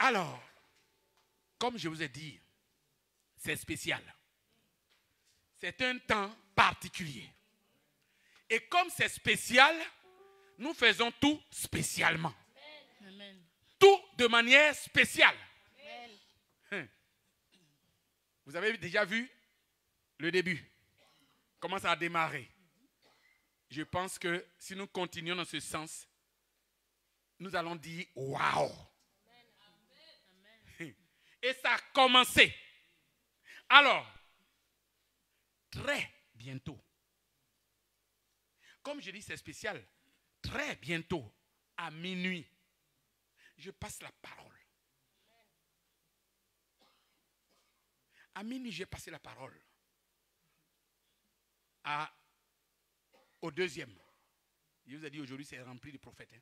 Alors, comme je vous ai dit, c'est spécial. C'est un temps particulier. Et comme c'est spécial, nous faisons tout spécialement. Amen. Tout de manière spéciale. Amen. Vous avez déjà vu le début. Comment ça a démarré. Je pense que si nous continuons dans ce sens, nous allons dire waouh. Et ça a commencé. Alors, très bientôt, comme je dis c'est spécial, très bientôt, à minuit, je passe la parole. À minuit, j'ai passé la parole. Au deuxième. Je vous ai dit aujourd'hui, c'est rempli de prophètes.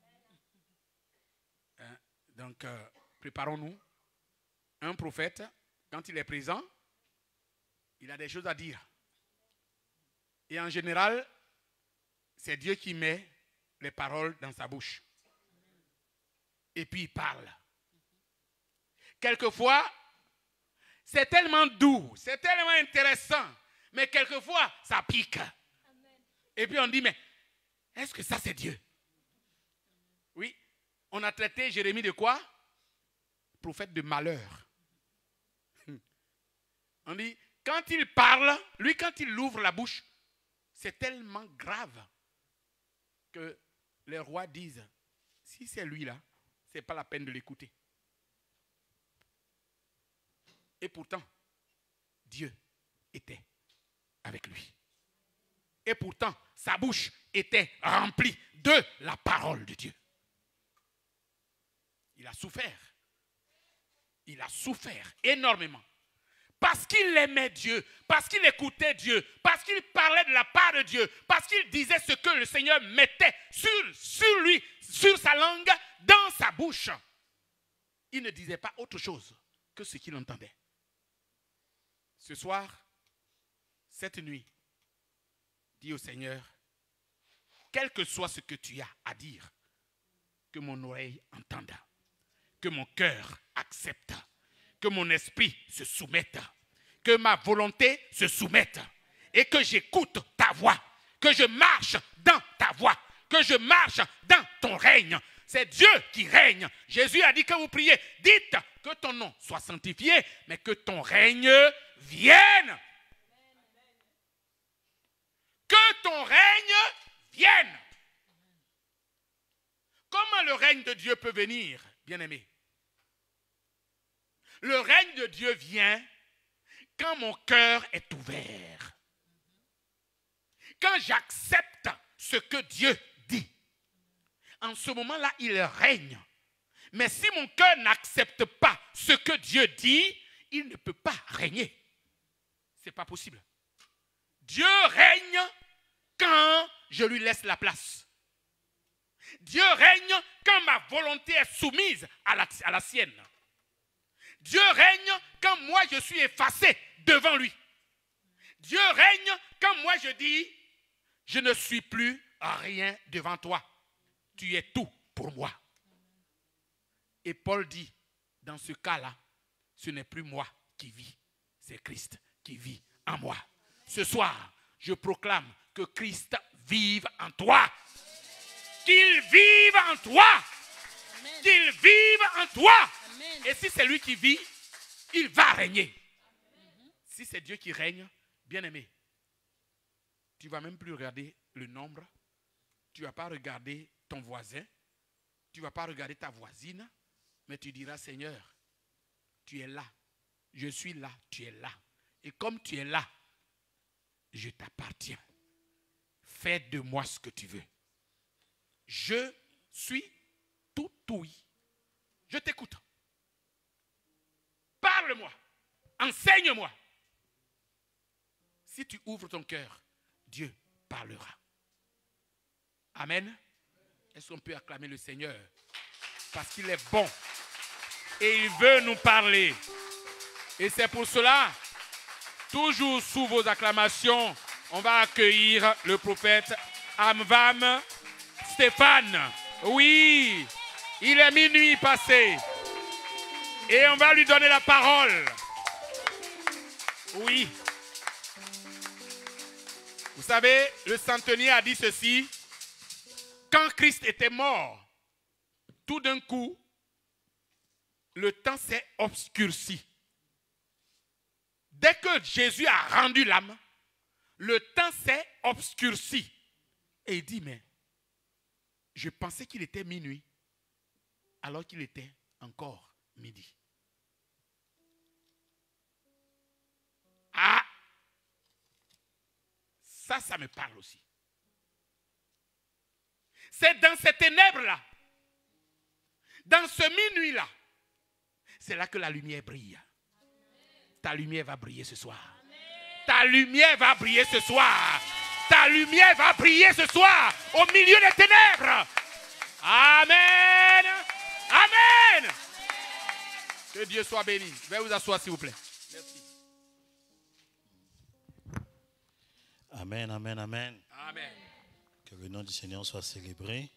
Donc, préparons-nous. Un prophète, quand il est présent, il a des choses à dire. Et en général, c'est Dieu qui met les paroles dans sa bouche. Et puis il parle. Quelquefois, c'est tellement doux, c'est tellement intéressant, mais quelquefois, ça pique. Et puis on dit, mais est-ce que ça c'est Dieu? Oui, on a traité Jérémie de quoi? Prophète de malheur. On dit, quand il parle, lui quand il ouvre la bouche, c'est tellement grave que les rois disent, si c'est lui là, ce n'est pas la peine de l'écouter. Et pourtant, Dieu était avec lui. Et pourtant, sa bouche était remplie de la parole de Dieu. Il a souffert. Il a souffert énormément. Parce qu'il aimait Dieu, parce qu'il écoutait Dieu, parce qu'il parlait de la part de Dieu, parce qu'il disait ce que le Seigneur mettait sur lui, sur sa langue, dans sa bouche. Il ne disait pas autre chose que ce qu'il entendait. Ce soir, cette nuit, dis au Seigneur, quel que soit ce que tu as à dire, que mon oreille entende, que mon cœur accepte, que mon esprit se soumette, que ma volonté se soumette et que j'écoute ta voix, que je marche dans ta voix, que je marche dans ton règne. C'est Dieu qui règne. Jésus a dit que vous priez, dites que ton nom soit sanctifié, mais que ton règne vienne. Que ton règne vienne. Comment le règne de Dieu peut venir, bien-aimé? Le règne de Dieu vient quand mon cœur est ouvert. Quand j'accepte ce que Dieu dit. En ce moment-là, il règne. Mais si mon cœur n'accepte pas ce que Dieu dit, il ne peut pas régner. Ce n'est pas possible. Dieu règne quand je lui laisse la place. Dieu règne quand ma volonté est soumise à la sienne. Dieu règne quand moi je suis effacé devant lui. Dieu règne quand moi je dis, je ne suis plus rien devant toi. Tu es tout pour moi. Et Paul dit, dans ce cas-là, ce n'est plus moi qui vis, c'est Christ qui vit en moi. Ce soir, je proclame que Christ vive en toi. Qu'il vive en toi. Amen. Qu'il vive en toi. Amen. Et si c'est lui qui vit, il va régner. Si c'est Dieu qui règne, bien-aimé, tu ne vas même plus regarder le nombre. Tu ne vas pas regarder ton voisin. Tu ne vas pas regarder ta voisine. Mais tu diras, Seigneur, tu es là. Je suis là, tu es là. Et comme tu es là, je t'appartiens. Fais de moi ce que tu veux. Je suis tout oui. Je t'écoute. Parle-moi. Enseigne-moi. Si tu ouvres ton cœur, Dieu parlera. Amen. Est-ce qu'on peut acclamer le Seigneur? Parce qu'il est bon. Et il veut nous parler. Et c'est pour cela, toujours sous vos acclamations, on va accueillir le prophète Amvam Stéphane. Oui, il est minuit passé. Et on va lui donner la parole. Oui. Vous savez, le centenier a dit ceci. Quand Christ était mort, tout d'un coup, le temps s'est obscurci. Dès que Jésus a rendu l'âme, le temps s'est obscurci. Et il dit, mais je pensais qu'il était minuit, alors qu'il était encore midi. Ah, ça me parle aussi. C'est dans ces ténèbres-là, dans ce minuit-là, c'est là que la lumière brille. Ta lumière va briller ce soir. Ta lumière va briller ce soir. Ta lumière va briller ce soir au milieu des ténèbres. Amen. Amen. Que Dieu soit béni. Veuillez vous asseoir s'il vous plaît. Merci. Amen, amen, amen. Amen. Que le nom du Seigneur soit célébré.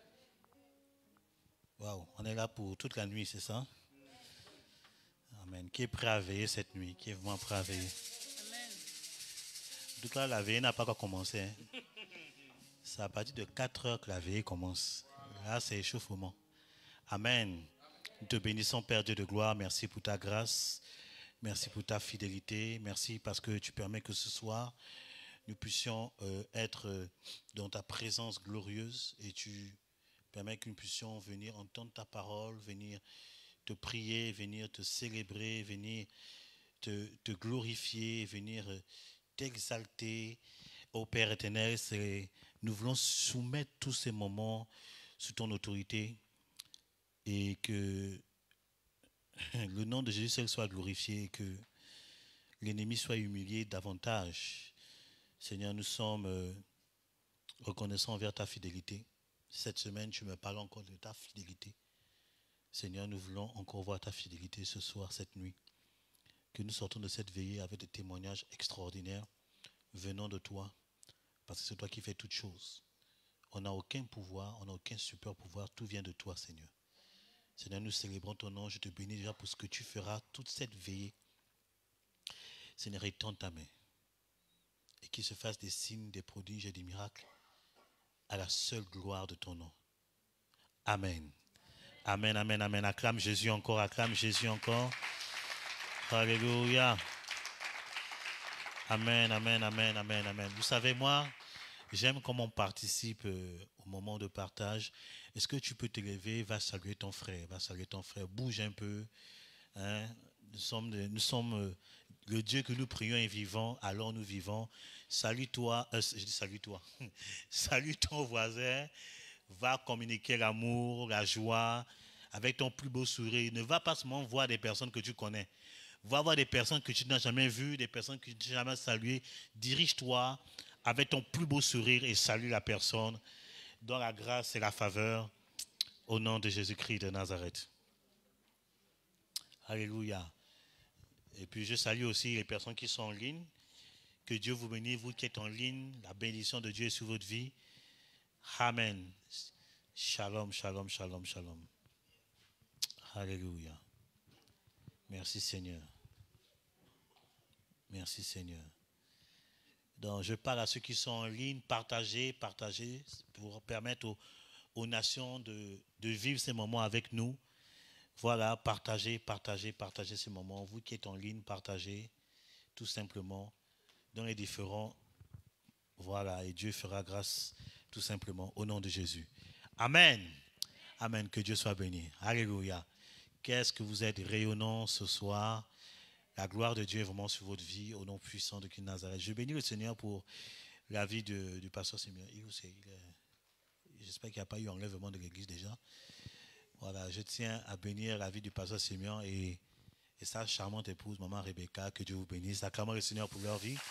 Waouh, on est là pour toute la nuit, c'est ça? Amen. Qui est prêt à veiller cette nuit? Qui est vraiment prêt à veiller? Amen. En tout cas, la veillée n'a pas encore commencé. Hein. C'est à partir de 4 heures que la veillée commence. Là, c'est échauffement. Amen. Nous te bénissons, Père Dieu de gloire. Merci pour ta grâce. Merci pour ta fidélité. Merci parce que tu permets que ce soir, nous puissions être dans ta présence glorieuse et tu permets que nous puissions venir entendre ta parole, venir te prier, venir te célébrer, venir te glorifier, venir t'exalter. Ô Père éternel, nous voulons soumettre tous ces moments sous ton autorité et que le nom de Jésus seul soit glorifié et que l'ennemi soit humilié davantage. Seigneur, nous sommes reconnaissants envers ta fidélité. Cette semaine, tu me parles encore de ta fidélité. Seigneur, nous voulons encore voir ta fidélité ce soir, cette nuit. Que nous sortons de cette veillée avec des témoignages extraordinaires venant de toi, parce que c'est toi qui fais toutes choses. On n'a aucun pouvoir, on n'a aucun super pouvoir, tout vient de toi, Seigneur. Seigneur, nous célébrons ton nom, je te bénis déjà pour ce que tu feras toute cette veillée. Seigneur, étends ta main et qu'il se fasse des signes, des prodiges et des miracles à la seule gloire de ton nom. Amen. Amen, amen, amen. Acclame Jésus encore, acclame Jésus encore. Alléluia. Amen, amen, amen, amen, amen. Vous savez, moi, j'aime comment on participe au moment de partage. Est-ce que tu peux te lever, va saluer ton frère, bouge un peu. Hein? Nous sommes le Dieu que nous prions est vivant, alors nous vivons. Salue-toi, je dis salue-toi. Salue ton voisin, va communiquer l'amour, la joie, avec ton plus beau sourire. Ne va pas seulement voir des personnes que tu connais. Va voir des personnes que tu n'as jamais vues, des personnes que tu n'as jamais saluées. Dirige-toi avec ton plus beau sourire et salue la personne dans la grâce et la faveur au nom de Jésus-Christ de Nazareth. Alléluia. Et puis je salue aussi les personnes qui sont en ligne. Que Dieu vous bénisse, vous qui êtes en ligne. La bénédiction de Dieu est sur votre vie. Amen. Shalom, shalom, shalom, shalom. Alléluia. Merci Seigneur. Merci Seigneur. Donc je parle à ceux qui sont en ligne, partagez pour permettre aux nations de vivre ces moments avec nous. Voilà, partagez ces moments. Vous qui êtes en ligne, partagez tout simplement dans les différents. Voilà, et Dieu fera grâce tout simplement au nom de Jésus. Amen. Amen, que Dieu soit béni. Alléluia. Qu'est-ce que vous êtes rayonnant ce soir. La gloire de Dieu est vraiment sur votre vie au nom puissant de Nazareth. Je bénis le Seigneur pour la vie du pasteur Simeon. J'espère qu'il n'y a pas eu enlèvement de l'église déjà. Voilà, je tiens à bénir la vie du pasteur Simeon et sa charmante épouse, maman Rebecca, que Dieu vous bénisse. Acclamons le Seigneur pour leur vie.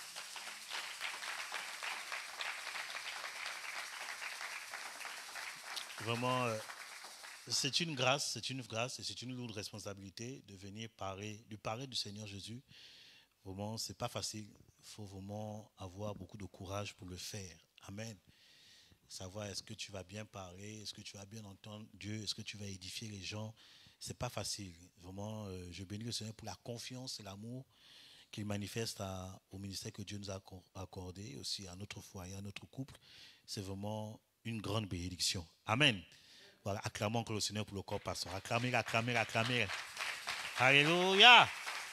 Vraiment, c'est une grâce et c'est une lourde responsabilité de venir lui parler du Seigneur Jésus. Vraiment, c'est pas facile. Il faut vraiment avoir beaucoup de courage pour le faire. Amen. Savoir est-ce que tu vas bien parler, est-ce que tu vas bien entendre Dieu, est-ce que tu vas édifier les gens. c'est pas facile. Vraiment, je bénis le Seigneur pour la confiance et l'amour qu'il manifeste au ministère que Dieu nous a accordé, aussi à notre foyer, à notre couple. C'est vraiment une grande bénédiction. Amen. Voilà, acclamons encore le Seigneur pour le corps pasteur. Acclamez, acclamez, acclamez. Alléluia.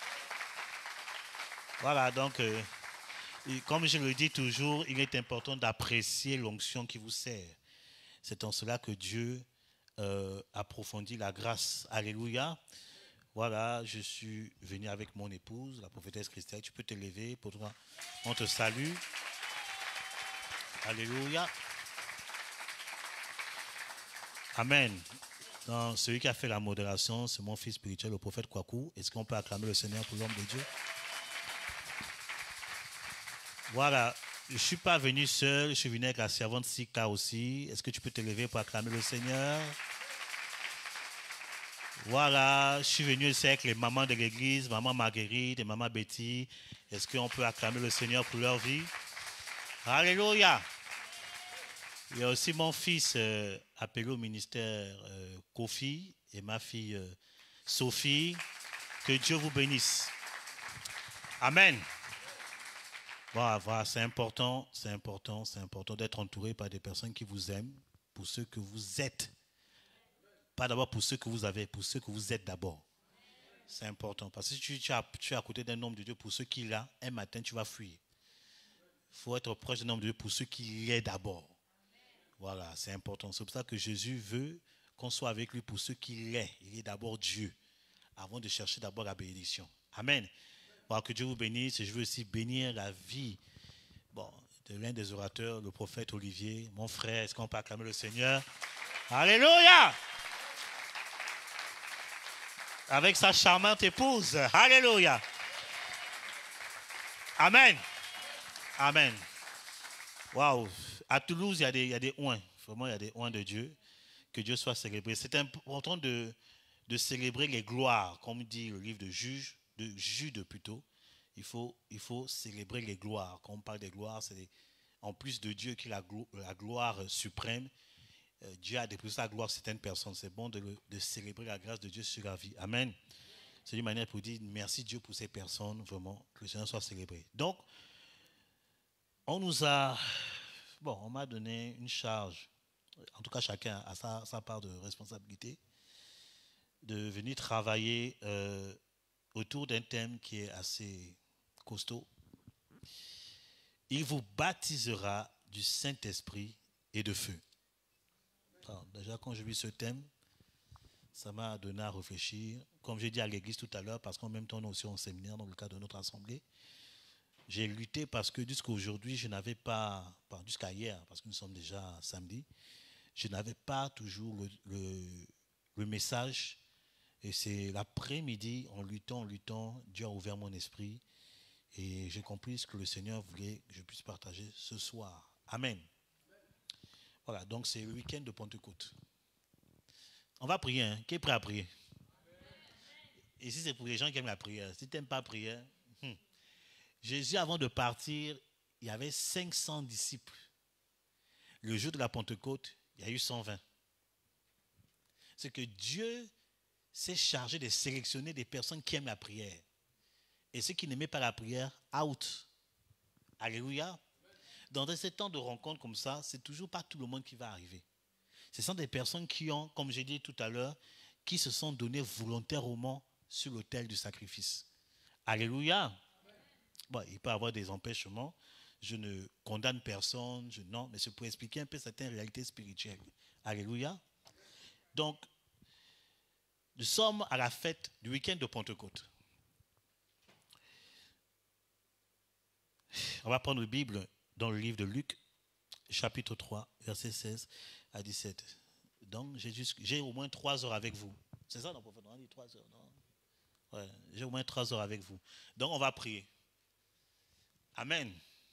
Voilà, donc, comme je le dis toujours, il est important d'apprécier l'onction qui vous sert. C'est en cela que Dieu approfondit la grâce. Alléluia. Voilà, je suis venu avec mon épouse, la prophétesse Christelle. Tu peux te lever pour toi. On te salue. Alléluia. Amen. Donc, celui qui a fait la modération, c'est mon fils spirituel, le prophète Kwaku. Est-ce qu'on peut acclamer le Seigneur pour l'homme de Dieu? Voilà, je ne suis pas venu seul, je suis venu avec la servante Sika aussi. Est-ce que tu peux te lever pour acclamer le Seigneur? Voilà, je suis venu aussi avec les mamans de l'église, maman Marguerite et maman Betty. Est-ce qu'on peut acclamer le Seigneur pour leur vie? Alléluia! Il y a aussi mon fils appelé au ministère Kofi et ma fille Sophie. Que Dieu vous bénisse. Amen. Voilà, c'est important d'être entouré par des personnes qui vous aiment pour ce que vous êtes. Pas d'abord pour ce que vous avez, pour ce que vous êtes d'abord. C'est important. Parce que si tu es à côté d'un homme de Dieu pour ce qu'il a, un matin tu vas fuir. Il faut être proche d'un homme de Dieu pour ce qu'il est d'abord. Voilà, c'est important. C'est pour ça que Jésus veut qu'on soit avec lui pour ce qu'il est. Il est d'abord Dieu, avant de chercher d'abord la bénédiction. Amen. Voilà, que Dieu vous bénisse. Et je veux aussi bénir la vie de l'un des orateurs, le prophète Olivier, mon frère. Est-ce qu'on peut acclamer le Seigneur? Alléluia! Avec sa charmante épouse. Alléluia! Amen. Amen. Waouh! À Toulouse, il y a des oins. Vraiment, il y a des oins de Dieu. Que Dieu soit célébré. C'est important de célébrer les gloires, comme dit le livre de Jude plutôt. Il faut célébrer les gloires. Quand on parle des gloires, c'est en plus de Dieu qui est la gloire suprême. Dieu a déposé sa gloire sur certaines personnes. C'est bon de célébrer la grâce de Dieu sur la vie. Amen. C'est une manière pour dire merci Dieu pour ces personnes. Vraiment, que le Seigneur soit célébré. Donc, on m'a donné une charge. En tout cas, chacun a sa part de responsabilité. De venir travailler autour d'un thème qui est assez costaud. Il vous baptisera du Saint-Esprit et de feu. Alors, déjà, quand je vis ce thème, ça m'a donné à réfléchir. Comme j'ai dit à l'église tout à l'heure, parce qu'en même temps, nous aussi en séminaire, dans le cadre de notre assemblée, j'ai lutté parce que jusqu'à aujourd'hui, je n'avais pas, jusqu'à hier, parce que nous sommes déjà samedi, je n'avais pas toujours le message. Et c'est l'après-midi, en luttant, Dieu a ouvert mon esprit. Et j'ai compris ce que le Seigneur voulait que je puisse partager ce soir. Amen. Voilà, donc c'est le week-end de Pentecôte. On va prier, hein? Qui est prêt à prier? Ici, c'est pour les gens qui aiment la prière. Si tu n'aimes pas la prière, Jésus, avant de partir, il y avait 500 disciples. Le jour de la Pentecôte, il y a eu 120. C'est que Dieu s'est chargé de sélectionner des personnes qui aiment la prière. Et ceux qui n'aimaient pas la prière, out. Alléluia. Dans ces temps de rencontres comme ça, c'est toujours pas tout le monde qui va arriver. Ce sont des personnes qui ont, comme j'ai dit tout à l'heure, qui se sont données volontairement sur l'autel du sacrifice. Alléluia. Bon, il peut y avoir des empêchements. Je ne condamne personne. Non, mais c'est pour expliquer un peu certaines réalités spirituelles. Alléluia. Donc, nous sommes à la fête du week-end de Pentecôte. On va prendre la Bible dans le livre de Luc, chapitre 3, versets 16 à 17. Donc, j'ai au moins 3 heures avec vous. C'est ça, non, prophète? On dit 3 heures, non? Ouais, j'ai au moins 3 heures avec vous. Donc, on va prier. Amen.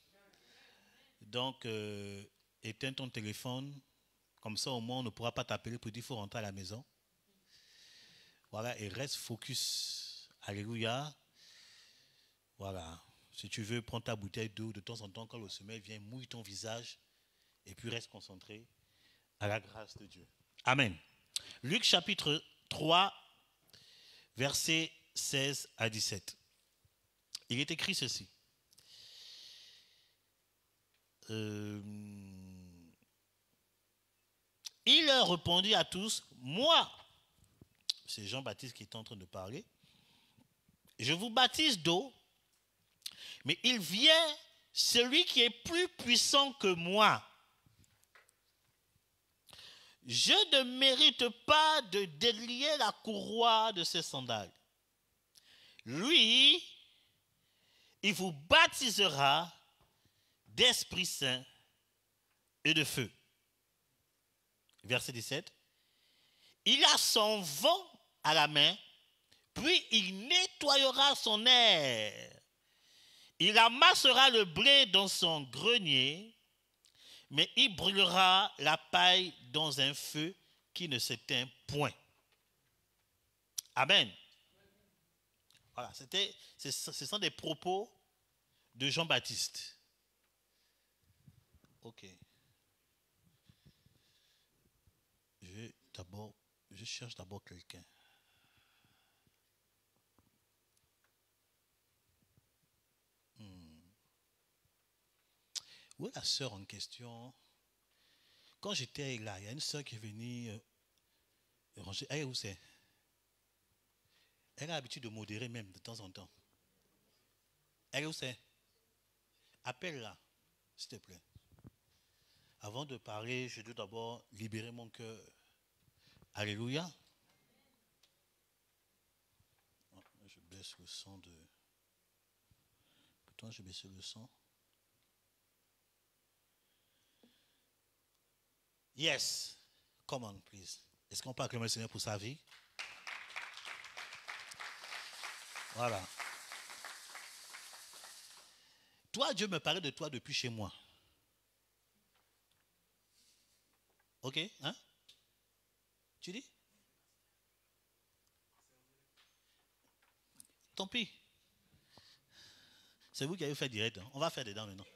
Donc, éteins ton téléphone. Comme ça, au moins, on ne pourra pas t'appeler pour dire qu'il faut rentrer à la maison. Voilà, et reste focus. Alléluia. Voilà. Si tu veux, prends ta bouteille d'eau de temps en temps, quand le sommeil vient, mouille ton visage et puis reste concentré à la grâce de Dieu. Amen. Luc chapitre 3, versets 16 à 17. Il est écrit ceci. Il leur répondit à tous, moi, c'est Jean-Baptiste qui est en train de parler, je vous baptise d'eau, mais il vient celui qui est plus puissant que moi. Je ne mérite pas de délier la courroie de ses sandales. Lui, il vous baptisera d'Esprit Saint et de feu. Verset 17. Il a son vent à la main, puis il nettoyera son aire. Il amassera le blé dans son grenier, mais il brûlera la paille dans un feu qui ne s'éteint point. Amen. Voilà, ce sont des propos de Jean-Baptiste. Ok. Je cherche d'abord quelqu'un. Où est la sœur en question? Quand j'étais là, il y a une sœur qui est venue ranger. Elle, où c'est? Elle a l'habitude de modérer même de temps en temps. Elle, où c'est? Appelle-la, s'il te plaît. Avant de parler, je dois d'abord libérer mon cœur. Alléluia. Je baisse le son de... Pourtant, je baisse le son. Yes. Come on, please. Est-ce qu'on peut acclamer le Seigneur pour sa vie? Voilà. Toi, Dieu me parlait de toi depuis chez moi. Ok? Hein? Tu dis? Tant pis. C'est vous qui avez fait direct. Hein? On va faire dedans maintenant.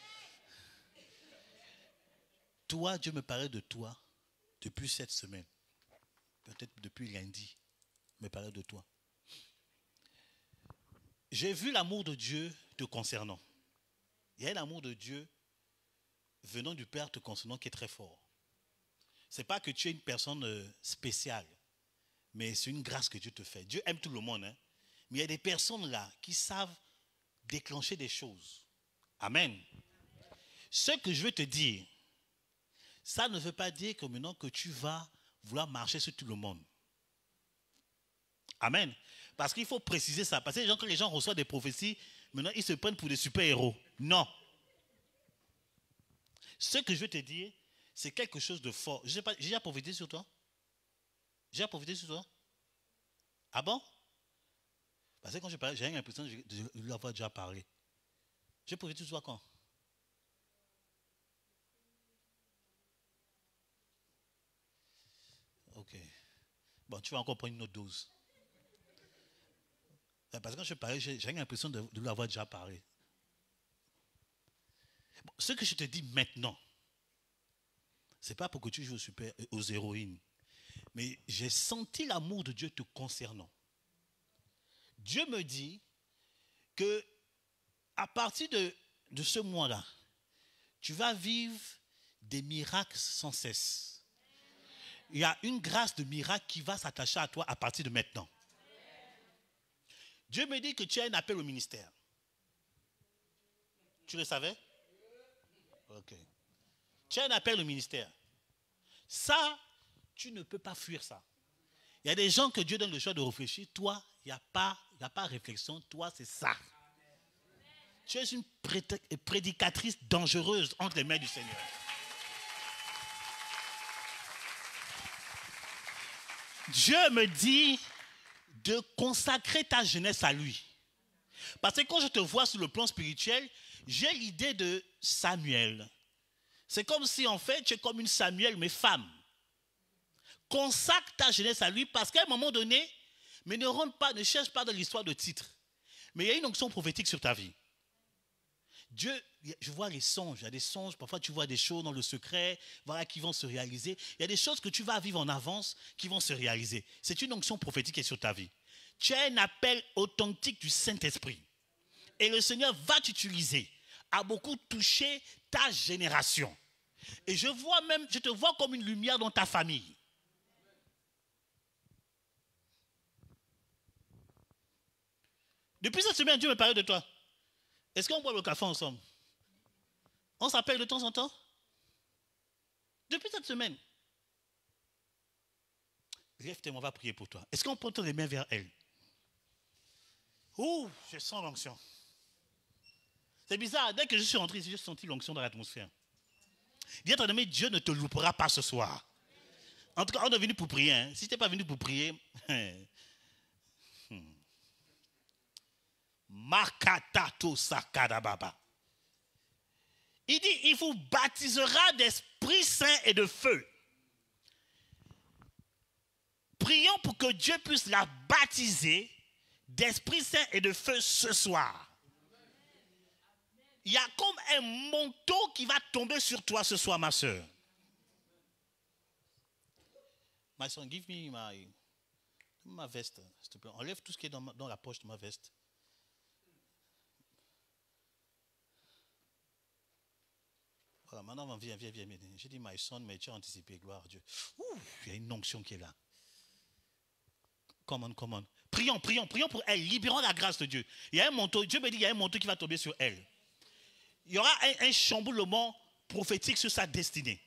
Toi, Dieu me parlait de toi depuis cette semaine. Peut-être depuis lundi. Il me parlait de toi. J'ai vu l'amour de Dieu te concernant. Il y a l'amour de Dieu venant du Père te concernant qui est très fort. Ce n'est pas que tu es une personne spéciale, mais c'est une grâce que Dieu te fait. Dieu aime tout le monde, hein? Mais il y a des personnes là qui savent déclencher des choses. Amen. Ce que je veux te dire, ça ne veut pas dire que maintenant que tu vas vouloir marcher sur tout le monde. Amen. Parce qu'il faut préciser ça. Parce que quand les gens reçoivent des prophéties, maintenant ils se prennent pour des super-héros. Non. Ce que je veux te dire, c'est quelque chose de fort. Je sais pas, j'ai déjà prophétisé sur toi? J'ai déjà prophétisé sur toi? Ah bon? Parce que quand je parlais, j'ai l'impression de lui avoir déjà parlé. J'ai prophétisé sur toi quand? Ok. Bon, tu vas encore prendre une autre dose. Parce que quand je parlais, j'ai l'impression de lui avoir déjà parlé. Bon, ce que je te dis maintenant, ce n'est pas pour que tu joues aux héroïnes. Mais j'ai senti l'amour de Dieu te concernant. Dieu me dit que à partir de ce mois-là, tu vas vivre des miracles sans cesse. Il y a une grâce de miracle qui va s'attacher à toi à partir de maintenant. Dieu me dit que tu as un appel au ministère. Tu le savais? Ok. Tu as un appel au ministère. Ça, tu ne peux pas fuir ça. Il y a des gens que Dieu donne le choix de réfléchir. Toi, il n'y a pas réflexion. Toi, c'est ça. Tu es une prédicatrice dangereuse entre les mains du Seigneur. Dieu me dit de consacrer ta jeunesse à lui. Parce que quand je te vois sur le plan spirituel, j'ai l'idée de Samuel. C'est comme si en fait tu es comme une Samuel mais femme. Consacre ta jeunesse à lui parce qu'à un moment donné, mais ne cherche pas dans l'histoire de titre. Mais il y a une onction prophétique sur ta vie. Dieu, je vois les songes, il y a des songes, parfois tu vois des choses dans le secret, voilà, qui vont se réaliser. Il y a des choses que tu vas vivre en avance qui vont se réaliser. C'est une onction prophétique qui est sur ta vie. tu as un appel authentique du Saint-Esprit. Et le Seigneur va t'utiliser à beaucoup toucher ta génération. Et je te vois comme une lumière dans ta famille. Depuis cette semaine, Dieu me parlait de toi. Est-ce qu'on boit le café ensemble? On s'appelle de temps en temps? Depuis cette semaine. Lève-toi, on va prier pour toi. Est-ce qu'on porte les mains vers elle? Ouh, je sens l'onction. C'est bizarre, dès que je suis rentré, j'ai senti l'onction dans l'atmosphère. Dis à ton ami, Dieu ne te loupera pas ce soir. En tout cas, on est venu pour prier. Hein. Si tu n'es pas venu pour prier, Makatato Sakadababa. Il dit, il vous baptisera d'Esprit Saint et de feu. Prions pour que Dieu puisse la baptiser d'Esprit Saint et de feu ce soir. Il y a comme un manteau qui va tomber sur toi ce soir, ma soeur. My son, give me ma veste, s'il te plaît. Enlève tout ce qui est dans la poche de ma veste. Voilà, maintenant, viens. J'ai dit, my son, mais tu as anticipé, gloire à Dieu. Ouh, il y a une onction qui est là. Come on. Prions pour elle, libérons la grâce de Dieu. Il y a un manteau, Dieu me dit, il y a un manteau qui va tomber sur elle. Il y aura un chamboulement prophétique sur sa destinée.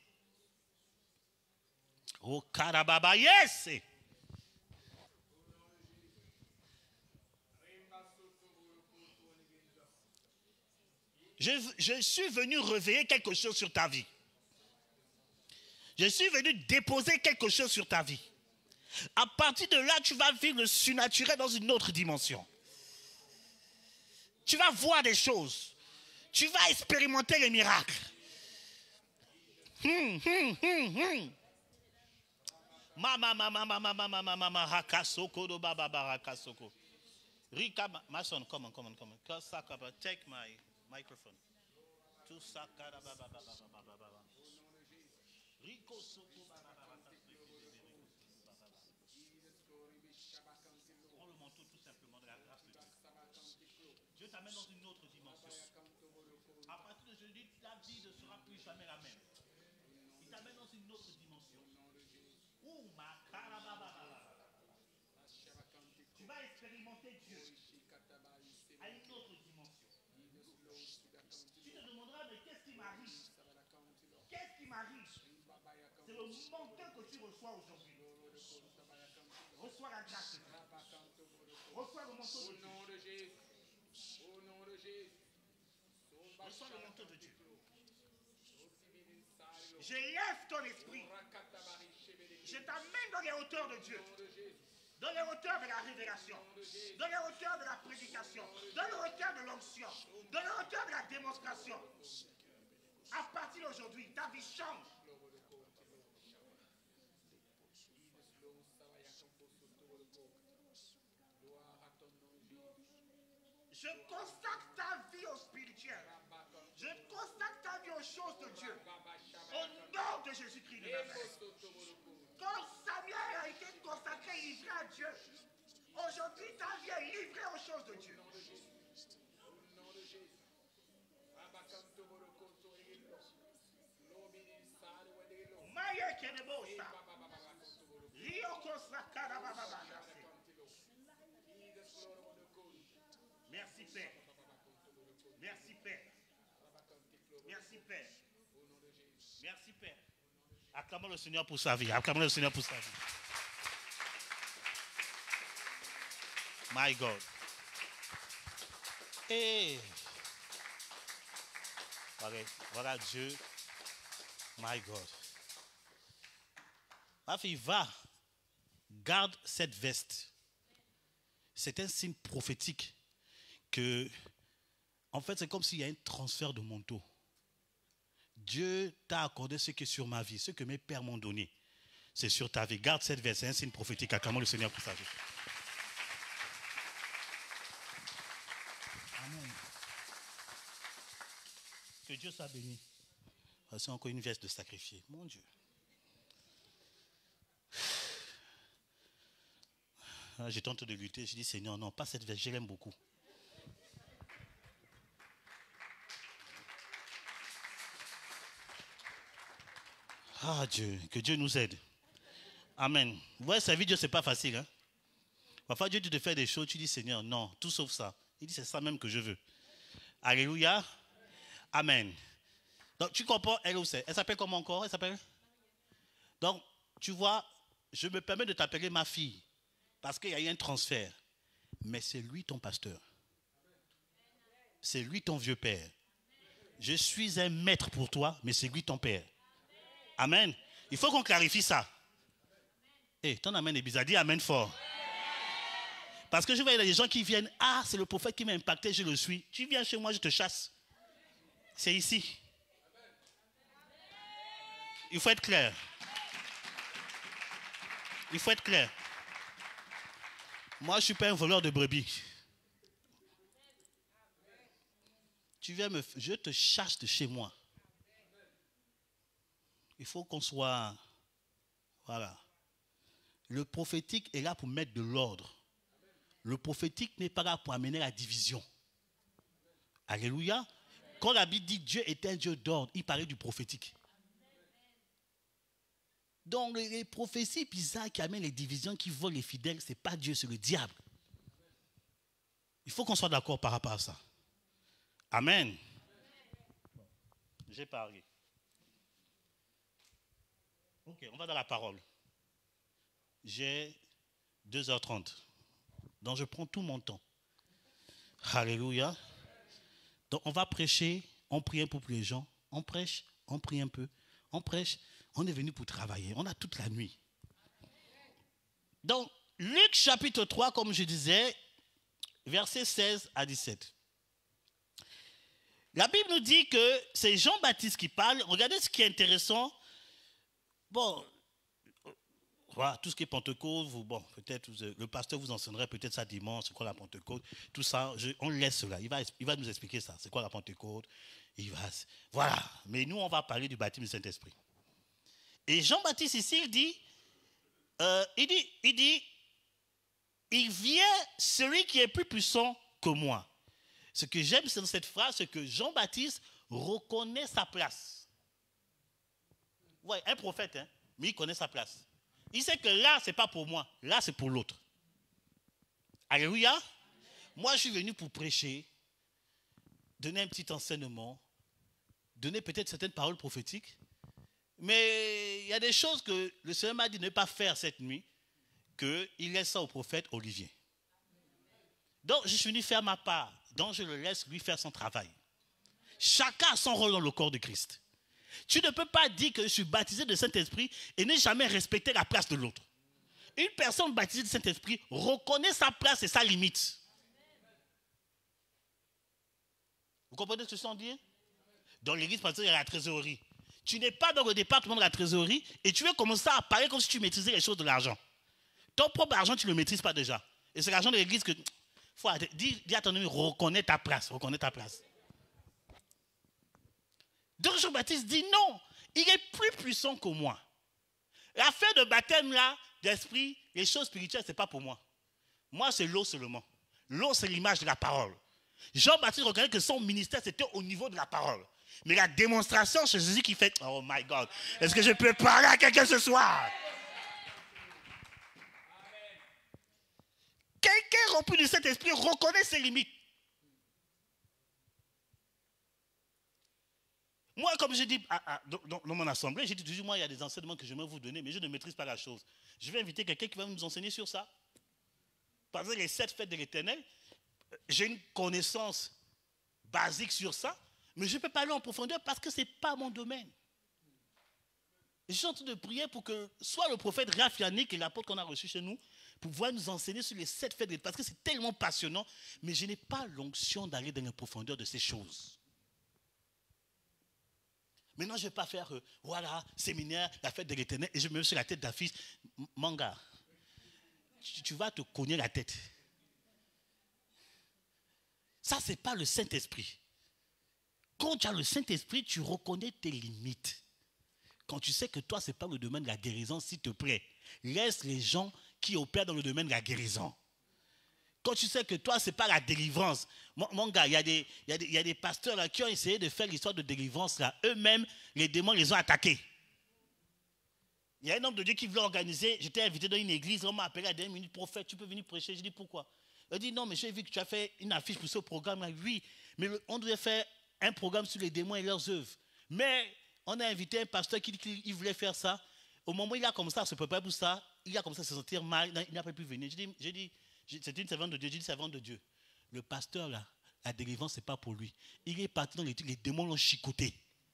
Oh, Karababa, yes! Je suis venu réveiller quelque chose sur ta vie. Je suis venu déposer quelque chose sur ta vie. À partir de là, tu vas vivre le surnaturel dans une autre dimension. Tu vas voir des choses. Tu vas expérimenter les miracles. Mama hakasoko do baba barakasoko. Rika, my son, come on. Take my microphone. To sakara baba baba. Rico soko baba baba. Prends le manteau tout simplement de la grâce de Dieu. Dieu t'amène dans une autre dimension. À partir de jeudi, ta vie ne sera plus jamais la même. Il t'amène dans une autre dimension. Ouh, ma carababa. Tu vas expérimenter Dieu à une autre dimension. Tu te demanderas, mais qu'est-ce qui m'arrive? Qu'est-ce qui m'arrive? C'est le manteau que tu reçois aujourd'hui. Reçois la grâce de Dieu. Reçois le manteau de Dieu. Au nom de Jésus. Reçois le manteau de Dieu. J'élève ton esprit. Je t'amène dans les hauteurs de Dieu. Dans les hauteurs de la révélation. Dans les hauteurs de la prédication. Dans les hauteurs de l'onction. Dans les hauteurs de la démonstration. À partir d'aujourd'hui, ta vie change. Je consacre ta vie au spirituel. Je consacre ta vie aux choses de Dieu. Au nom de Jésus-Christ de Nazareth. Comme Samuel a été consacré, livré à Dieu. Aujourd'hui, ta vie est livrée aux choses de Dieu. Merci Père. Merci Père. Merci Père. Merci Père. Acclamons le Seigneur pour sa vie. Acclamons le Seigneur pour sa vie. My God. Et voilà Dieu. My God. Ma fille, va. Garde cette veste. C'est un signe prophétique que, en fait, c'est comme s'il y a un transfert de manteau. Dieu t'a accordé ce qui est sur ma vie, ce que mes pères m'ont donné. C'est sur ta vie. Garde cette veste, c'est un signe prophétique. Acclamons le Seigneur pour sa vie. Amen. Que Dieu soit béni. Voici encore une veste de sacrifié. Mon Dieu. J'étais en train de lutter. Je dis, Seigneur, non, pas cette version, je l'aime beaucoup. Ah Dieu, que Dieu nous aide. Amen. Vous voyez, servir Dieu, ce n'est pas facile. Hein? Parfois, Dieu te fait des choses, tu dis, Seigneur, non, tout sauf ça. Il dit, c'est ça même que je veux. Alléluia. Amen. Donc, tu comprends, elle aussi. Elle s'appelle comment encore? Elle s'appelle? Donc, tu vois, je me permets de t'appeler ma fille. Parce qu'il y a eu un transfert. Mais c'est lui ton pasteur. C'est lui ton vieux père. Je suis un maître pour toi, mais c'est lui ton père. Amen. Il faut qu'on clarifie ça. Eh, ton amen est bizarre. Dis amen fort. Parce que je vois, il y a des gens qui viennent. Ah, c'est le prophète qui m'a impacté, je le suis. Tu viens chez moi, je te chasse. C'est ici. Il faut être clair. Il faut être clair. Moi, je ne suis pas un voleur de brebis. Tu viens je te chasse de chez moi. Il faut qu'on soit... Voilà. Le prophétique est là pour mettre de l'ordre. Le prophétique n'est pas là pour amener la division. Alléluia. Quand la Bible dit Dieu est un Dieu d'ordre, il parlait du prophétique. Donc les prophéties bizarres qui amènent les divisions, qui volent les fidèles, ce n'est pas Dieu, c'est le diable. Il faut qu'on soit d'accord par rapport à ça. Amen. J'ai parlé. Ok, on va dans la parole. J'ai 2h30. Donc je prends tout mon temps. Alléluia. Donc on va prêcher, on prie un peu pour les gens. On prêche, on prie un peu. On prêche, on est venu pour travailler. On a toute la nuit. Donc Luc chapitre 3, comme je disais, versets 16 à 17. La Bible nous dit que c'est Jean-Baptiste qui parle. Regardez ce qui est intéressant. Bon, voilà, tout ce qui est Pentecôte, bon, peut-être le pasteur vous enseignerait peut-être ça dimanche, c'est quoi la Pentecôte, tout ça, on laisse cela. Il va nous expliquer ça, c'est quoi la Pentecôte. Voilà, mais nous on va parler du baptême du Saint-Esprit. Et Jean-Baptiste ici, il vient celui qui est plus puissant que moi. Ce que j'aime dans cette phrase, c'est que Jean-Baptiste reconnaît sa place. Ouais, un prophète, hein, mais il connaît sa place. Il sait que là, ce n'est pas pour moi, là, c'est pour l'autre. Alléluia. Moi, je suis venu pour prêcher, donner un petit enseignement, donner peut-être certaines paroles prophétiques. Mais il y a des choses que le Seigneur m'a dit de ne pas faire cette nuit, qu'il laisse ça au prophète Olivier. Donc, je suis venu faire ma part. Donc, je le laisse lui faire son travail. Chacun a son rôle dans le corps de Christ. Tu ne peux pas dire que je suis baptisé de Saint-Esprit et ne jamais respecter la place de l'autre. Une personne baptisée de Saint-Esprit reconnaît sa place et sa limite. Vous comprenez ce que je suis en train de dire? Dans l'église, par exemple, il y a la trésorerie. Tu n'es pas dans le département de la trésorerie et tu veux commencer à parler comme si tu maîtrisais les choses de l'argent. Ton propre argent, tu ne le maîtrises pas déjà. Et c'est l'argent de l'église que... Dis à ton ami, reconnais ta place. Reconnais ta place. Donc Jean-Baptiste dit non, il est plus puissant que moi. L'affaire de baptême là, d'esprit, les choses spirituelles, ce n'est pas pour moi. Moi, c'est l'eau seulement. L'eau, c'est l'image de la parole. Jean-Baptiste reconnaît que son ministère, c'était au niveau de la parole. Mais la démonstration chez Jésus qui fait, oh my God, est-ce que je peux parler à quelqu'un ce soir? Quelqu'un rempli de cet esprit reconnaît ses limites. Moi, comme je dis dans mon assemblée, j'ai dit toujours, moi, il y a des enseignements que je vais vous donner, mais je ne maîtrise pas la chose. Je vais inviter quelqu'un qui va nous enseigner sur ça. Par exemple, les 7 fêtes de l'Éternel, j'ai une connaissance basique sur ça, mais je ne peux pas aller en profondeur parce que ce n'est pas mon domaine. Je suis en train de prier pour que soit le prophète Raph Yannick et l'apôtre qu'on a reçu chez nous, pour pouvoir nous enseigner sur les 7 fêtes de l'Éternel, parce que c'est tellement passionnant, mais je n'ai pas l'onction d'aller dans la profondeur de ces choses. Maintenant, je ne vais pas faire, voilà, séminaire, la fête de l'Éternel, et je me mets sur la tête d'affiche. Mon gars, tu vas te cogner la tête. Ça, ce n'est pas le Saint-Esprit. Quand tu as le Saint-Esprit, tu reconnais tes limites. Quand tu sais que toi, ce n'est pas le domaine de la guérison, s'il te plaît, laisse les gens qui opèrent dans le domaine de la guérison. Quand tu sais que toi, ce n'est pas la délivrance. Mon gars, il y a des pasteurs là, qui ont essayé de faire l'histoire de délivrance. Là. Eux-mêmes, les démons les ont attaqués. Il y a un homme de Dieu qui voulait organiser. J'étais invité dans une église. On m'a appelé à 10 minutes, prophète, tu peux venir prêcher. Je dis pourquoi? Il dit non, mais j'ai vu que tu as fait une affiche pour ce programme. Oui, mais on devait faire un programme sur les démons et leurs œuvres. Mais on a invité un pasteur qui dit qu'il voulait faire ça. Au moment où il a commencé à se préparer pour ça, il a commencé à se sentir mal. Il n'a pas pu venir. J'ai dit c'est une servante de Dieu. J'ai dit servante de Dieu. Le pasteur là, la délivrance, ce n'est pas pour lui. Il est parti dans les démons l'ont chicoté.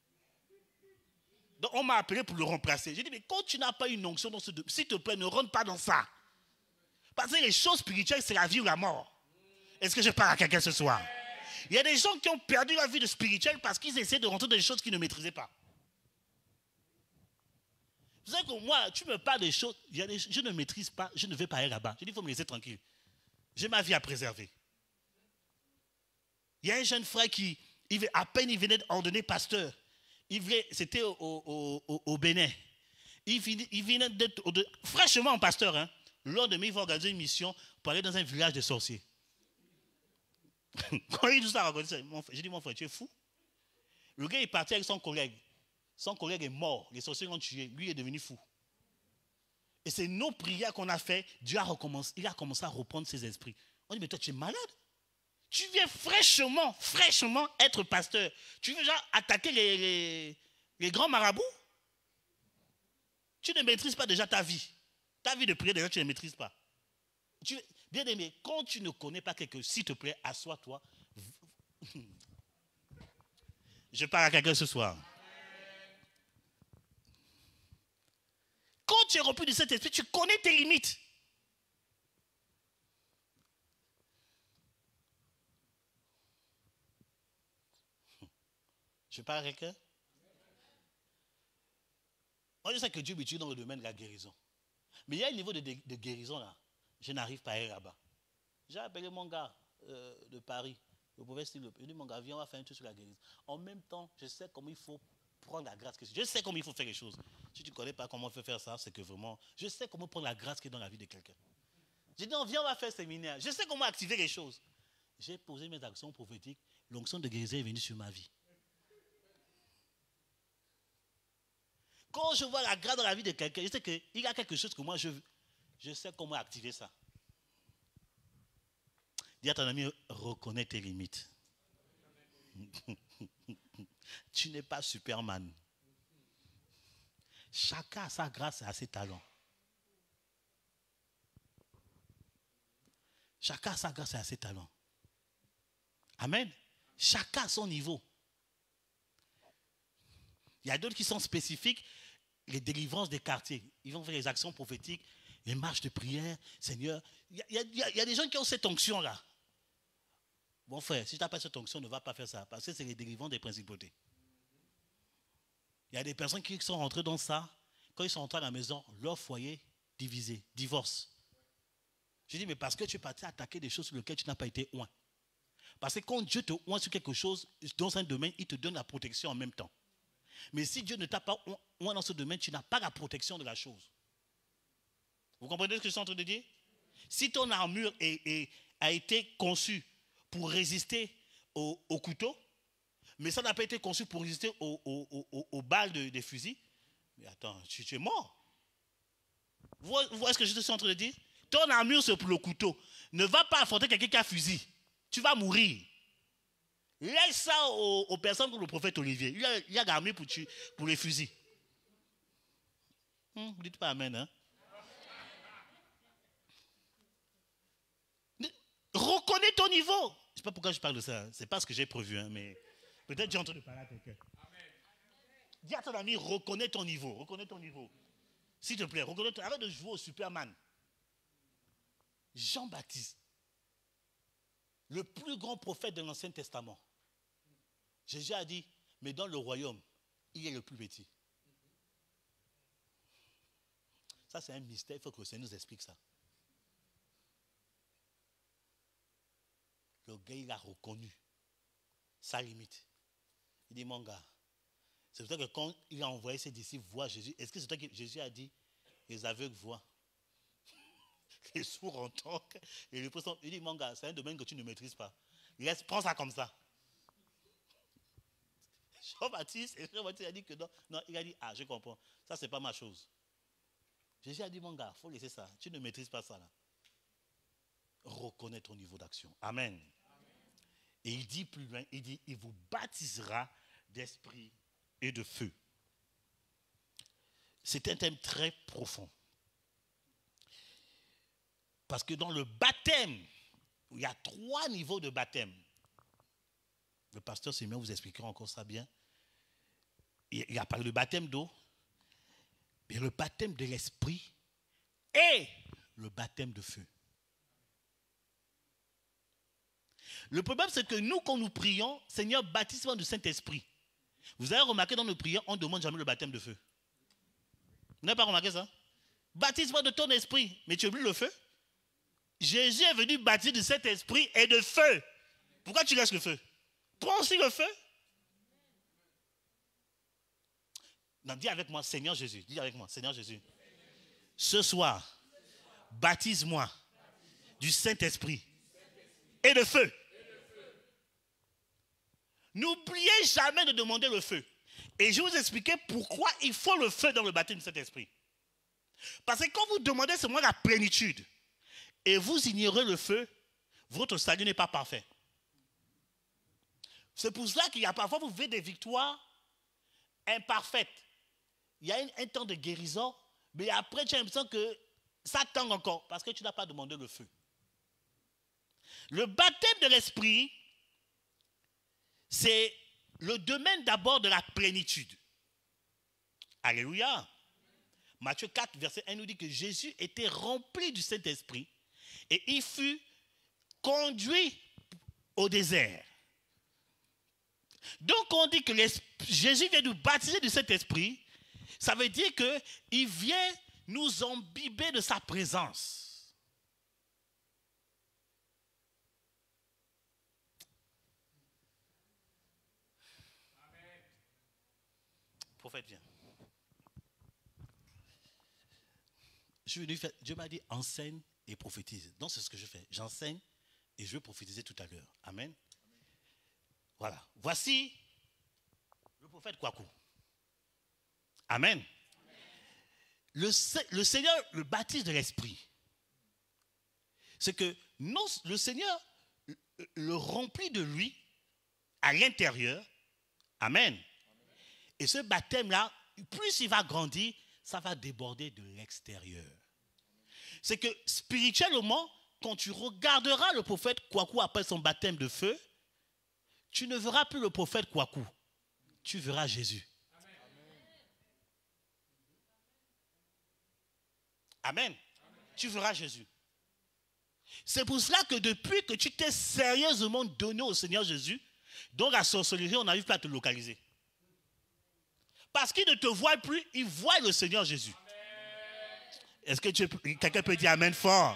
Donc on m'a appelé pour le remplacer. J'ai dit, mais quand tu n'as pas une onction dans ce domaine, s'il te plaît, ne rentre pas dans ça. Parce que les choses spirituelles, c'est la vie ou la mort. Est-ce que je parle à quelqu'un ce soir? Il y a des gens qui ont perdu la vie de spirituelle parce qu'ils essaient de rentrer dans des choses qu'ils ne maîtrisaient pas. Vous savez que moi, tu me parles des choses, je ne maîtrise pas, je ne vais pas aller là-bas. Je dis, il faut me laisser tranquille. J'ai ma vie à préserver. Il y a un jeune frère qui, à peine il venait d'ordonner pasteur. C'était au Bénin. Il venait d'être fraîchement en pasteur. Hein. Lors de mai, il va organiser une mission pour aller dans un village de sorciers. Quand il nous a raconté, j'ai dit, mon frère, tu es fou. Le gars est parti avec son collègue. Son collègue est mort. Les sorciers l'ont tué. Lui est devenu fou. Et c'est nos prières qu'on a fait. Dieu a recommencé. Il a commencé à reprendre ses esprits. On dit, mais toi, tu es malade. Tu viens fraîchement être pasteur. Tu veux genre attaquer les grands marabouts? Tu ne maîtrises pas déjà ta vie. Ta vie de prière, déjà, tu ne maîtrises pas. Bien aimé, quand tu ne connais pas quelque chose, s'il te plaît, assois-toi. Je parle à quelqu'un ce soir. Quand tu es rempli de cet esprit, tu connais tes limites. Je parle à quelqu'un? Moi, je sais que Dieu m'utilise dans le domaine de la guérison. Mais il y a un niveau de guérison là. Je n'arrive pas à aller là-bas. J'ai appelé mon gars de Paris, le prophète Steve. Il dit, mon gars, viens, on va faire un truc sur la guérison. En même temps, je sais comment il faut prendre la grâce. Je sais comment il faut faire les choses. Si tu ne connais pas comment il faut faire ça, c'est que vraiment, je sais comment prendre la grâce qui est dans la vie de quelqu'un. J'ai dit, non, viens, on va faire un séminaire. Je sais comment activer les choses. J'ai posé mes actions prophétiques. L'onction de guérison est venue sur ma vie. Quand je vois la grâce dans la vie de quelqu'un, je sais qu'il y a quelque chose que moi, je sais comment activer ça. Dis à ton ami, reconnais tes limites. Tu n'es pas Superman. Chacun a sa grâce et a ses talents. Chacun a sa grâce et a ses talents. Amen. Chacun a son niveau. Il y a d'autres qui sont spécifiques. Les délivrances des quartiers. Ils vont faire les actions prophétiques, les marches de prière. Seigneur, il y a des gens qui ont cette onction-là. Bon frère, si tu n'as pas cette onction, ne va pas faire ça. Parce que c'est les délivrances des principautés. Il y a des personnes qui sont rentrées dans ça. Quand ils sont rentrés à la maison, leur foyer divisé, divorce. Je dis, mais parce que tu es parti attaquer des choses sur lesquelles tu n'as pas été oint. Parce que quand Dieu te oint sur quelque chose, dans un domaine, il te donne la protection en même temps. Mais si Dieu ne t'a pas oint dans ce domaine, tu n'as pas la protection de la chose. Vous comprenez ce que je suis en train de dire? Si ton armure a été conçue pour résister au couteau, mais ça n'a pas été conçu pour résister aux balles des fusils, mais attends, tu es mort. Vous voyez ce que je suis en train de dire? Ton armure, c'est pour le couteau. Ne va pas affronter quelqu'un qui a fusil. Tu vas mourir. Laisse ça aux personnes comme le prophète Olivier. Il a l'armure pour les fusils. Vous ne dites pas amen, hein? Reconnais ton niveau. Je ne sais pas pourquoi je parle de ça. Ce n'est pas ce que j'ai prévu, hein, mais peut-être j'ai entendu parler à quelqu'un. Dis à ton ami, reconnais ton niveau. Reconnais ton niveau. S'il te plaît, arrête de jouer au Superman. Jean-Baptiste, le plus grand prophète de l'Ancien Testament. Jésus a dit, mais dans le royaume, il est le plus petit. Ça, c'est un mystère. Il faut que le Seigneur nous explique ça. Le gars, il a reconnu sa limite. Il dit, mon gars, c'est pour ça que quand il a envoyé ses disciples voir Jésus, est-ce que c'est toi que Jésus a dit, les aveugles voient? Les sourds entendent. Et les personnes, il dit, mon gars, c'est un domaine que tu ne maîtrises pas. Prends ça comme ça. Jean-Baptiste a dit que non. Non, il a dit, ah, je comprends. Ça, c'est pas ma chose. Jésus a dit, mon gars, il faut laisser ça. Tu ne maîtrises pas ça là. Reconnais ton niveau d'action. Amen. Et il dit plus loin, il dit, il vous baptisera d'esprit et de feu. C'est un thème très profond. Parce que dans le baptême, il y a 3 niveaux de baptême. Le pasteur Simeon vous expliquera encore ça bien. Il a parlé du baptême d'eau, et le baptême de l'esprit et le baptême de feu. Le problème, c'est que nous, quand nous prions, Seigneur, baptise-moi du Saint-Esprit. Vous avez remarqué dans nos prières, on ne demande jamais le baptême de feu. Vous n'avez pas remarqué ça? Baptise-moi de ton esprit, mais tu oublies le feu? Jésus est venu baptiser du Saint-Esprit et de feu. Pourquoi tu laisses le feu? Prends aussi le feu. Non, dis avec moi, Seigneur Jésus. Dis avec moi, Seigneur Jésus. Ce soir, baptise-moi du Saint-Esprit et de feu. N'oubliez jamais de demander le feu. Et je vais vous expliquer pourquoi il faut le feu dans le baptême du Saint-Esprit. Parce que quand vous demandez seulement la plénitude et vous ignorez le feu, votre salut n'est pas parfait. C'est pour cela qu'il y a parfois, vous vivez des victoires imparfaites. Il y a un temps de guérison, mais après tu as l'impression que ça tangue encore parce que tu n'as pas demandé le feu. Le baptême de l'esprit, c'est le domaine d'abord de la plénitude. Alléluia. Matthieu 4, verset 1 nous dit que Jésus était rempli du Saint-Esprit et il fut conduit au désert. Donc on dit que Jésus vient nous baptiser du Saint-Esprit, ça veut dire qu'il vient nous imbiber de sa présence. Prophète vient. Dieu m'a dit enseigne et prophétise. Donc c'est ce que je fais. J'enseigne et je vais prophétiser tout à l'heure. Amen. Voilà. Voici le prophète Kwaku. Amen. Le Seigneur le baptise de l'esprit. C'est que le Seigneur le remplit de lui à l'intérieur. Amen. Et ce baptême-là, plus il va grandir, ça va déborder de l'extérieur. C'est que spirituellement, quand tu regarderas le prophète Kwaku après son baptême de feu, tu ne verras plus le prophète Kwaku. Tu verras Jésus. Amen. Amen. Tu verras Jésus. C'est pour cela que depuis que tu t'es sérieusement donné au Seigneur Jésus, donc la sorcellerie, on n'arrive pas à te localiser. Parce qu'il ne te voit plus, il voit le Seigneur Jésus. Est-ce que quelqu'un peut dire Amen fort?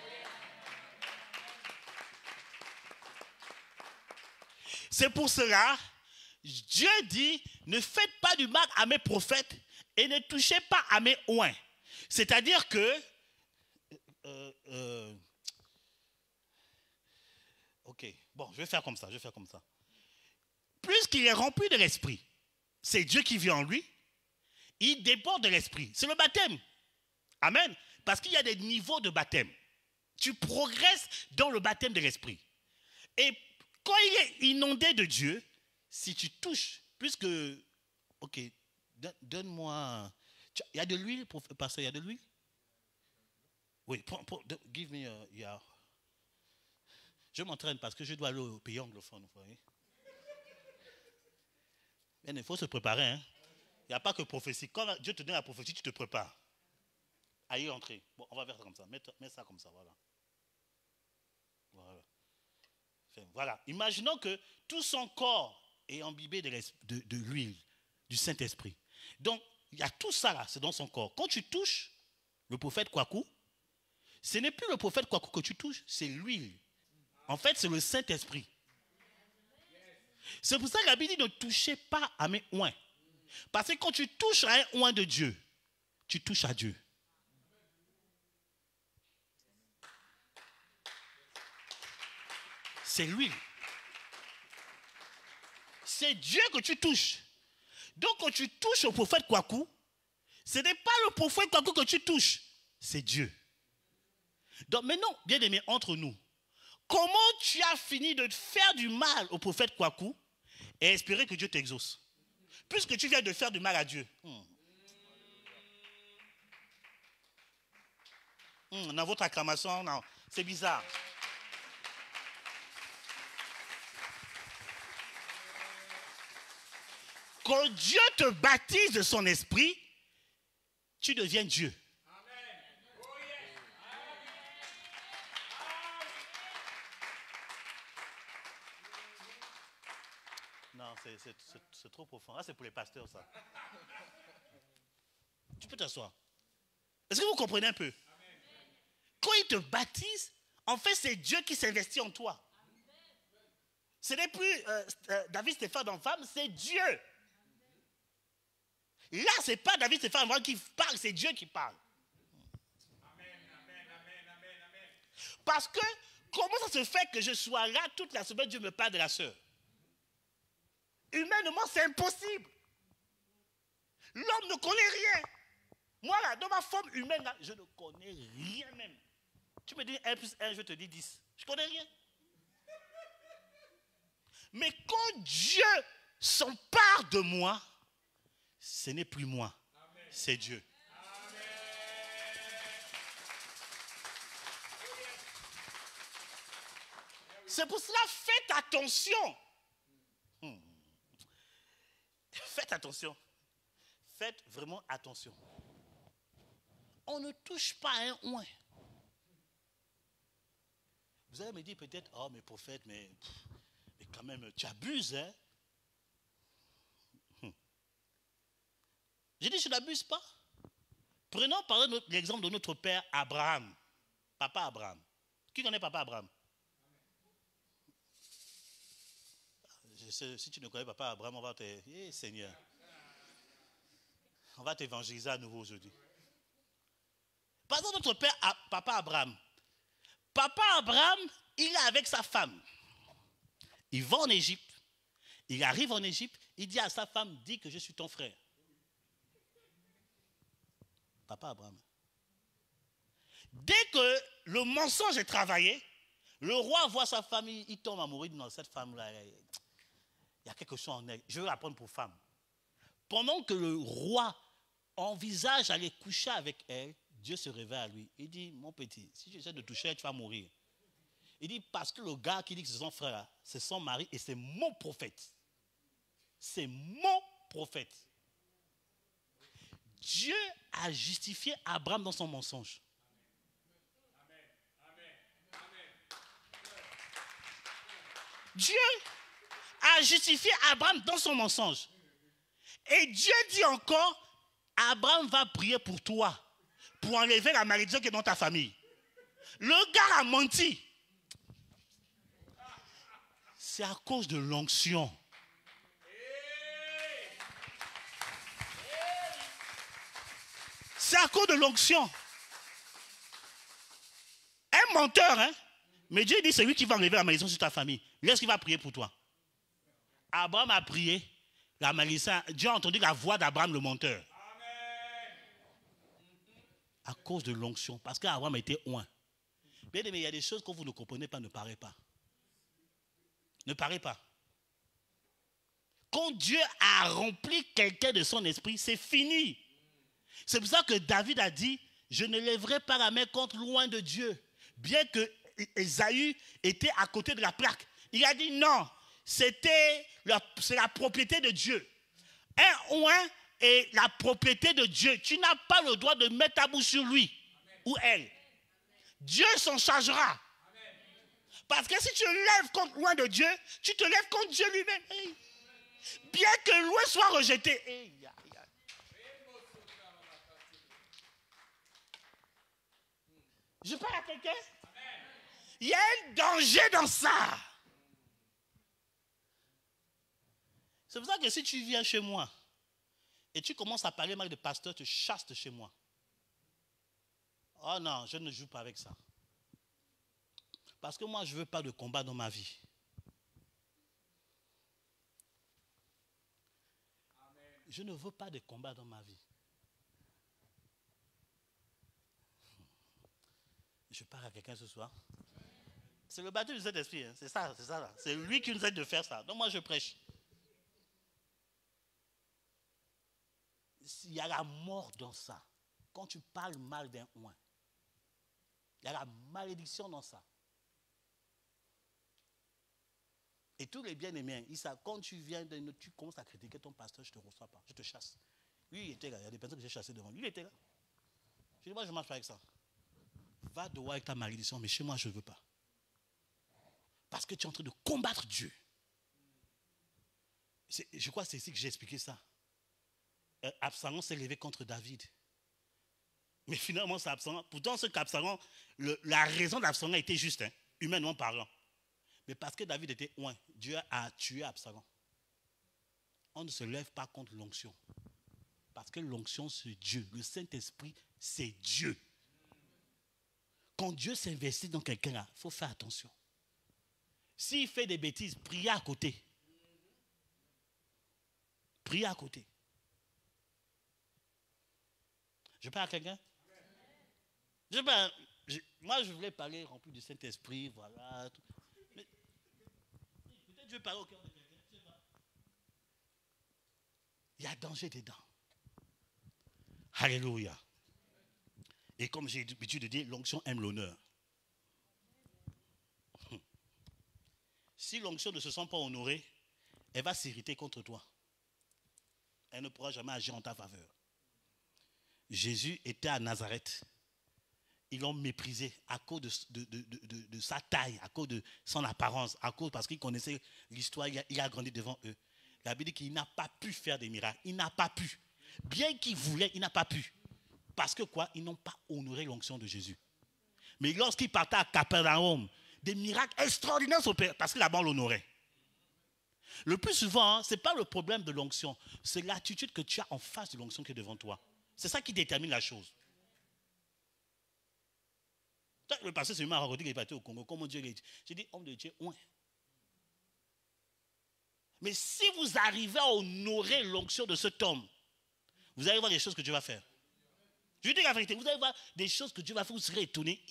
C'est pour cela, Dieu dit, ne faites pas du mal à mes prophètes et ne touchez pas à mes oints. C'est-à-dire que, ok, bon, je vais faire comme ça. Puisqu'il est rempli de l'esprit, c'est Dieu qui vit en lui, il déborde de l'esprit. C'est le baptême. Amen. Parce qu'il y a des niveaux de baptême. Tu progresses dans le baptême de l'esprit. Et quand il est inondé de Dieu, si tu touches, puisque, ok, donne-moi, il y a de l'huile, pasteur, il y a de l'huile? Oui, give me a. Je m'entraîne parce que je dois aller au pays anglophone, vous voyez. Mais il faut se préparer, hein. Il n'y a pas que prophétie. Quand Dieu te donne la prophétie, tu te prépares à y entrer. Bon, on va faire ça comme ça. Mets ça comme ça, voilà. Voilà. Imaginons que tout son corps est imbibé de l'huile, du Saint-Esprit. Donc, il y a tout ça là, c'est dans son corps. Quand tu touches le prophète Kwaku, ce n'est plus le prophète Kwaku que tu touches, c'est l'huile. En fait, c'est le Saint-Esprit. C'est pour ça que la Bible dit ne touchez pas à mes oints. Parce que quand tu touches à un oint de Dieu, tu touches à Dieu. c'est l'huile. C'est Dieu que tu touches. Donc quand tu touches au prophète Kwaku, ce n'est pas le prophète Kwaku que tu touches, c'est Dieu. Donc maintenant, bien aimé, entre nous, comment tu as fini de faire du mal au prophète Kwaku et espérer que Dieu t'exauce? Puisque tu viens de faire du mal à Dieu. Dans votre acclamation, non, c'est bizarre. Quand Dieu te baptise de son esprit, tu deviens Dieu. Non, c'est trop profond. Là, c'est pour les pasteurs, ça. Tu peux t'asseoir. Est-ce que vous comprenez un peu? Quand il te baptise, en fait, c'est Dieu qui s'investit en toi. Ce n'est plus David Stéphane en femme, c'est Dieu. Là, ce n'est pas David Stéphane qui parle, c'est Dieu qui parle. Parce que, comment ça se fait que je sois là toute la semaine, Dieu me parle de la sœur? Humainement, c'est impossible. L'homme ne connaît rien. Moi, là, dans ma forme humaine, là, je ne connais rien même. Tu me dis 1 plus 1, je te dis 10. Je ne connais rien. Mais quand Dieu s'empare de moi, ce n'est plus moi, c'est Dieu. C'est pour cela, faites attention. Faites attention. Faites vraiment attention. On ne touche pas à un oin. Vous allez me dire peut-être, oh mais prophète, mais quand même, tu abuses, hein? J'ai dit, je n'abuse pas. Prenons par exemple l'exemple de notre père Abraham. Papa Abraham. Qui connaît papa Abraham? Si tu ne connais papa Abraham, on va te... Seigneur. On va t'évangéliser à nouveau aujourd'hui. Par exemple, notre père, papa Abraham. Papa Abraham, il est avec sa femme. Il va en Égypte. Il arrive en Égypte. Il dit à sa femme, dis que je suis ton frère. Papa Abraham. Dès que le mensonge est travaillé, le roi voit sa femme, il tombe amoureux. Il dit, non, cette femme-là, il y a quelque chose en elle. Je veux la prendre pour femme. Pendant que le roi envisage d'aller coucher avec elle, Dieu se révèle à lui. Il dit, mon petit, si tu essaies de toucher, tu vas mourir. Il dit, parce que le gars qui dit que c'est son frère, c'est son mari et c'est mon prophète. C'est mon prophète. Dieu a justifié Abraham dans son mensonge. Dieu a justifié Abraham dans son mensonge. Et Dieu dit encore, Abraham va prier pour toi, pour enlever la malédiction qui est dans ta famille. Le gars a menti. C'est à cause de l'onction. C'est à cause de l'onction. Un menteur, hein? Mais Dieu dit, c'est lui qui va enlever la malédiction sur ta famille. Laisse qu'il va prier pour toi. Abraham a prié. La malédiction, Dieu a entendu la voix d'Abraham, le menteur. À cause de l'onction. Parce qu'Abraham était oint. Bien aimé, il y a des choses que vous ne comprenez pas, ne parlez pas. Ne parlez pas. Quand Dieu a rempli quelqu'un de son esprit, c'est fini. C'est pour ça que David a dit, je ne lèverai pas la main contre loin de Dieu. Bien que Ésaü était à côté de la plaque. Il a dit non, c'est la propriété de Dieu. Un oint est la propriété de Dieu. Tu n'as pas le droit de mettre ta bouche sur lui ou elle. Dieu s'en chargera. Parce que si tu lèves contre loin de Dieu, tu te lèves contre Dieu lui-même. Hey. Bien que loin soit rejeté. Hey. Je parle à quelqu'un? Il y a un danger dans ça. C'est pour ça que si tu viens chez moi et tu commences à parler mal de pasteur, tu chasses de chez moi. Oh non, je ne joue pas avec ça. Parce que moi, je ne veux pas de combat dans ma vie. Je ne veux pas de combat dans ma vie. Je parle à quelqu'un ce soir. C'est le baptême du Saint-Esprit. Hein. C'est ça là. C'est lui qui nous aide de faire ça. Donc moi, je prêche. Il y a la mort dans ça. Quand tu parles mal d'un oint, il y a la malédiction dans ça. Et tous les bien-aimés, quand tu viens, tu commences à critiquer ton pasteur, je ne te reçois pas, je te chasse. Lui, il était là. Il y a des personnes que j'ai chassées devant lui. Il était là. Je dis, moi, je ne marche pas avec ça. Va dehors avec ta malédiction, mais chez moi, je ne veux pas. Parce que tu es en train de combattre Dieu. Je crois que c'est ici que j'ai expliqué ça. Absalom s'est levé contre David. Mais finalement, c'est Absalom. Pourtant, ce qu'Absalom, la raison d'Absalom a été juste, hein, humainement parlant. Mais parce que David était oint, Dieu a tué Absalom. On ne se lève pas contre l'onction. Parce que l'onction, c'est Dieu. Le Saint-Esprit, c'est Dieu. Quand Dieu s'investit dans quelqu'un, il faut faire attention. S'il fait des bêtises, priez à côté. Priez à côté. Je parle à quelqu'un? Moi, je voulais parler rempli du Saint-Esprit, voilà. Mais peut-être je vais parler au cœur de quelqu'un. Je sais pas. Il y a danger dedans. Alléluia. Et comme j'ai l'habitude de dire, l'onction aime l'honneur. Si l'onction ne se sent pas honorée, elle va s'irriter contre toi. Elle ne pourra jamais agir en ta faveur. Jésus était à Nazareth. Ils l'ont méprisé à cause de sa taille, à cause de son apparence, parce qu'il connaissait l'histoire, il a grandi devant eux. La Bible dit qu'il n'a pas pu faire des miracles. Il n'a pas pu. Bien qu'il voulait, il n'a pas pu. Parce que quoi? Ils n'ont pas honoré l'onction de Jésus. Mais lorsqu'il partait à Capernaum, des miracles extraordinaires s'opéraient parce que là-bas on l'honorait. Le plus souvent, hein, ce n'est pas le problème de l'onction, c'est l'attitude que tu as en face de l'onction qui est devant toi. C'est ça qui détermine la chose. Le pasteur c'est m'a raconté qu'il est parti au Congo. Comment Dieu l'a dit? J'ai dit, homme de Dieu, ouais. Mais si vous arrivez à honorer l'onction de cet homme, vous allez voir des choses que Dieu va faire. Je vous dis la vérité, vous allez voir des choses que Dieu va faire, vous serez étonnés.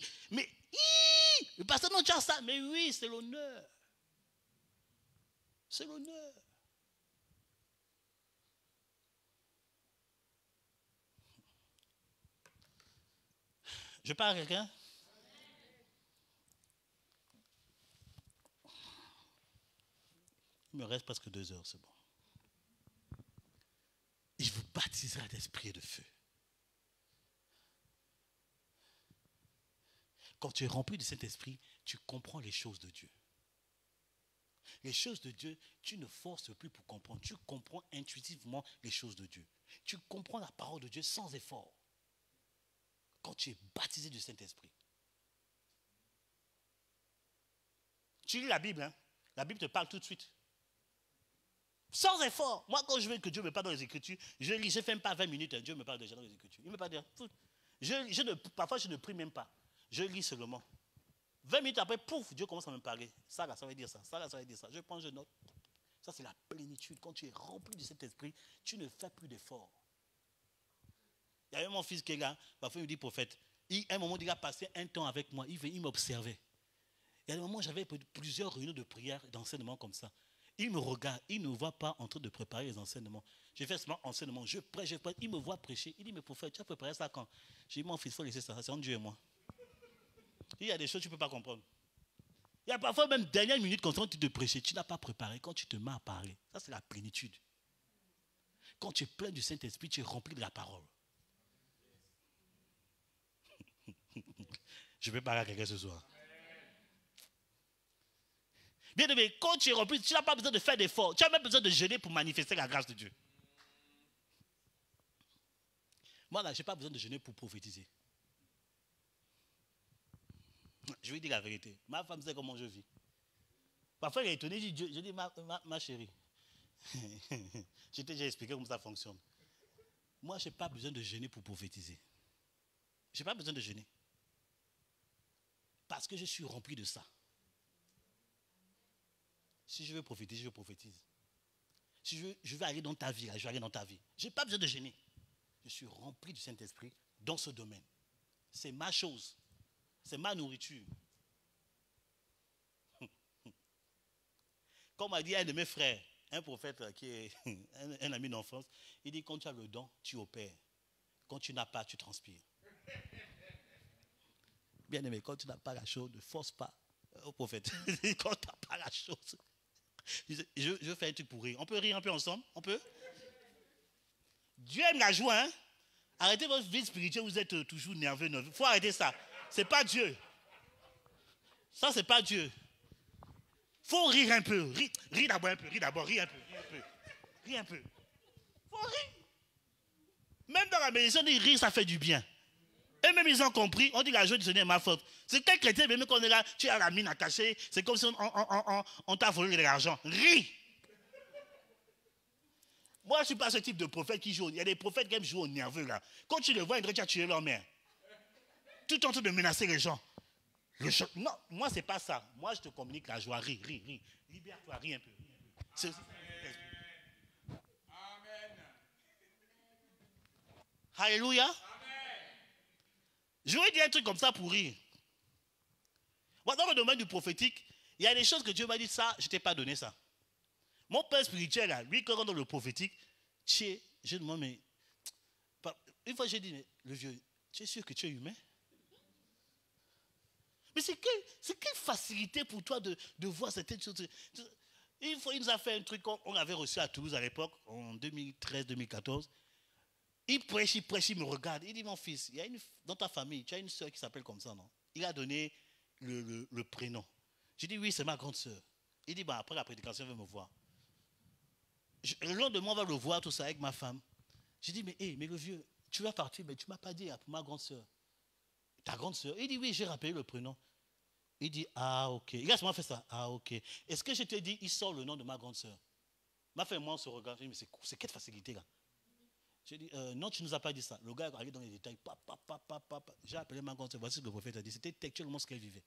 Le pasteur non, tu as ça. Mais oui, c'est l'honneur. C'est l'honneur. Je parle à quelqu'un? Il me reste presque 2 heures, c'est bon. Il vous baptisera d'esprit et de feu. Quand tu es rempli de cet esprit, tu comprends les choses de Dieu. Les choses de Dieu, tu ne forces plus pour comprendre. Tu comprends intuitivement les choses de Dieu. Tu comprends la parole de Dieu sans effort. Quand tu es baptisé du Saint-Esprit. Tu lis la Bible, hein? La Bible te parle tout de suite. Sans effort. Moi, quand je veux que Dieu me parle dans les Écritures, je lis, je ne fais même pas 20 minutes, hein, Dieu me parle déjà dans les Écritures. Il me parle déjà. Parfois, je ne prie même pas. Je lis seulement. 20 minutes après, pouf, Dieu commence à me parler. Ça, là, ça veut dire ça. Ça, là, ça veut dire ça. Je prends, je note. Ça, c'est la plénitude. Quand tu es rempli de cet esprit, tu ne fais plus d'efforts. Il y avait mon fils qui est là. Parfois, il me dit, prophète. À un moment, il a passé un temps avec moi. Il m'observait. Il y a des moments où j'avais plusieurs réunions de prière, d'enseignement comme ça. Il me regarde. Il ne me voit pas en train de préparer les enseignements. J'ai fait seulement enseignement. Je prêche. Il me voit prêcher. Il dit, mais prophète, tu as préparé ça quand? J'ai dit, mon fils, il faut laisser ça. C'est entre Dieu et moi. Il y a des choses que tu ne peux pas comprendre. Il y a parfois même dernière minute quand tu te prêches, tu n'as pas préparé. Quand tu te mets à parler, ça c'est la plénitude. Quand tu es plein du Saint-Esprit, tu es rempli de la parole. Je vais parler à quelqu'un ce soir. Bien aimé, quand tu es rempli, tu n'as pas besoin de faire d'efforts. Tu n'as même besoin de jeûner pour manifester la grâce de Dieu. Moi là, je n'ai pas besoin de jeûner pour prophétiser. Je lui dis la vérité. Ma femme sait comment je vis. Parfois, elle est étonnée. Je dis, ma chérie, je t'ai déjà expliqué comment ça fonctionne. Moi, je n'ai pas besoin de jeûner pour prophétiser. Je n'ai pas besoin de jeûner. parce que je suis rempli de ça. Si je veux prophétiser, je prophétise. Si je veux aller dans ta vie, là, je vais aller dans ta vie. Je n'ai pas besoin de gêner. Je suis rempli du Saint-Esprit dans ce domaine. C'est ma chose. C'est ma nourriture. Comme a dit un de mes frères, un prophète qui est un ami d'enfance, il dit quand tu as le don, tu opères. Quand tu n'as pas, tu transpires. Bien aimé, quand tu n'as pas la chose, ne force pas au prophète. Quand tu n'as pas la chose, je fais un truc pour rire. On peut rire un peu ensemble? On peut? Dieu aime la joie, hein? Arrêtez votre vie spirituelle, vous êtes toujours nerveux. Il faut arrêter ça. C'est pas Dieu. Ça, c'est pas Dieu. Faut rire un peu. Rire d'abord un peu. Rire d'abord, rire un peu. Rire un peu. Faut rire. Même dans la médecine, on dit rire, ça fait du bien. Et même ils ont compris, on dit la joie du Seigneur est ma faute. C'est quel chrétien, même qu'on est là, tu as la mine à cacher, c'est comme si on t'a volé de l'argent. Ris. Moi, je ne suis pas ce type de prophète qui joue. Il y a des prophètes qui aiment jouer au nerveux là. Quand tu les vois, ils dirait tu as tué leur mère. Tout en train de menacer les gens. Non, moi, ce n'est pas ça. Moi, je te communique la joie. Ris. Libère-toi, ris un peu. Amen. Alléluia. Je vais dire un truc comme ça pour rire. Moi, dans le domaine du prophétique, il y a des choses que Dieu m'a dit, ça, je ne t'ai pas donné ça. Mon père spirituel, là, lui, quand on est dans le prophétique, je demande, mais une fois j'ai dit, mais le vieux, tu es sûr que tu es humain? Mais c'est quelle facilité pour toi de voir certaines choses. Une fois, il nous a fait un truc qu'on avait reçu à Toulouse à l'époque, en 2013-2014. Il prêche, il me regarde. Il dit, mon fils, il y a dans ta famille, tu as une soeur qui s'appelle comme ça, non? Il a donné le prénom. J'ai dit, oui, c'est ma grande soeur. Il dit, bah, après la prédication, il va me voir. Le lendemain, on va le voir, tout ça, avec ma femme. J'ai dit, mais le vieux, tu vas partir, mais tu ne m'as pas dit pour ma grande soeur. Ta grande soeur? Il dit, oui, j'ai rappelé le prénom. Il dit, ah, ok. Il a seulement fait ça. Ah, ok. Est-ce que je t'ai dit, il sort le nom de ma grande soeur? Ma femme et moi, on se regarde. Je dis, mais c'est quelle facilité, là? J'ai dit, non, tu ne nous as pas dit ça. Le gars est allé dans les détails. J'ai appelé ma grande soeur. Voici ce que le prophète a dit. C'était textuellement ce qu'elle vivait.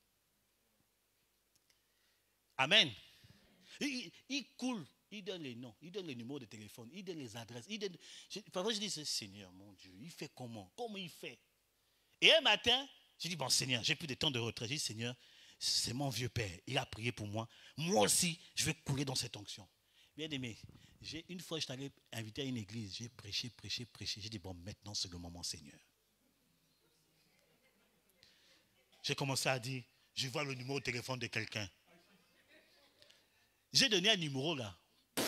Amen. Il coule. Il donne les noms, il donne les numéros de téléphone, il donne les adresses. Parfois, je dis, Seigneur, mon Dieu, il fait comment? Comment il fait? Et un matin, je dis, bon, Seigneur, j'ai plus de temps de retraite. J'ai dit, Seigneur, c'est mon vieux père. Il a prié pour moi. Moi aussi, je vais couler dans cette onction. Bien aimé, une fois, je t'allais inviter à une église. J'ai prêché. J'ai dit, bon, maintenant, c'est le moment, Seigneur. J'ai commencé à dire, je vois le numéro de téléphone de quelqu'un. J'ai donné un numéro là.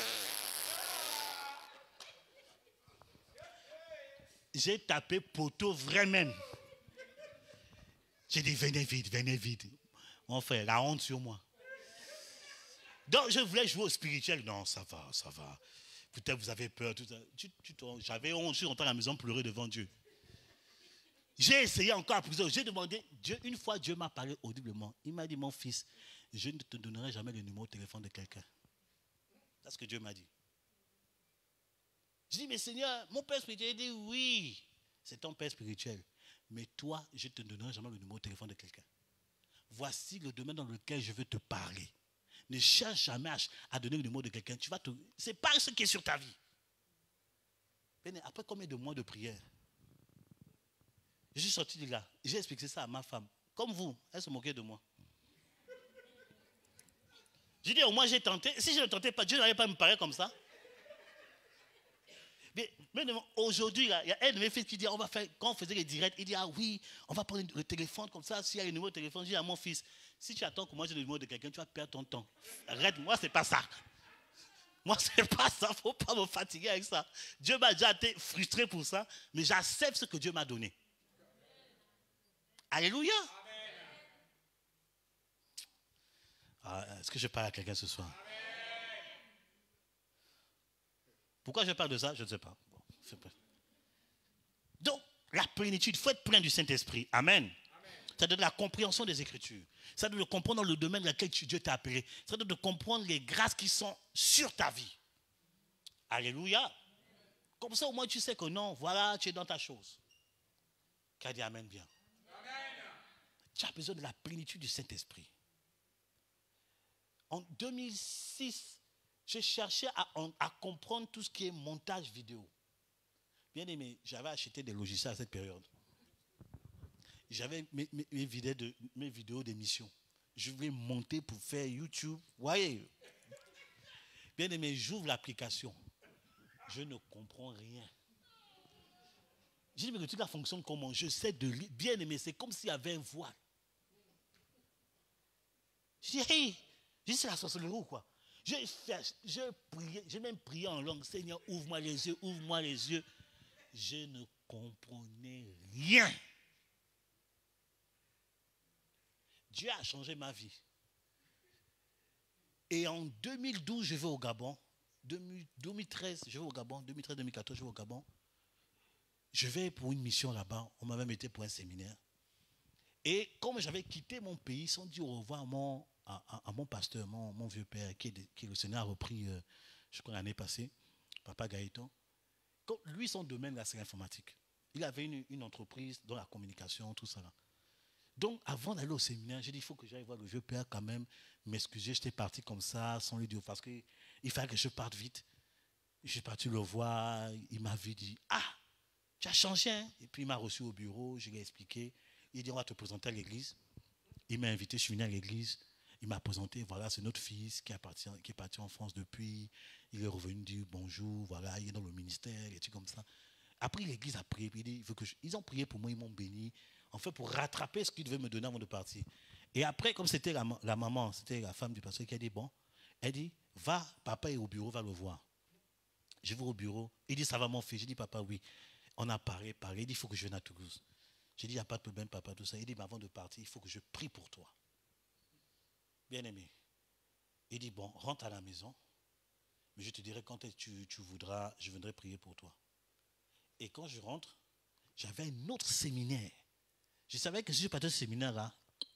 J'ai tapé poteau vrai même. J'ai dit, venez vite. Mon frère, la honte sur moi. Donc, je voulais jouer au spirituel. Non, ça va. Peut-être vous avez peur. Tout ça. J'avais honte, je suis rentré à la maison pleurer devant Dieu. J'ai essayé encore à plusieurs. J'ai demandé, une fois Dieu m'a parlé audiblement. Il m'a dit, mon fils, je ne te donnerai jamais le numéro de téléphone de quelqu'un. C'est ce que Dieu m'a dit. Je dis, mais Seigneur, mon père spirituel, il dit, oui, c'est ton père spirituel. Mais toi, je ne te donnerai jamais le numéro de téléphone de quelqu'un. Voici le domaine dans lequel je veux te parler. Ne cherche jamais à donner le numéro de quelqu'un. C'est pas ce qui est sur ta vie. Après combien de mois de prière, je suis sorti de là. J'ai expliqué ça à ma femme. Comme vous, elle se moquait de moi. J'ai dit, au moins j'ai tenté. Si je ne tentais pas, Dieu n'allait pas me parler comme ça. Mais aujourd'hui, il y a un de mes fils qui dit, on va faire, quand on faisait les directs, il dit, ah oui, on va prendre le téléphone comme ça, s'il y a le numéro de téléphone, je dis à mon fils, si tu attends que moi j'ai le numéro de quelqu'un, tu vas perdre ton temps. Arrête, moi c'est pas ça. Moi c'est pas ça, faut pas me fatiguer avec ça. Dieu m'a déjà été frustré pour ça, mais j'accepte ce que Dieu m'a donné. Alléluia. Est-ce que je parle à quelqu'un ce soir? Pourquoi je parle de ça? Je ne sais pas. Donc, la plénitude, il faut être plein du Saint-Esprit. Amen. Ça donne la compréhension des Écritures. Ça donne de comprendre dans le domaine dans lequel Dieu t'a appelé. Ça donne de comprendre les grâces qui sont sur ta vie. Alléluia. Comme ça, au moins, tu sais que non, voilà, tu es dans ta chose. Qu'a dit Amen bien. Tu as besoin de la plénitude du Saint-Esprit. En 2006, j'ai cherché à comprendre tout ce qui est montage vidéo. Bien aimé, j'avais acheté des logiciels à cette période. J'avais mes vidéos d'émission. Je voulais monter pour faire YouTube. Vous voyez? Bien aimé, j'ouvre l'application. Je ne comprends rien. Je dis, mais le truc là fonctionne comment? Je sais de lire. Bien aimé, c'est comme s'il y avait un voile. Je dis, hey, c'est la sorcellerie ou quoi? J'ai même prié en langue. Seigneur, ouvre-moi les yeux, ouvre-moi les yeux. Je ne comprenais rien. Dieu a changé ma vie. Et en 2012, je vais au Gabon. 2013, je vais au Gabon. 2013-2014, je vais au Gabon. Je vais pour une mission là-bas. On m'a même été pour un séminaire. Et comme j'avais quitté mon pays, ils ont dit au revoir à mon pasteur, mon vieux père, qui le Seigneur a repris, je crois, l'année passée, Papa Gaëtan. Lui, son domaine, là, c'est l'informatique. Il avait une entreprise dans la communication, tout ça. Là. Donc, avant d'aller au séminaire, j'ai dit, il faut que j'aille voir le vieux père quand même, m'excuser. J'étais parti comme ça, sans lui dire, parce qu'il fallait que je parte vite. Je suis parti le voir, il m'a vu, dit, ah, tu as changé, hein? Et puis, il m'a reçu au bureau, je lui ai expliqué. Il dit, on va te présenter à l'église. Il m'a invité, je suis venu à l'église. Il m'a présenté, voilà, c'est notre fils qui est parti en France depuis. Il est revenu dire bonjour, voilà, il est dans le ministère, et tout comme ça. Après, l'église a prié, puis ils ont prié pour moi, ils m'ont béni. En fait, pour rattraper ce qu'ils devaient me donner avant de partir. Et après, comme c'était la maman, c'était la femme du pasteur qui a dit, bon, elle dit, va, papa est au bureau, va le voir. Je vais au bureau. Il dit, ça va mon fils? J'ai dit, papa, oui. On a parlé. Il dit, il faut que je vienne à Toulouse. J'ai dit, il n'y a pas de problème, papa, tout ça. Il dit, mais avant de partir, il faut que je prie pour toi. Bien aimé. Il dit, bon, rentre à la maison. Mais je te dirai quand tu voudras, je viendrai prier pour toi. Et quand je rentre, j'avais un autre séminaire. Je savais que si je partais de ce séminaire-là,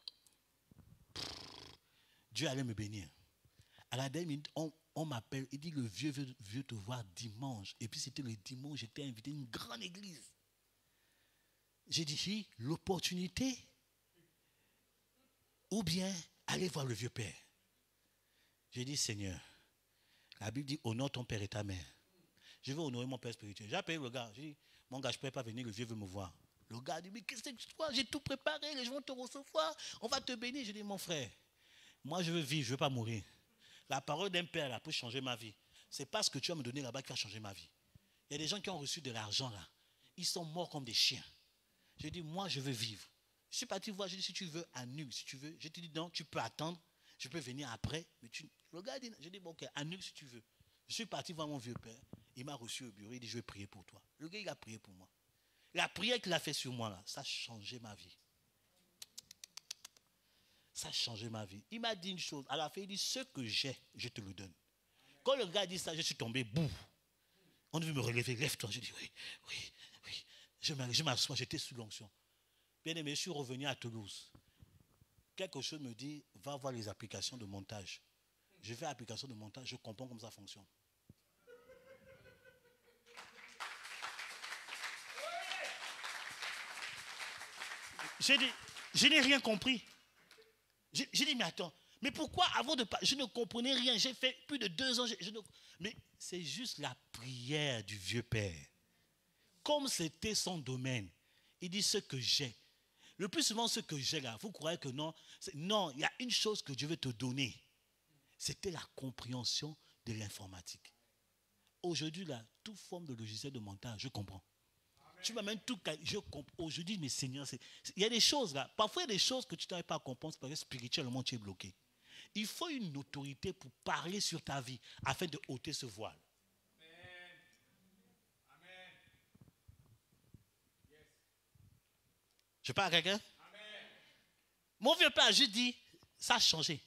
Dieu allait me bénir. À la dernière minute, on m'appelle, il dit, le vieux veut te voir dimanche. Et puis c'était le dimanche, j'étais invité à une grande église. J'ai dit, l'opportunité, ou bien aller voir le vieux père. J'ai dit, Seigneur, la Bible dit, honore ton père et ta mère. Je veux honorer mon père spirituel. J'ai appelé le gars, j'ai dit, mon gars, je ne peux pas venir, le vieux veut me voir. Le gars a dit, mais qu'est-ce que tu vois? J'ai tout préparé, les gens vont te recevoir, on va te bénir. J'ai dit, mon frère, moi je veux vivre, je ne veux pas mourir. La parole d'un père là peut changer ma vie. Ce n'est pas ce que tu vas me donner là-bas qui va changer ma vie. Il y a des gens qui ont reçu de l'argent là. Ils sont morts comme des chiens. J'ai dit, moi je veux vivre. Je suis parti voir, j'ai dit, si tu veux, annule. Si tu veux, je te dis, non, tu peux attendre. Je peux venir après. Mais le gars a dit, j'ai dit, bon, ok, annule si tu veux. Je suis parti voir mon vieux père. Il m'a reçu au bureau. Il dit, je vais prier pour toi. Le gars, il a prié pour moi. La prière qu'il a fait sur moi, là, ça a changé ma vie. Ça a changé ma vie. Il m'a dit une chose. À la fin, il dit, ce que j'ai, je te le donne. Quand le gars a dit ça, je suis tombé, boum. On devait me relever, lève-toi. Je dis, oui. Je m'assois, j'étais sous l'onction. Bien aimé, je suis revenu à Toulouse. Quelque chose me dit, va voir les applications de montage. Je fais l'application de montage, je comprends comment ça fonctionne. J'ai dit, je n'ai rien compris. J'ai dit, mais attends, mais pourquoi avant de parler, je ne comprenais rien. J'ai fait plus de 2 ans. Mais c'est juste la prière du vieux père. Comme c'était son domaine, il dit ce que j'ai. Le plus souvent, ce que j'ai là, vous croyez que non? Non, il y a une chose que Dieu veut te donner. C'était la compréhension de l'informatique. Aujourd'hui, là, toute forme de logiciel de montage, je comprends. Amen. Tu m'amènes tout, je comprends. Aujourd'hui, mais Seigneur, il y a des choses là. Parfois, il y a des choses que tu n'arrives pas à comprendre parce que spirituellement, tu es bloqué. Il faut une autorité pour parler sur ta vie afin de ôter ce voile. Amen. Yes. Je parle à quelqu'un? Mon vieux père, je dis, ça a changé.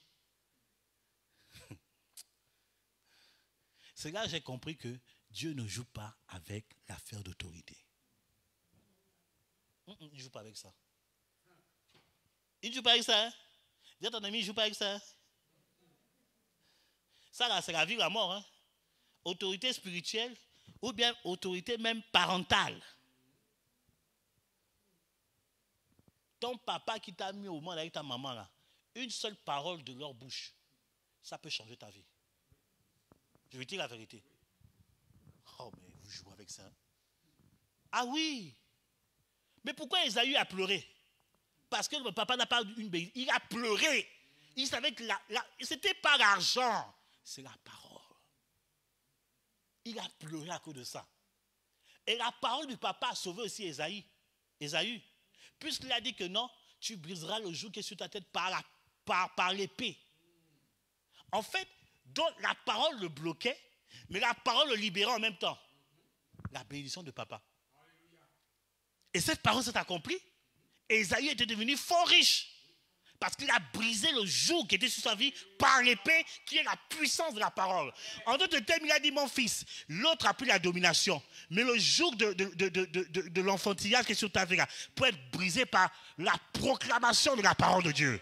C'est là que j'ai compris que Dieu ne joue pas avec l'affaire d'autorité. Il ne joue pas avec ça. Il ne joue pas avec ça. Hein? Dis à ton ami, il ne joue pas avec ça. Ça là, c'est la vie ou la mort. Hein? Autorité spirituelle ou bien autorité même parentale. ton papa qui t'a mis au monde avec ta maman là, une seule parole de leur bouche, ça peut changer ta vie. Je vais dire la vérité. Oh, mais vous jouez avec ça. Ah oui. Mais pourquoi Esaü a pleuré? Parce que le papa n'a pas une bénédiction. Il a pleuré. Il savait que c'était pas l'argent, c'est la parole. Il a pleuré à cause de ça. Et la parole du papa a sauvé aussi Esaü. Puisqu'il a dit que non, tu briseras le joug qui est sur ta tête par l'épée. En fait, donc la parole le bloquait, mais la parole le libérait en même temps. La bénédiction de papa. Et cette parole s'est accomplie. Et Esaü était devenu fort riche. Parce qu'il a brisé le joug qui était sur sa vie par l'épée, qui est la puissance de la parole. En d'autres termes, il a dit, mon fils, l'autre a pris la domination. Mais le joug de l'enfantillage qui est sur ta vie là, peut être brisé par la proclamation de la parole de Dieu.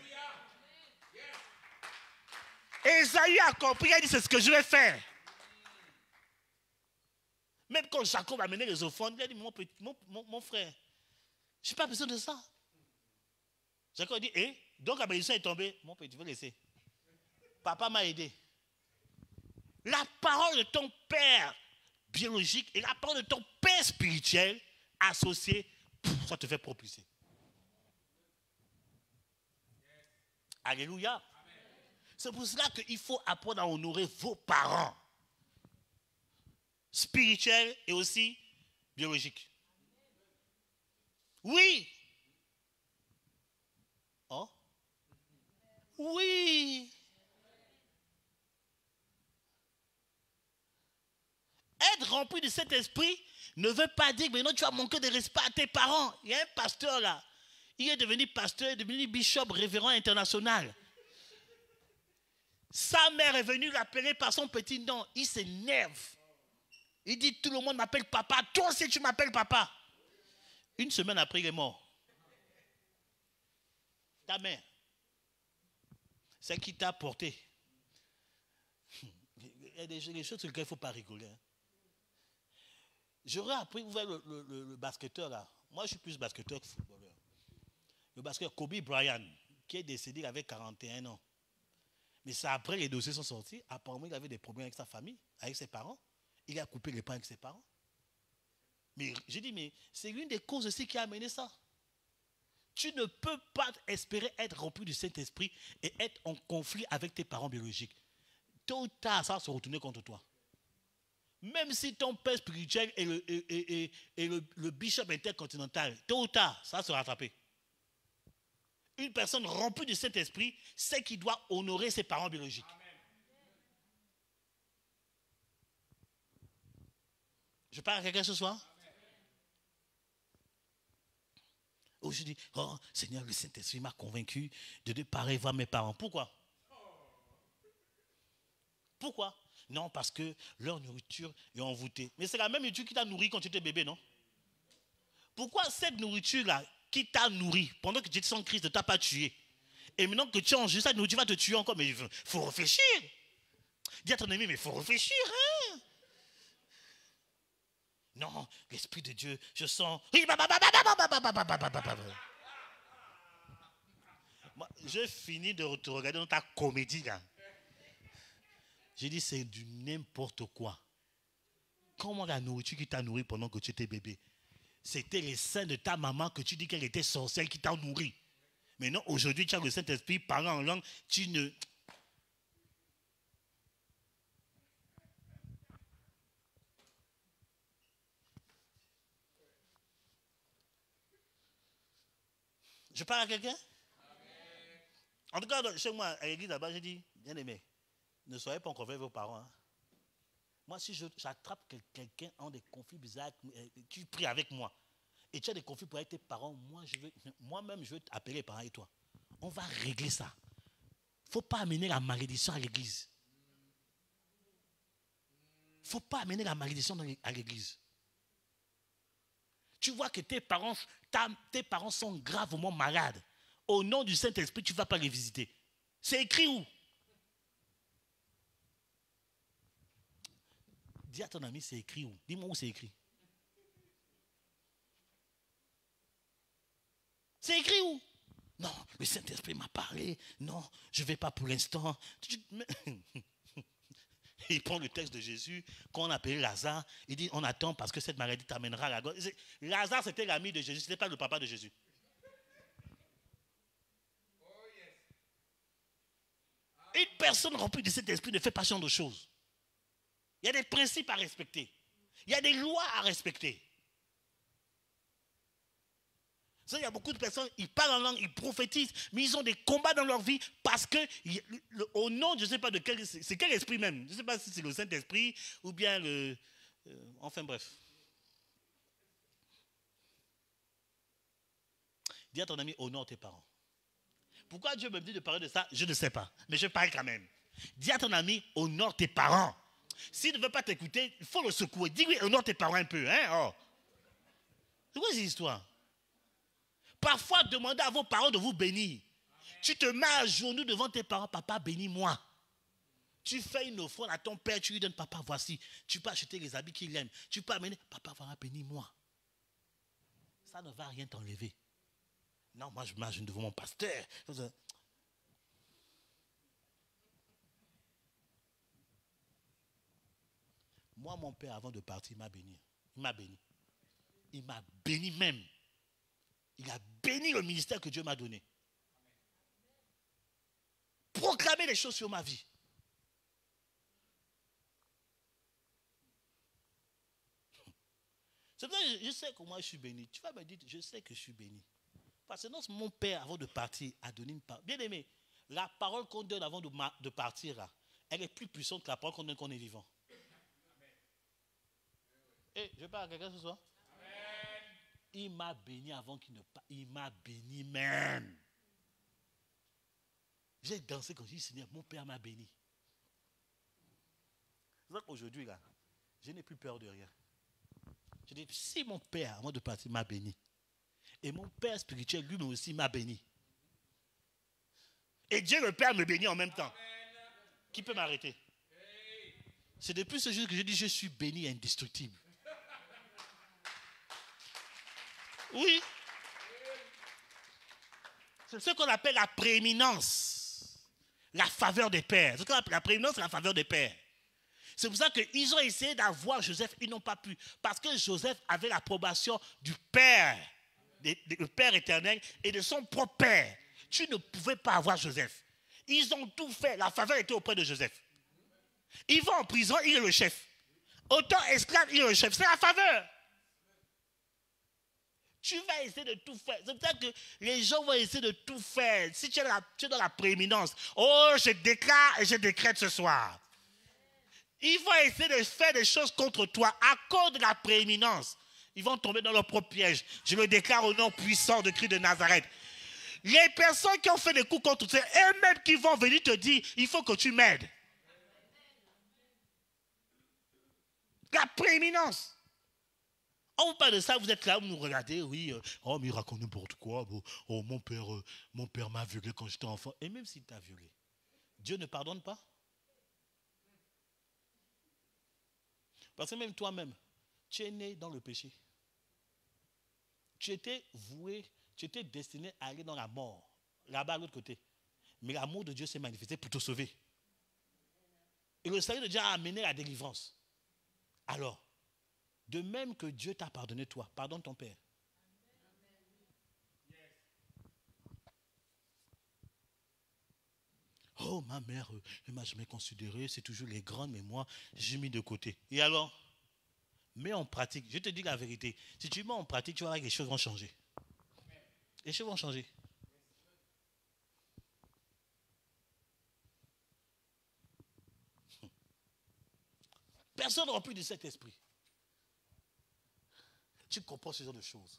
Et Esaü a compris, il a dit, c'est ce que je vais faire. Même quand Jacob a mené les offrandes, il a dit, mon frère, je n'ai pas besoin de ça. Jacob a dit, donc la bénédiction est tombée. Mon père, tu veux laisser. Papa m'a aidé. La parole de ton père biologique et la parole de ton père spirituel associés, ça te fait propulser. Alléluia. C'est pour cela qu'il faut apprendre à honorer vos parents. Spirituels et aussi biologiques. Oui. Oh. Oui. Être rempli de cet esprit ne veut pas dire que maintenant tu vas manquer de respect à tes parents. Il y a un pasteur là. Il est devenu pasteur, il est devenu bishop, révérend international. Sa mère est venue l'appeler par son petit nom. Il s'énerve. Il dit, tout le monde m'appelle papa. Toi aussi tu m'appelles papa. Une semaine après, il est mort. Ta mère, celle qui t'a porté. Il y a des choses sur lesquelles il ne faut pas rigoler. Hein. J'aurais appris, vous voyez le basketteur là. Moi, je suis plus basketteur que footballeur. Le basketteur Kobe Bryant, qui est décédé, il avait 41 ans. Mais c'est après les dossiers sont sortis. Apparemment, il avait des problèmes avec sa famille, avec ses parents. Il a coupé les pains avec ses parents. Mais j'ai dit, mais c'est l'une des causes aussi qui a amené ça. Tu ne peux pas espérer être rempli du Saint-Esprit et être en conflit avec tes parents biologiques. Tôt ou tard, ça va se retourner contre toi. Même si ton père spirituel est le bishop intercontinental, tôt ou tard, ça va se rattraper. Une personne remplie du Saint-Esprit sait qu'il doit honorer ses parents biologiques. Amen. Je parle à quelqu'un ce soir? Où je dis, oh Seigneur, le Saint-Esprit m'a convaincu de ne pas voir mes parents. Pourquoi? Pourquoi? Non, parce que leur nourriture est envoûtée. Mais c'est la même nourriture qui t'a nourri quand tu étais bébé, non? Pourquoi cette nourriture-là qui t'a nourri pendant que tu étais sans Christ ne t'a pas tué? Et maintenant que tu as enregistré cette nourriture, va te tuer encore. Mais il faut réfléchir. Dis à ton ami, mais il faut réfléchir. Hein? Non, l'Esprit de Dieu, je sens. Moi, je finis de te regarder dans ta comédie là. J'ai dit, c'est du n'importe quoi. Comment la nourriture qui t'a nourri pendant que tu étais bébé? C'était les seins de ta maman que tu dis qu'elle était sorcière qui t'a nourri. Maintenant, aujourd'hui, tu as le Saint-Esprit parlant en langue, tu ne... Je parle à quelqu'un? En tout cas, chez moi, à l'église là-bas, j'ai dit, bien aimé, ne soyez pas encore avec vos parents. Hein. Moi, si j'attrape quelqu'un en des conflits bizarres, tu pries avec moi, et tu as des conflits avec tes parents, moi-même, je vais t'appeler les parents et toi. On va régler ça. Il ne faut pas amener la malédiction à l'église. Il ne faut pas amener la malédiction à l'église. Tu vois que tes parents sont gravement malades. Au nom du Saint-Esprit, tu ne vas pas les visiter. C'est écrit où? Dis à ton ami, c'est écrit où? Dis-moi où c'est écrit. C'est écrit où? Non, le Saint-Esprit m'a parlé. Non, je ne vais pas pour l'instant. Il prend le texte de Jésus, quand on appelait Lazare, il dit, on attend parce que cette maladie t'amènera à la gloire. Lazare, c'était l'ami de Jésus, ce n'était pas le papa de Jésus. Une personne remplie de cet esprit ne fait pas ce genre de choses. Il y a des principes à respecter. Il y a des lois à respecter. Il y a beaucoup de personnes, ils parlent en langue, ils prophétisent, mais ils ont des combats dans leur vie parce que, au nom, je ne sais pas de quel, c'est quel esprit même. Je ne sais pas si c'est le Saint-Esprit ou bien le... enfin bref. Dis à ton ami, honore tes parents. Pourquoi Dieu me dit de parler de ça? Je ne sais pas, mais je parle quand même. Dis à ton ami, honore tes parents. S'il ne veut pas t'écouter, il faut le secouer. Dis oui, honore tes parents un peu. Hein? Oh. C'est quoi cette histoire? Parfois, demandez à vos parents de vous bénir. Amen. Tu te mets à genoux devant tes parents, papa, bénis-moi. Tu fais une offrande à ton père, tu lui donnes, papa, voici. Tu peux acheter les habits qu'il aime. Tu peux amener, papa, voilà, bénis-moi. Ça ne va rien t'enlever. Non, moi, je m'imagine devant mon pasteur. Moi, mon père, avant de partir, il m'a béni. Il m'a béni. Il m'a béni même. Il a béni le ministère que Dieu m'a donné. Proclamer les choses sur ma vie. C'est pour ça que je sais que moi je suis béni. Tu vas me dire, je sais que je suis béni. Parce que non, mon père, avant de partir, a donné une parole. Bien aimé, la parole qu'on donne avant de partir, là, elle est plus puissante que la parole qu'on donne quand on est vivant. Et je parle à quelqu'un ce soir? Il m'a béni avant qu'il ne parte. Il m'a béni même. J'ai dansé quand j'ai dit, Seigneur, mon père m'a béni. C'est vrai qu'aujourd'hui, là, je n'ai plus peur de rien. Je dis, si mon père, avant de partir, m'a béni, et mon père spirituel, lui aussi, m'a béni, et Dieu le Père me bénit en même temps, qui peut m'arrêter? C'est depuis ce jour que je dis, je suis béni et indestructible. Oui. C'est ce qu'on appelle la prééminence. La faveur des pères. Ce qu'on appelle la prééminence, c'est la faveur des pères. C'est pour ça qu'ils ont essayé d'avoir Joseph, ils n'ont pas pu. Parce que Joseph avait l'approbation du Père, le Père éternel et de son propre Père. Tu ne pouvais pas avoir Joseph. Ils ont tout fait. La faveur était auprès de Joseph. Il va en prison, il est le chef. Autant esclave, il est le chef. C'est la faveur. Tu vas essayer de tout faire. C'est pour ça que les gens vont essayer de tout faire. Si tu es dans la prééminence, oh, je déclare et je décrète ce soir. Ils vont essayer de faire des choses contre toi à cause de la prééminence. Ils vont tomber dans leur propre piège. Je le déclare au nom puissant de Christ de Nazareth. Les personnes qui ont fait des coups contre toi, eux-mêmes qui vont venir te dire, il faut que tu m'aides. La prééminence. On vous parle de ça, vous êtes là, vous nous regardez, oui, oh, mais il raconte n'importe quoi. Oh, mon père m'a violé quand j'étais enfant. Et même s'il t'a violé, Dieu ne pardonne pas. Parce que même toi-même, tu es né dans le péché. Tu étais voué, tu étais destiné à aller dans la mort, là-bas à l'autre côté. Mais l'amour de Dieu s'est manifesté pour te sauver. Et le salut de Dieu a amené la délivrance. Alors, de même que Dieu t'a pardonné toi, pardonne ton père. Oh, ma mère, elle ne m'a jamais considéré, c'est toujours les grandes, mais moi, j'ai mis de côté. Et alors, mets en pratique, je te dis la vérité, si tu mets en pratique, tu vas voir que les choses vont changer. Les choses vont changer. Personne n'a rempli de cet esprit. Tu comprends ce genre de choses.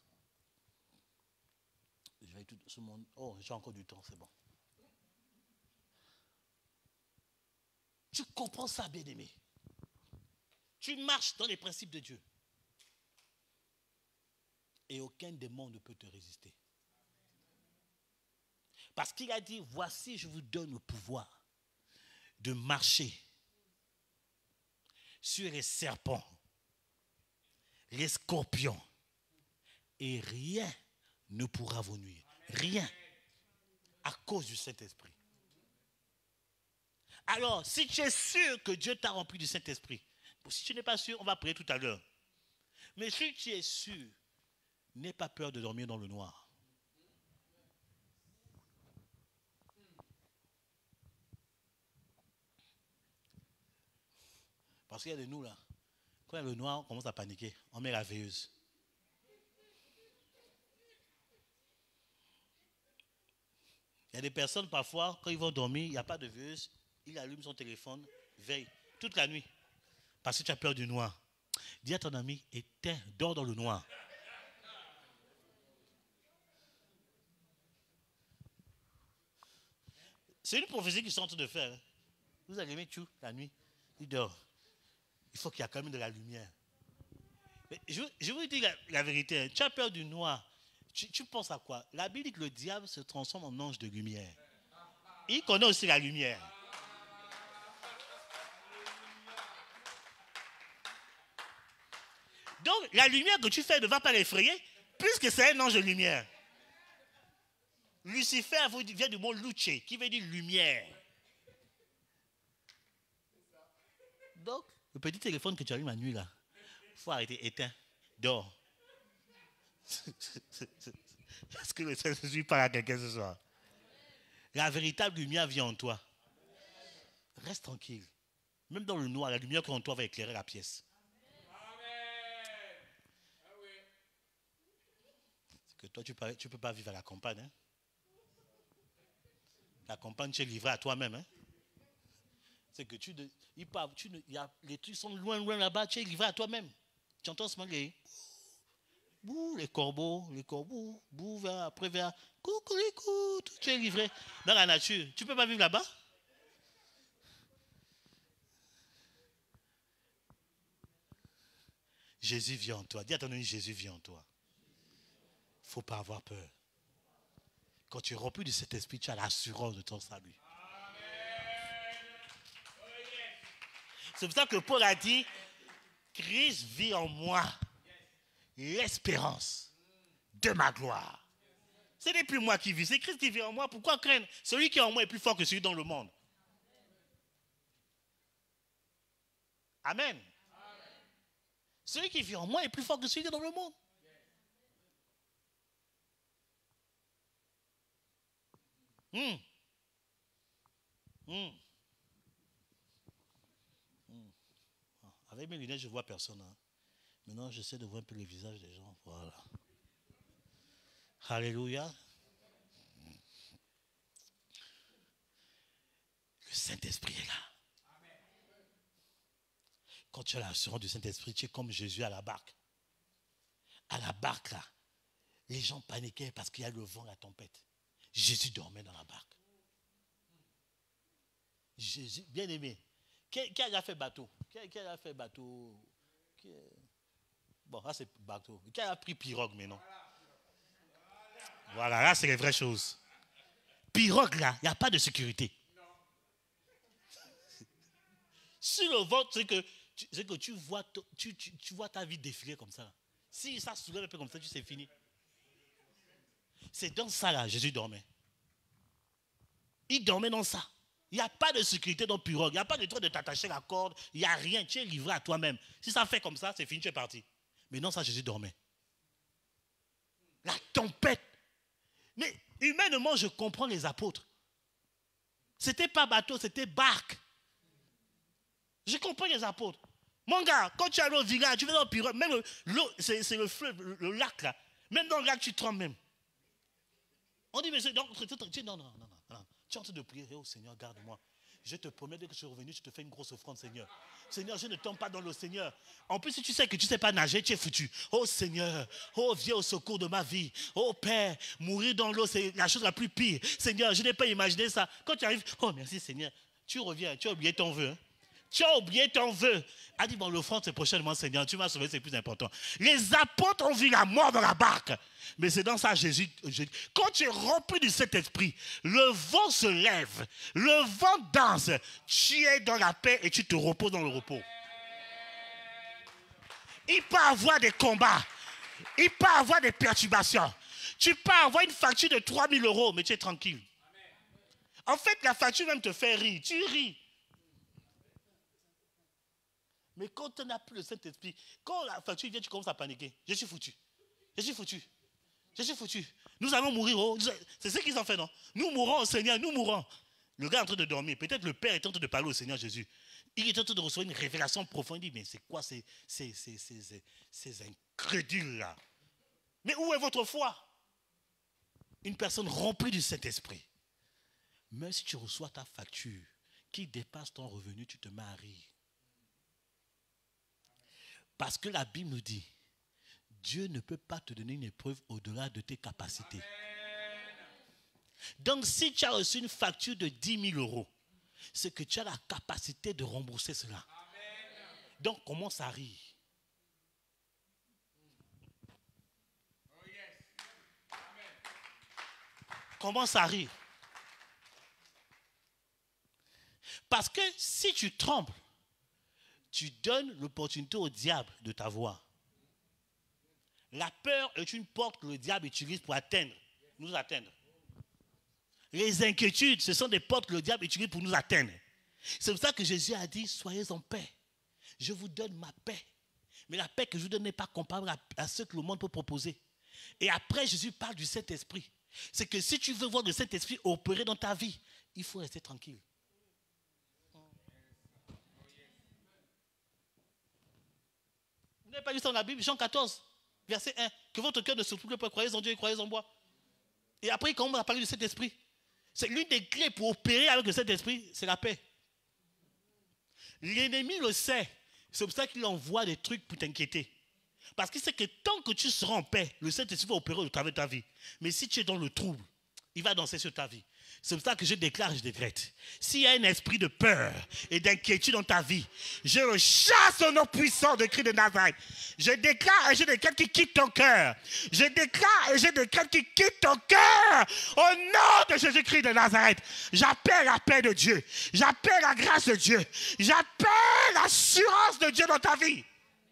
Je vais tout ce monde. Oh, j'ai encore du temps, c'est bon. Tu comprends ça, bien-aimé. Tu marches dans les principes de Dieu. Et aucun démon ne peut te résister. Parce qu'il a dit, voici, je vous donne le pouvoir de marcher sur les serpents, les scorpions, et rien ne pourra vous nuire. Rien. à cause du Saint-Esprit. Alors, si tu es sûr que Dieu t'a rempli du Saint-Esprit, si tu n'es pas sûr, on va prier tout à l'heure. Mais si tu es sûr, n'aie pas peur de dormir dans le noir. Parce qu'il y a de nous là, quand il y a le noir, on commence à paniquer. On met la veilleuse. Il y a des personnes parfois, quand ils vont dormir, il n'y a pas de veilleuse, il allume son téléphone, veille, toute la nuit. Parce que tu as peur du noir. Dis à ton ami, éteins, dors dans le noir. C'est une prophétie qu'ils sont en train de faire. Vous allumez tout la nuit, il dort. Il faut qu'il y ait quand même de la lumière. Mais je vous dis la vérité, tu as peur du noir. Tu penses à quoi? La Bible dit que le diable se transforme en ange de lumière. Il connaît aussi la lumière. Donc, la lumière que tu fais ne va pas l'effrayer, puisque c'est un ange de lumière. Lucifer vient du mot luce, qui veut dire lumière. Donc, le petit téléphone que tu allumes la nuit, là, il faut arrêter, éteins, dors. Est-ce que le Saint-Esprit parle à quelqu'un ce soir? La véritable lumière vient en toi. Reste tranquille. Même dans le noir, la lumière qui est en toi va éclairer la pièce. C'est que toi, tu ne peux pas vivre à la campagne. Hein? La campagne, tu es livré à toi-même. Hein? C'est que les trucs sont loin là-bas, tu es livré à toi-même. Tu entends ce moment les corbeaux, bou, vers, coucou, tu es livré dans la nature. Tu ne peux pas vivre là-bas? Jésus vient en toi. Dis à ton ami, Jésus vient en toi. Il ne faut pas avoir peur. Quand tu es rempli de cet esprit, tu as l'assurance de ton salut. C'est pour ça que Paul a dit, Christ vit en moi. L'espérance de ma gloire. Ce n'est plus moi qui vis, c'est Christ qui vit en moi. Pourquoi craindre? Celui qui est en moi est plus fort que celui dans le monde. Amen. Celui qui vit en moi est plus fort que celui qui est dans le monde. Avec mes lunettes, je ne vois personne. Hein. Maintenant, j'essaie de voir un peu les visages des gens. Voilà. Alléluia. Le Saint-Esprit est là. Quand tu as l'assurance du Saint-Esprit, tu es comme Jésus à la barque. À la barque, là, les gens paniquaient parce qu'il y a le vent, la tempête. Jésus dormait dans la barque. Jésus, bien aimé. Qui a fait bateau? Qui a fait bateau? Bon, là c'est bateau. Qui a pris pirogue maintenant? Voilà, là c'est les vraies choses. Pirogue là, il n'y a pas de sécurité. Si le vent, c'est que tu vois ta vie défiler comme ça. Si ça soulève un peu comme ça, tu sais, c'est fini. C'est dans ça là, Jésus dormait. Il dormait dans ça. Il n'y a pas de sécurité dans pirogue. Il n'y a pas de truc de t'attacher la corde. Il n'y a rien. Tu es livré à toi-même. Si ça fait comme ça, c'est fini, tu es parti. Mais non, ça, Jésus dormait. La tempête. Mais humainement, je comprends les apôtres. C'était pas bateau, c'était barque. Je comprends les apôtres. Mon gars, quand tu es allé au village, tu vas dans le pirogue, même l'eau, c'est le fleuve, le lac là. Même dans le lac, tu trembles même. On dit, mais non. Tu es en train de prier, oh Seigneur, garde-moi. Je te promets, dès que je suis revenu, je te fais une grosse offrande, Seigneur. Seigneur, je ne tombe pas dans l'eau, Seigneur. En plus, si tu sais que tu ne sais pas nager, tu es foutu. Oh Seigneur, oh viens au secours de ma vie. Oh Père, mourir dans l'eau, c'est la chose la plus pire. Seigneur, je n'ai pas imaginé ça. Quand tu arrives, oh merci Seigneur, tu reviens, tu as oublié ton vœu. Hein? Tu as oublié ton vœu. A dit, bon, l'offrande, c'est prochainement, Seigneur. Tu m'as sauvé, c'est plus important. Les apôtres ont vu la mort dans la barque. Mais c'est dans ça, Jésus. Quand tu es rempli de cet esprit, le vent se lève. Le vent danse. Tu es dans la paix et tu te reposes dans le repos. Il peut avoir des combats. Il peut avoir des perturbations. Tu peux avoir une facture de 3 000 €, mais tu es tranquille. En fait, la facture même te fait rire. Tu ris. Mais quand tu n'as plus le Saint-Esprit, quand la facture vient, tu commences à paniquer. Je suis foutu. Je suis foutu. Je suis foutu. Nous allons mourir. Oh. C'est ce qu'ils ont fait, non? Nous mourrons au Seigneur, nous mourrons. Le gars est en train de dormir. Peut-être le Père est en train de parler au Seigneur Jésus. Il est en train de recevoir une révélation profonde. Il dit, mais c'est quoi ces incrédules-là? Mais où est votre foi? Une personne remplie du Saint-Esprit. Même si tu reçois ta facture qui dépasse ton revenu, tu te mets à rire. Parce que la Bible nous dit, Dieu ne peut pas te donner une épreuve au-delà de tes capacités. Donc si tu as reçu une facture de 10 000 euros, c'est que tu as la capacité de rembourser cela. Donc commence à rire. Commence à rire. Parce que si tu trembles, tu donnes l'opportunité au diable de t'avoir. La peur est une porte que le diable utilise pour nous atteindre. Les inquiétudes, ce sont des portes que le diable utilise pour nous atteindre. C'est pour ça que Jésus a dit, soyez en paix. Je vous donne ma paix. Mais la paix que je vous donne n'est pas comparable à ce que le monde peut proposer. Et après, Jésus parle du Saint-Esprit. C'est que si tu veux voir le Saint-Esprit opérer dans ta vie, il faut rester tranquille. Vous n'avez pas vu ça dans la Bible, Jean 14, verset 1. Que votre cœur ne se trouble pas, croyez en Dieu et croyez en moi. Et après, quand on a parlé du Saint-Esprit, c'est l'une des clés pour opérer avec le Saint-Esprit, c'est la paix. L'ennemi le sait. C'est pour ça qu'il envoie des trucs pour t'inquiéter. Parce qu'il sait que tant que tu seras en paix, le Saint-Esprit va opérer au travers de ta vie. Mais si tu es dans le trouble, il va danser sur ta vie. C'est pour ça que je déclare, je décrète. S'il y a un esprit de peur et d'inquiétude dans ta vie, je le chasse au nom puissant de Christ de Nazareth. Je déclare et je décrète qu'il quitte ton cœur. Je déclare et je décrète qu'il quitte ton cœur. Au nom de Jésus-Christ de Nazareth, j'appelle la paix de Dieu. J'appelle la grâce de Dieu. J'appelle l'assurance de Dieu dans ta vie.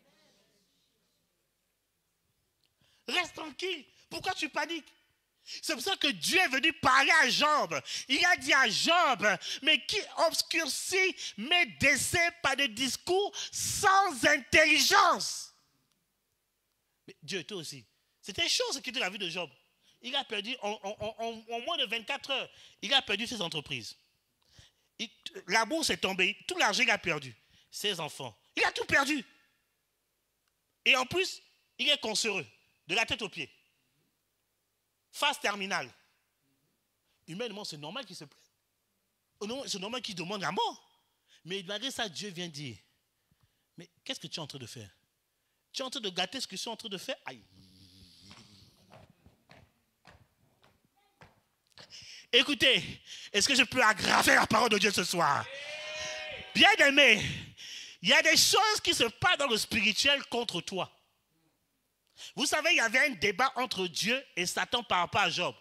Reste tranquille. Pourquoi tu paniques? C'est pour ça que Dieu est venu parler à Job. Il a dit à Job, mais qui obscurcit mes desseins par des discours sans intelligence. Mais Dieu, toi aussi. C'était chaud ce qui était la vie de Job. Il a perdu, en moins de 24 heures, il a perdu ses entreprises. La bourse est tombée, tout l'argent il a perdu. Ses enfants, il a tout perdu. Et en plus, il est cancéreux, de la tête aux pieds. Phase terminale. Humainement, c'est normal qu'il se plaigne. C'est normal qu'il demande la mort. Mais malgré ça, Dieu vient dire, mais qu'est-ce que tu es en train de faire? Tu es en train de gâter ce que je suis en train de faire? Aïe. Écoutez, est-ce que je peux aggraver la parole de Dieu ce soir? Bien aimé, il y a des choses qui se passent dans le spirituel contre toi. Vous savez, il y avait un débat entre Dieu et Satan par rapport à Job.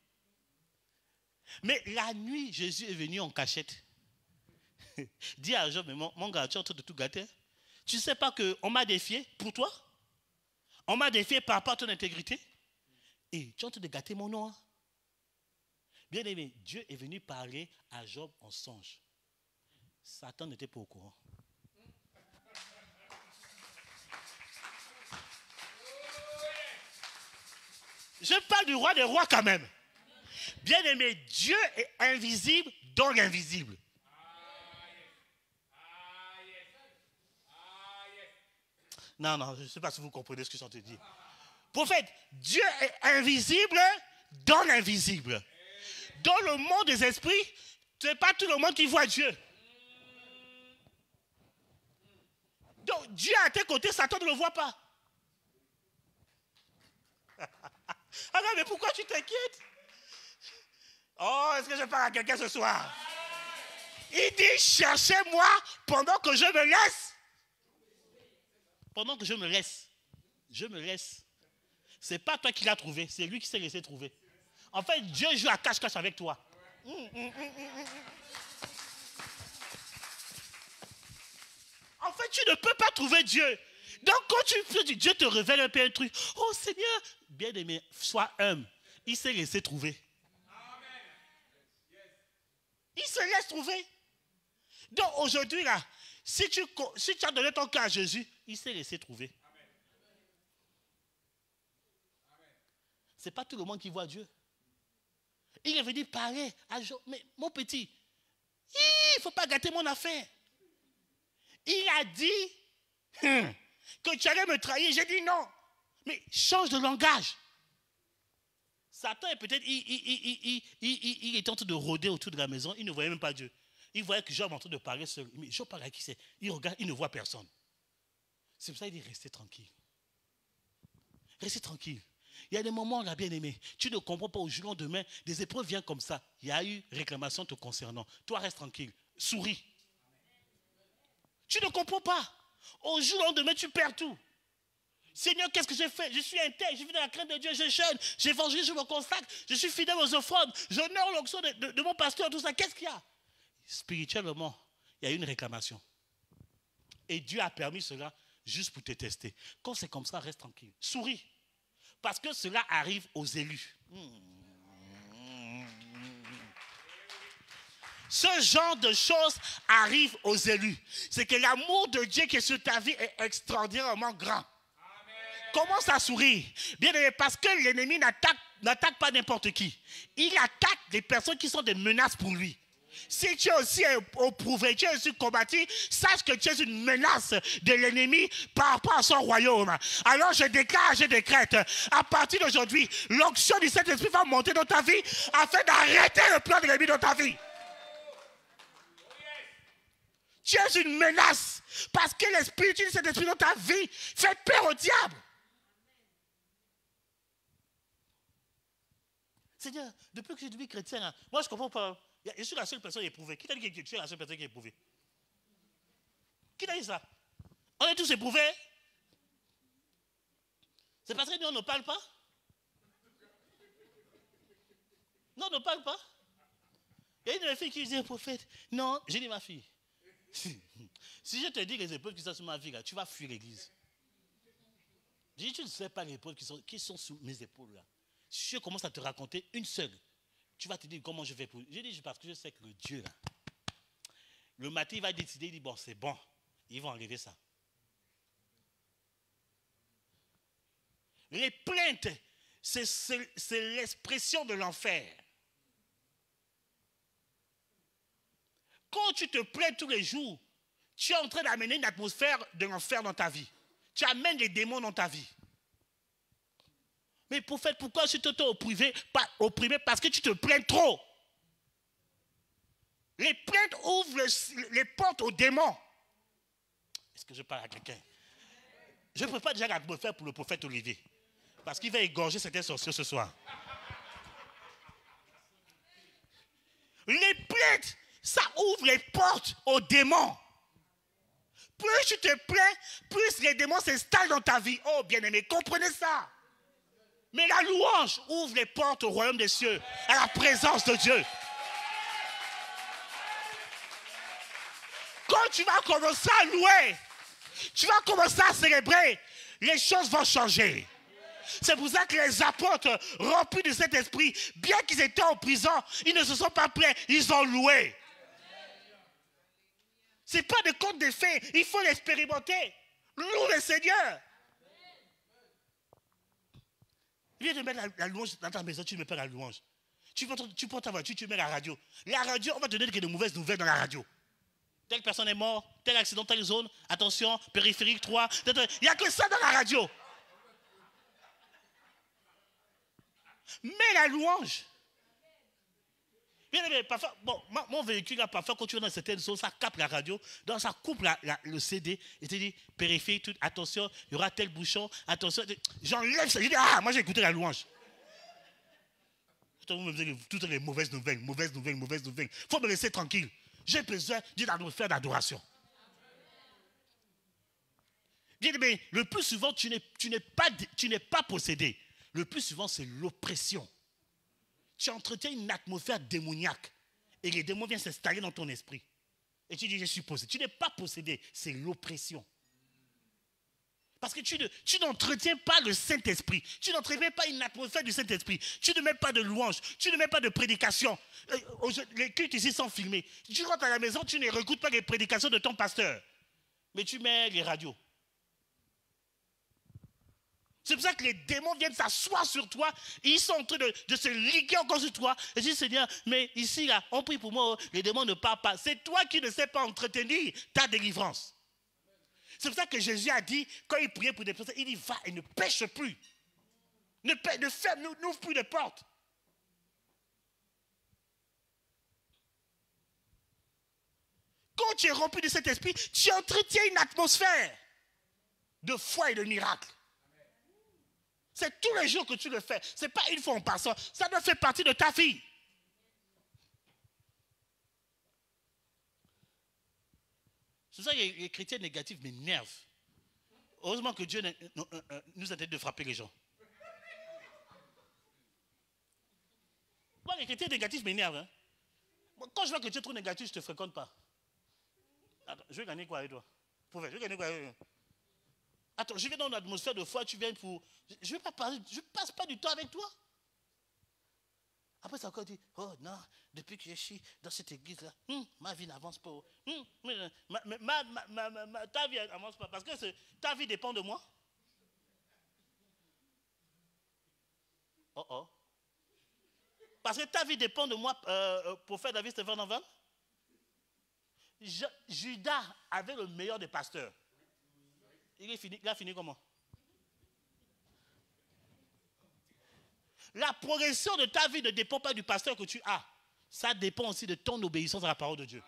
Mais la nuit, Jésus est venu en cachette. Dis à Job, mais mon gars, tu es en train de tout gâter. Tu ne sais pas qu'on m'a défié pour toi? On m'a défié par rapport à ton intégrité? Et tu es en train de gâter mon nom. Hein? Bien aimé, Dieu est venu parler à Job en songe. Satan n'était pas au courant. Je parle du roi des rois quand même. Bien aimé, Dieu est invisible dans l'invisible. Non, je ne sais pas si vous comprenez ce que je suis en train de dire. Prophète, Dieu est invisible dans l'invisible. Dans le monde des esprits, ce n'est pas tout le monde qui voit Dieu. Donc Dieu à tes côtés, Satan ne le voit pas. Alors, mais pourquoi tu t'inquiètes? Oh, est-ce que je parle à quelqu'un ce soir? Il dit, cherchez-moi pendant que je me laisse. Pendant que je me laisse. Je me laisse. Ce n'est pas toi qui l'as trouvé, c'est lui qui s'est laissé trouver. En fait, Dieu joue à cache-cache avec toi. En fait, tu ne peux pas trouver Dieu. Donc, quand tu fais du Dieu te révèle un peu un truc. Oh Seigneur, bien aimé, sois humble. Il s'est laissé trouver. Il se laisse trouver. Donc aujourd'hui, là, si tu as donné ton cœur à Jésus, il s'est laissé trouver. Ce n'est pas tout le monde qui voit Dieu. Il est venu parler à Job. Mais mon petit, il ne faut pas gâter mon affaire. Il a dit que tu allais me trahir. J'ai dit non. Mais change de langage. Satan est peut-être, il était en train de rôder autour de la maison. Il ne voyait même pas Dieu. Il voyait que Job est en train de parler seul. Mais Job parle à qui c'est? Il regarde, il ne voit personne. C'est pour ça qu'il dit restez tranquille. Restez tranquille. Il y a des moments, là, bien aimé, tu ne comprends pas au jour au lendemain, des épreuves viennent comme ça. Il y a eu réclamation te concernant. Toi, reste tranquille. Souris. Tu ne comprends pas. Au jour au lendemain, tu perds tout. Seigneur, qu'est-ce que j'ai fait? Je suis intègre, je vis dans la crainte de Dieu, je jeûne, j'évangélise, je me consacre, je suis fidèle aux offrandes, j'honore l'onction de mon pasteur, tout ça. Qu'est-ce qu'il y a? Spirituellement, il y a eu une réclamation. Et Dieu a permis cela juste pour te tester. Quand c'est comme ça, reste tranquille. Souris. Parce que cela arrive aux élus. Ce genre de choses arrive aux élus. C'est que l'amour de Dieu qui est sur ta vie est extraordinairement grand. Commence à sourire. Bien aimé, parce que l'ennemi n'attaque pas n'importe qui. Il attaque des personnes qui sont des menaces pour lui. Si tu es aussi éprouvé, tu es aussi combattu, sache que tu es une menace de l'ennemi par rapport à son royaume. Alors je déclare, je décrète, à partir d'aujourd'hui, l'onction du Saint-Esprit va monter dans ta vie afin d'arrêter le plan de l'ennemi dans ta vie. Tu es une menace parce que l'esprit du Saint-Esprit dans ta vie fait peur au diable. Seigneur, depuis que je suis devenu chrétien, moi je ne comprends pas. Je suis la seule personne éprouvée. Qui t'a dit que tu es la seule personne qui est éprouvée? Qui t'a dit ça? On est tous éprouvés. C'est parce que nous on ne parle pas? Non, on ne parle pas. Il y a une de mes filles qui disait, prophète, non, j'ai dit ma fille. Si je te dis les épreuves qui sont sur ma vie, là, tu vas fuir l'église. J'ai dit, tu ne sais pas les épreuves qui sont sous mes épaules là. Si je commence à te raconter une seule, tu vas te dire comment je vais pour. J'ai dit parce que je sais que le Dieu là, le matin il va décider, il dit bon c'est bon, ils vont enlever ça. Les plaintes, c'est l'expression de l'enfer. Quand tu te plains tous les jours, tu es en train d'amener une atmosphère de l'enfer dans ta vie. Tu amènes les démons dans ta vie. Mais prophète, pourquoi tu t'es opprimé? Parce que tu te plains trop. Les plaintes ouvrent les portes aux démons. Est-ce que je parle à quelqu'un? Je ne prépare déjà l'atmosphère pour le prophète Olivier. Parce qu'il va égorger certains sorciers ce soir. Les plaintes, ça ouvre les portes aux démons. Plus tu te plains, plus les démons s'installent dans ta vie. Oh bien-aimé, comprenez ça. Mais la louange ouvre les portes au royaume des cieux, à la présence de Dieu. Quand tu vas commencer à louer, tu vas commencer à célébrer, les choses vont changer. C'est pour ça que les apôtres, remplis de cet esprit, bien qu'ils étaient en prison, ils ne se sont pas plaints, ils ont loué. Ce n'est pas de conte de fées, il faut l'expérimenter. Loue le Seigneur. Viens de mettre la louange dans ta maison, tu ne mets pas la louange. Tu prends ta voiture, tu mets la radio. La radio, on va te donner de mauvaises nouvelles dans la radio. Telle personne est morte, tel accident, telle zone, attention, périphérique 3. Il n'y a que ça dans la radio. Mets la louange. Bien aimé, parfois, bon, mon véhicule, là, parfois, quand tu es dans certaines zones, ça capte la radio, donc ça coupe le CD, et tu dis, périphérique, tout, attention, il y aura tel bouchon, attention. J'enlève ça, je dis, ah, moi j'ai écouté la louange. Toutes les mauvaises nouvelles. Il faut me laisser tranquille. J'ai besoin d'une atmosphère d'adoration. Bien aimé, le plus souvent, tu n'es pas possédé. Le plus souvent, c'est l'oppression. Tu entretiens une atmosphère démoniaque. Et les démons viennent s'installer dans ton esprit. Et tu dis, je suis possédé. Tu n'es pas possédé, c'est l'oppression. Parce que tu n'entretiens pas le Saint-Esprit. Tu n'entretiens pas une atmosphère du Saint-Esprit. Tu ne mets pas de louange. Tu ne mets pas de prédication. Les cultes ici sont filmés. Tu rentres à la maison, tu ne réécoutes pas les prédications de ton pasteur. Mais tu mets les radios. C'est pour ça que les démons viennent s'asseoir sur toi et ils sont en train de se liguer encore sur toi. Et je dis, Seigneur, mais ici, là, on prie pour moi, les démons ne parlent pas. C'est toi qui ne sais pas entretenir ta délivrance. C'est pour ça que Jésus a dit, quand il priait pour des personnes, il dit, va et ne pêche plus. N'ouvre plus les portes. Quand tu es rempli de cet esprit, tu entretiens une atmosphère de foi et de miracle. C'est tous les jours que tu le fais. Ce n'est pas une fois en passant. Ça doit faire partie de ta vie. C'est ça que les chrétiens négatifs m'énervent. Heureusement que Dieu nous interdit de frapper les gens. Moi, les chrétiens négatifs m'énervent. Hein. Quand je vois que tu es trop négatif, je ne te fréquente pas. Attends, je vais gagner quoi avec toi? Je vais gagner quoi avec toi? Attends, je viens dans une atmosphère de foi, tu viens pour... Je ne vais pas parler, je ne passe pas du temps avec toi. Après, ça encore dit, oh non, depuis que je suis dans cette église-là, ma vie n'avance pas. Ta vie n'avance pas, parce que ta vie dépend de moi. Oh oh. Parce que ta vie dépend de moi pour faire David Stéphane Enval. Judas avait le meilleur des pasteurs. Il a fini comment? La progression de ta vie ne dépend pas du pasteur que tu as. Ça dépend aussi de ton obéissance à la parole de Dieu.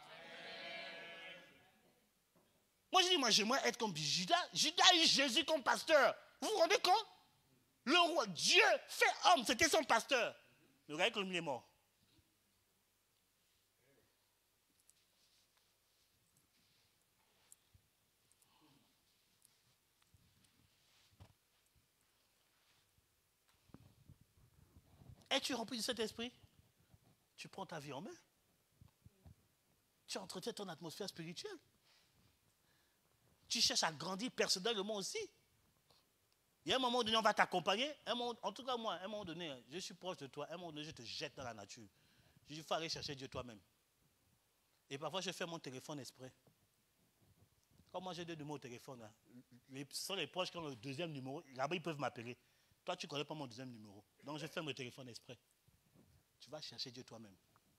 Moi, je dis, j'aimerais être comme Judas. Judas a eu Jésus comme pasteur. Vous vous rendez compte? Le roi, Dieu fait homme, c'était son pasteur. Mais regardez comme il est mort. Es-tu rempli de cet esprit? Tu prends ta vie en main. Tu entretiens ton atmosphère spirituelle. Tu cherches à grandir personnellement aussi. Il y a un moment donné, on va t'accompagner. En tout cas, moi, à un moment donné, je suis proche de toi. À un moment donné, je te jette dans la nature. Je dis, il faut aller chercher Dieu toi-même. Et parfois, je fais mon téléphone exprès. Comme moi, j'ai 2 numéros au téléphone. Là. Ce sont les proches qui ont le 2e numéro. Là-bas, ils peuvent m'appeler. Toi, tu ne connais pas mon 2e numéro. Donc, je ferme le téléphone exprès. Tu vas chercher Dieu toi-même.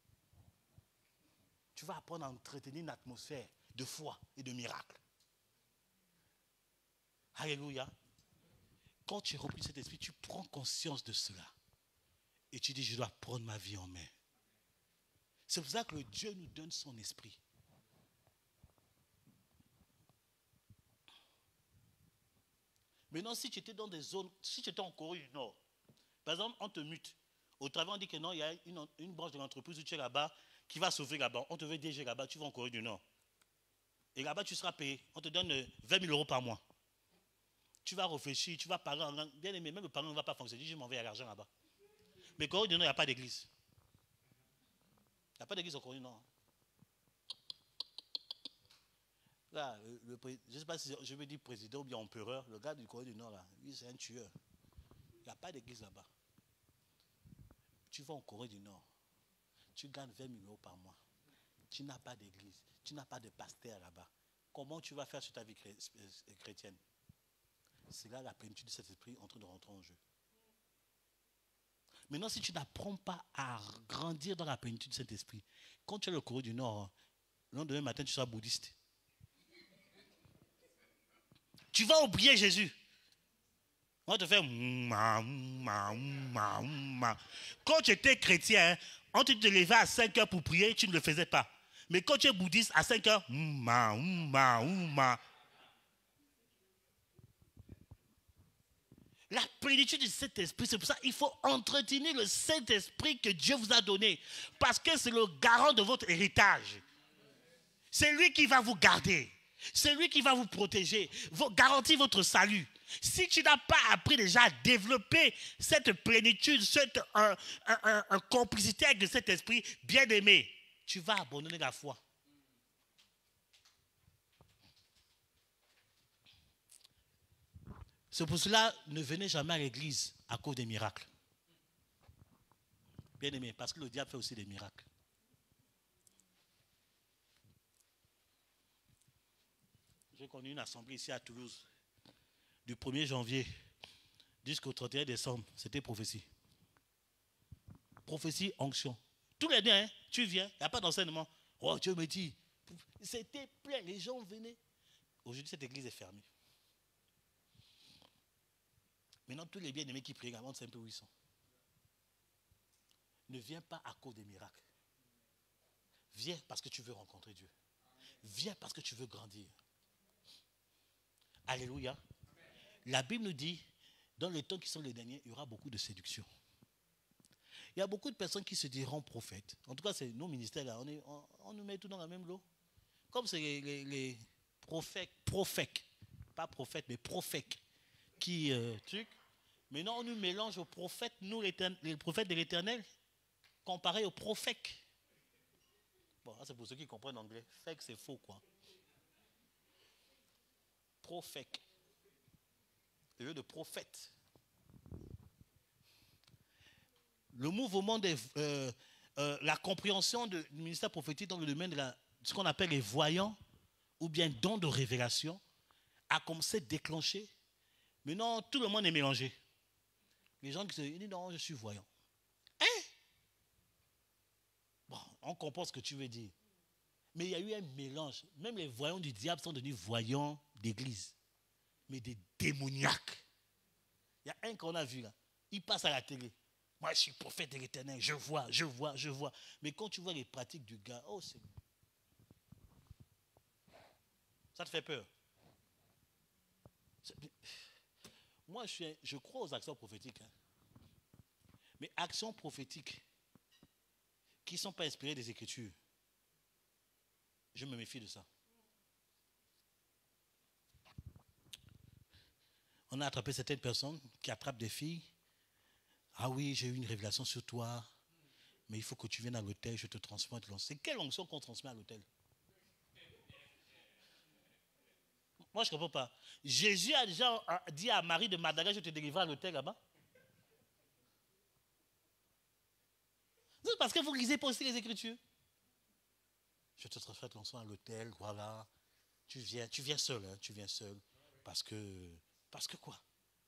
Tu vas apprendre à entretenir une atmosphère de foi et de miracle. Alléluia. Quand tu es rempli de cet esprit, tu prends conscience de cela. Et tu dis, je dois prendre ma vie en main. C'est pour ça que Dieu nous donne son esprit. Maintenant, si tu étais dans des zones, si tu étais en Corée du Nord, par exemple, on te mute. Au travail, on dit que non, il y a une branche de l'entreprise où tu es là-bas qui va sauver là-bas. On te veut DG là-bas, tu vas en Corée du Nord. Et là-bas, tu seras payé. On te donne 20 000 € par mois. Tu vas réfléchir, tu vas parler en langue. Bien aimé, même le parler ne va pas fonctionner. Je m'en vais à l'argent là-bas. Mais Corée du Nord, il n'y a pas d'église. Il n'y a pas d'église au Corée du Nord. Là, je ne sais pas si je veux dire président ou bien empereur, le gars du Corée du Nord, là, lui, c'est un tueur. Il n'y a pas d'église là-bas. Tu vas en Corée du Nord, tu gagnes 20 000 € par mois. Tu n'as pas d'église, tu n'as pas de pasteur là-bas. Comment tu vas faire sur ta vie chrétienne? C'est là la plénitude de cet esprit en train de rentrer en jeu. Maintenant, si tu n'apprends pas à grandir dans la plénitude de cet esprit, quand tu es au Corée du Nord, le lendemain matin, tu seras bouddhiste. Tu vas oublier Jésus. On va te faire... Quand tu étais chrétien, on te levait à 5 heures pour prier, tu ne le faisais pas. Mais quand tu es bouddhiste, à 5 heures... La plénitude de cet esprit, c'est pour ça qu'il faut entretenir le Saint-Esprit que Dieu vous a donné. Parce que c'est le garant de votre héritage. C'est lui qui va vous garder. C'est lui qui va vous protéger, garantir votre salut. Si tu n'as pas appris déjà à développer cette plénitude, cette complicité avec cet esprit bien aimé, tu vas abandonner la foi. C'est pour cela, ne venez jamais à l'église à cause des miracles. Bien aimé, parce que le diable fait aussi des miracles. J'ai connu une assemblée ici à Toulouse. Du 1er janvier jusqu'au 31 décembre, c'était prophétie. Prophétie, onction. Tous les deux, hein, tu viens, il n'y a pas d'enseignement. Oh, Dieu me dit. C'était plein, les gens venaient. Aujourd'hui, cette église est fermée. Maintenant, tous les bien-aimés qui prient, avant, c'est un peu où ils sont. Ne viens pas à cause des miracles. Viens parce que tu veux rencontrer Dieu. Viens parce que tu veux grandir. Alléluia. La Bible nous dit, dans les temps qui sont les derniers, il y aura beaucoup de séduction. Il y a beaucoup de personnes qui se diront prophètes. En tout cas, c'est nos ministères là, on nous met tout dans la même lot. Comme c'est les prophètes, pas prophètes, mais prophètes, qui truc. Maintenant, on nous mélange aux prophètes, nous les prophètes de l'Éternel, comparés aux prophètes. Bon, c'est pour ceux qui comprennent l'anglais. Fake, c'est faux, quoi. Prophète. Au lieu de prophète. Le mouvement de la compréhension du ministère prophétique dans le domaine de ce qu'on appelle les voyants ou bien dons de révélation a commencé à déclencher. Maintenant, tout le monde est mélangé. Les gens qui se disent non, je suis voyant. Hein? Bon, on comprend ce que tu veux dire. Mais il y a eu un mélange. Même les voyants du diable sont devenus voyants d'église. Mais des démoniaques. Il y a un qu'on a vu là. Il passe à la télé. Moi, je suis prophète de l'Éternel. Je vois. Mais quand tu vois les pratiques du gars, oh, c'est... Ça te fait peur. Moi, je crois aux actions prophétiques. Hein. Mais actions prophétiques qui ne sont pas inspirées des Écritures, je me méfie de ça. On a attrapé certaines personnes qui attrapent des filles. Ah oui, j'ai eu une révélation sur toi, mais il faut que tu viennes à l'hôtel, je te transmets l'onction. C'est quelle onction qu'on transmet à l'hôtel? Moi, je ne comprends pas. Jésus a déjà dit à Marie de Magdala, je te délivrerai à l'hôtel là-bas. C'est parce que vous ne lisez pas aussi les Écritures. Je te transmets l'onction à l'hôtel, voilà. Tu viens seul, hein, tu viens seul. Parce que quoi?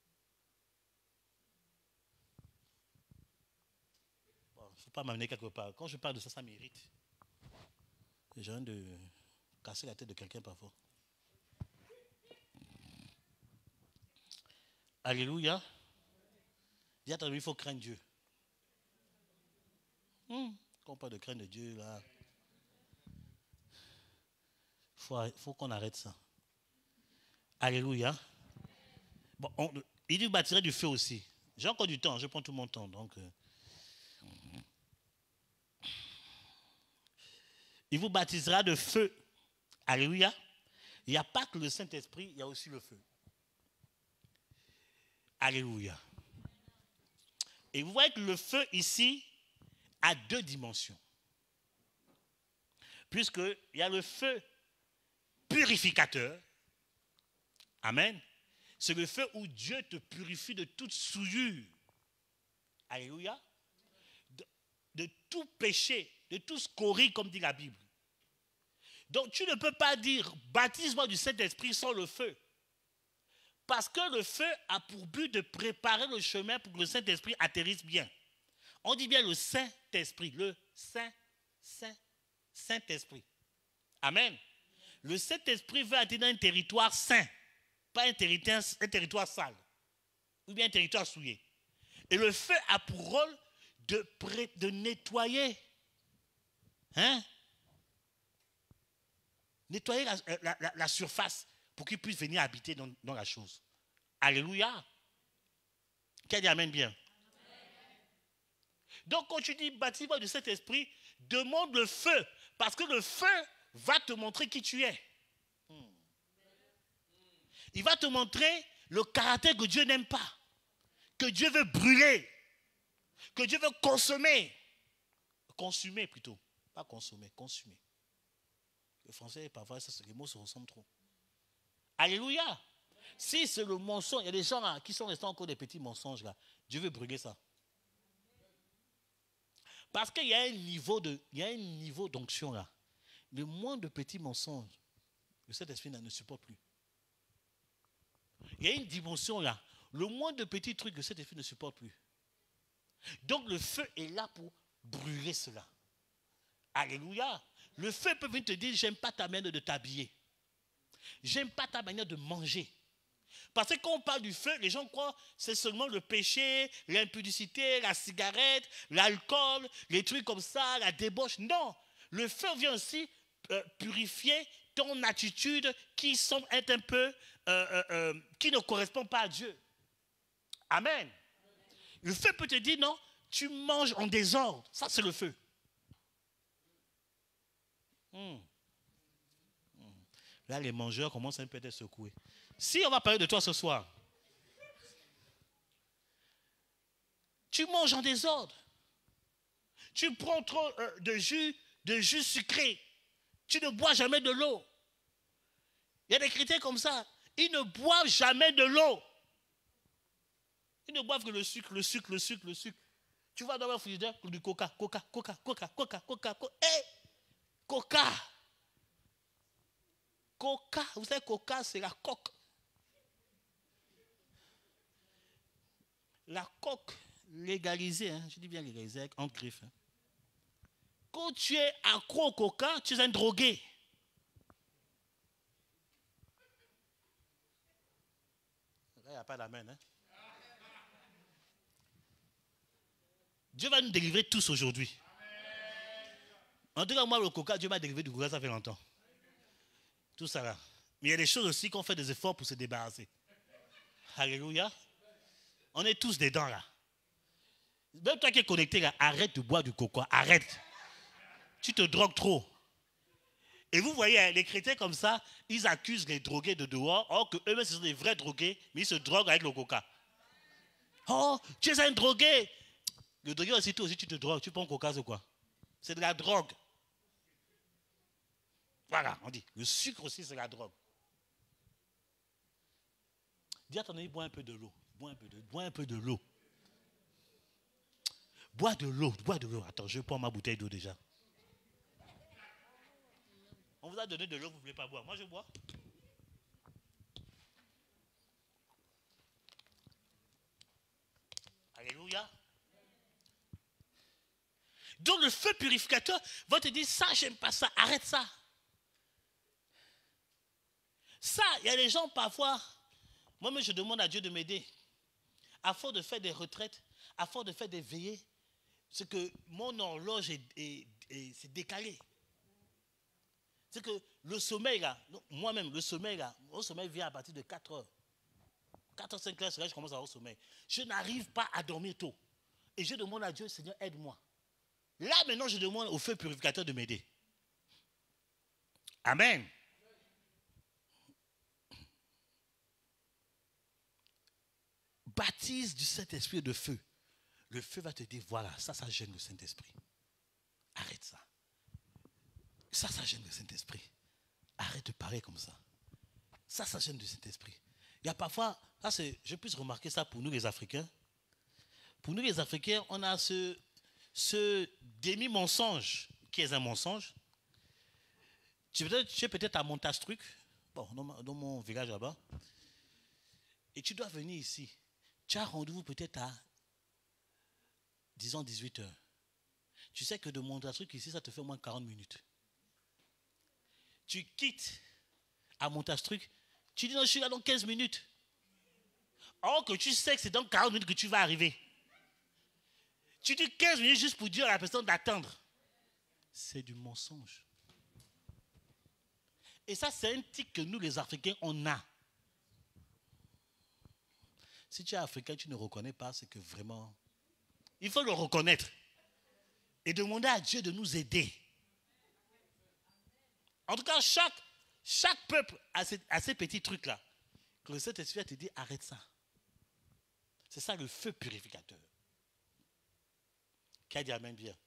Il ne faut pas m'amener quelque part. Quand je parle de ça, ça m'irrite. J'ai envie de casser la tête de quelqu'un parfois. Alléluia. Dis à ton ami, il faut craindre Dieu. Quand on parle de craindre Dieu, là, faut qu'on arrête ça. Alléluia. Bon, il dit bâtirait du feu aussi. J'ai encore du temps, je prends tout mon temps. Donc, il vous baptisera de feu. Alléluia. Il n'y a pas que le Saint-Esprit, il y a aussi le feu. Alléluia. Et vous voyez que le feu ici a deux dimensions. Puisqu'il y a le feu purificateur. Amen. C'est le feu où Dieu te purifie de toute souillure. Alléluia. De tout péché, de tout scorie, comme dit la Bible. Donc tu ne peux pas dire baptise-moi du Saint-Esprit sans le feu. Parce que le feu a pour but de préparer le chemin pour que le Saint-Esprit atterrisse bien. On dit bien le Saint-Esprit, le Saint-Esprit. Amen. Le Saint-Esprit veut atteindre un territoire saint, pas un territoire sale, ou bien un territoire souillé. Et le feu a pour rôle de nettoyer. Hein? Nettoyer la surface pour qu'il puisse venir habiter dans la chose. Alléluia. Qu'elle dit amen bien. Donc quand tu dis baptise-moi du Saint-Esprit, demande le feu. Parce que le feu va te montrer qui tu es. Il va te montrer le caractère que Dieu n'aime pas. Que Dieu veut brûler. Que Dieu veut consommer. Consumer plutôt. Pas consommer, consumer. Le français, parfois, les mots se ressemblent trop. Alléluia. Si c'est le mensonge, il y a des gens là, qui sont restés encore des petits mensonges là. Dieu veut brûler ça. Parce qu'il y a un niveau d'onction là. Le moins de petits mensonges, le Saint-Esprit ne supporte plus. Il y a une dimension là. Le moins de petits trucs, le Saint-Esprit ne supporte plus. Donc le feu est là pour brûler cela. Alléluia. Le feu peut venir te dire, j'aime pas ta manière de t'habiller. J'aime pas ta manière de manger. Parce que quand on parle du feu, les gens croient que c'est seulement le péché, l'impudicité, la cigarette, l'alcool, les trucs comme ça, la débauche. Non, le feu vient aussi purifier ton attitude qui semble être un peu, qui ne correspond pas à Dieu. Amen. Le feu peut te dire, non, tu manges en désordre. Ça, c'est le feu. Là, les mangeurs commencent un peu à être secoués. Si on va parler de toi ce soir, tu manges en désordre. Tu prends trop de jus sucré. Tu ne bois jamais de l'eau. Il y a des chrétiens comme ça. Ils ne boivent jamais de l'eau. Ils ne boivent que le sucre. Tu vas dans un frigidaire pour du coca. Hey! Coca. Vous savez, coca, c'est la coque. La coque légalisée, hein, je dis bien légalisée, avec entre griffes. Hein. Quand tu es accro au coca, tu es un drogué. Il n'y a pas d'amen. Hein. Dieu va nous délivrer tous aujourd'hui. En tout cas, moi, le coca, Dieu m'a délivré du coca, ça fait longtemps. Tout ça là. Mais il y a des choses aussi qu'on fait des efforts pour se débarrasser. Alléluia. On est tous dedans là. Même toi qui es connecté là, arrête de boire du coca. Arrête. Tu te drogues trop. Et vous voyez, les chrétiens comme ça, ils accusent les drogués de dehors, or que eux-mêmes, ce sont des vrais drogués, mais ils se droguent avec le coca. Oh, tu es un drogué. Le drogué aussi, toi aussi, tu te drogues. Tu prends coca, c'est quoi? C'est de la drogue. Voilà, on dit. Le sucre aussi, c'est la drogue. Dis à ton ami, bois un peu de l'eau. Bois un peu de l'eau. Bois de l'eau. Attends, je prends ma bouteille d'eau déjà. On vous a donné de l'eau, vous ne voulez pas boire. Moi, je bois. Alléluia. Donc, le feu purificateur va te dire, ça, j'aime pas ça, arrête ça. Ça, il y a des gens parfois, moi-même, je demande à Dieu de m'aider. À force de faire des retraites, à force de faire des veillées, c'est que mon horloge c'est décalé. C'est que le sommeil, là, moi-même, le sommeil, là, mon sommeil vient à partir de 4 heures. 4 heures, 5 heures, c'est là que je commence à avoir sommeil. Je n'arrive pas à dormir tôt. Et je demande à Dieu, Seigneur, aide-moi. Là, maintenant, je demande au feu purificateur de m'aider. Amen. Baptise du Saint-Esprit de feu. Le feu va te dire, voilà, ça gêne le Saint-Esprit. Arrête ça. Ça gêne le Saint-Esprit. Arrête de parler comme ça. Ça gêne le Saint-Esprit. Il y a parfois, je puisse remarquer ça pour nous les Africains. Pour nous les Africains, on a ce demi-mensonge qui est un mensonge. Tu es peut-être à Montastruc, bon, dans mon village là-bas, et tu dois venir ici. Tu as rendez-vous peut-être à, disons, 18 heures. Tu sais que de Montastruc ici, ça te fait au moins 40 minutes. Tu quittes à Montastruc, tu dis non, je suis là dans 15 minutes. Or que tu sais que c'est dans 40 minutes que tu vas arriver. Tu dis 15 minutes juste pour dire à la personne d'attendre. C'est du mensonge. Et ça, c'est un tic que nous, les Africains, on a. Si tu es africain, tu ne reconnais pas, c'est que vraiment, il faut le reconnaître. Et demander à Dieu de nous aider. En tout cas, chaque peuple a ces petits trucs-là. Que le Saint-Esprit te dit, arrête ça. C'est ça le feu purificateur. Qui a dit amen bien?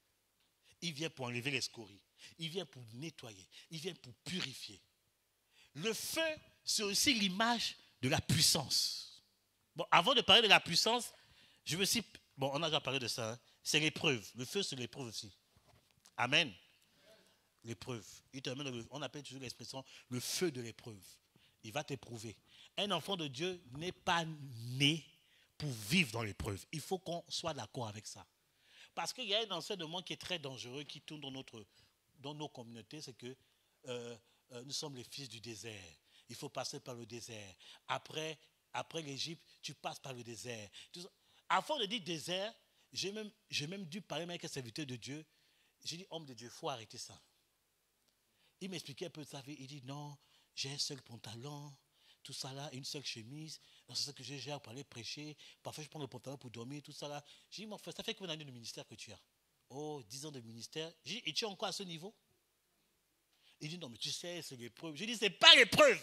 Il vient pour enlever les scories. Il vient pour nettoyer. Il vient pour purifier. Le feu, c'est aussi l'image de la puissance. Bon, avant de parler de la puissance, je me suis... Bon, on a déjà parlé de ça. Hein. C'est l'épreuve. Le feu, c'est l'épreuve aussi. Amen. L'épreuve. On appelle toujours l'expression le feu de l'épreuve. Il va t'éprouver. Un enfant de Dieu n'est pas né pour vivre dans l'épreuve. Il faut qu'on soit d'accord avec ça. Parce qu'il y a un enseignement qui est très dangereux, qui tourne dans nos communautés, c'est que nous sommes les fils du désert. Il faut passer par le désert. Après l'Égypte, tu passes par le désert. Avant de dire désert, j'ai même dû parler avec un serviteur de Dieu. J'ai dit, homme de Dieu, il faut arrêter ça. Il m'expliquait un peu de sa vie. Il dit, non, j'ai un seul pantalon, tout ça là, une seule chemise. C'est ça que j'ai pour aller prêcher. Parfois, je prends le pantalon pour dormir, tout ça là. J'ai dit, mon frère, ça fait combien d'années de ministère que tu as? Oh, 10 ans de ministère. J'ai dit, et tu es encore à ce niveau? Il dit, non, mais tu sais, c'est l'épreuve. J'ai dit, c'est pas l'épreuve.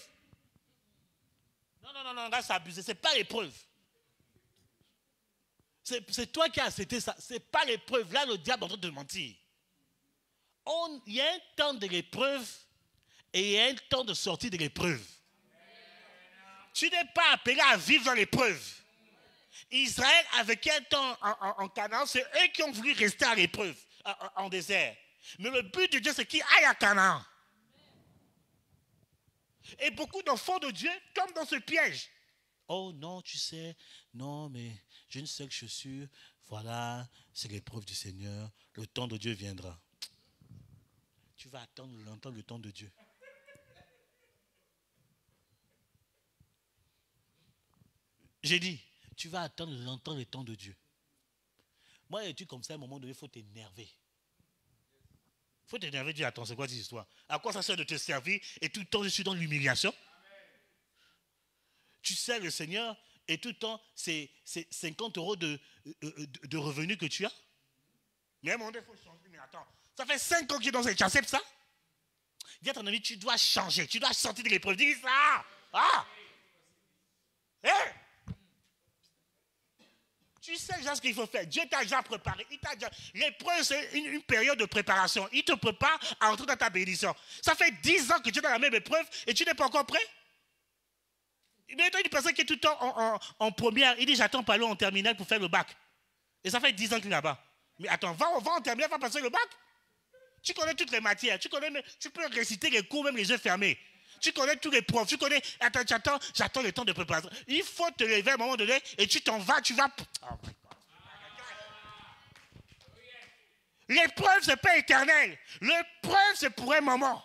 Non, là, c'est abusé. C'est pas l'épreuve. C'est toi qui as accepté ça. C'est pas l'épreuve. Là, le diable est en train de te mentir. Il y a un temps de l'épreuve et il y a un temps de sortie de l'épreuve. Tu n'es pas appelé à vivre dans l'épreuve. Israël, avec un temps en Canaan, c'est eux qui ont voulu rester à l'épreuve, en désert. Mais le but de Dieu, c'est qu'ils aillent à Canaan. Et beaucoup d'enfants de Dieu tombent dans ce piège. Oh non, tu sais, non, mais j'ai une seule chaussure. Voilà, c'est l'épreuve du Seigneur. Le temps de Dieu viendra. Tu vas attendre longtemps le temps de Dieu. J'ai dit, tu vas attendre longtemps le temps de Dieu. Moi, et tu comme ça, à un moment donné, il faut t'énerver. Il faut t'énerver, dire, attends, c'est quoi cette histoire? À quoi ça sert de te servir et tout le temps je suis dans l'humiliation? Tu sers le Seigneur et tout le temps c'est 50 € de revenus que tu as. Mais à un moment donné, il faut changer. Mais attends, ça fait 5 ans que tu es dans cette, tu acceptes ça? Dis à ton ami, tu dois changer, tu dois sortir de l'épreuve. Dis ça! Ah! Hey! Tu sais déjà ce qu'il faut faire. Dieu t'a déjà préparé. L'épreuve, c'est une période de préparation. Il te prépare à entrer dans ta bénédiction. Ça fait 10 ans que tu es dans la même épreuve et tu n'es pas encore prêt. Il y a une personne qui est tout le temps en première. Il dit, j'attends pas long en terminale pour faire le bac. Et ça fait 10 ans qu'il est là-bas. Mais attends, va en terminale, va passer le bac. Tu connais toutes les matières. Tu peux réciter les cours même les yeux fermés. Tu connais tous les profs, tu connais... Attends, j'attends le temps de préparation. Il faut te lever à un moment donné et tu t'en vas, tu vas... Oh my God. L'épreuve, ce n'est pas éternel. L'épreuve, c'est pour un moment.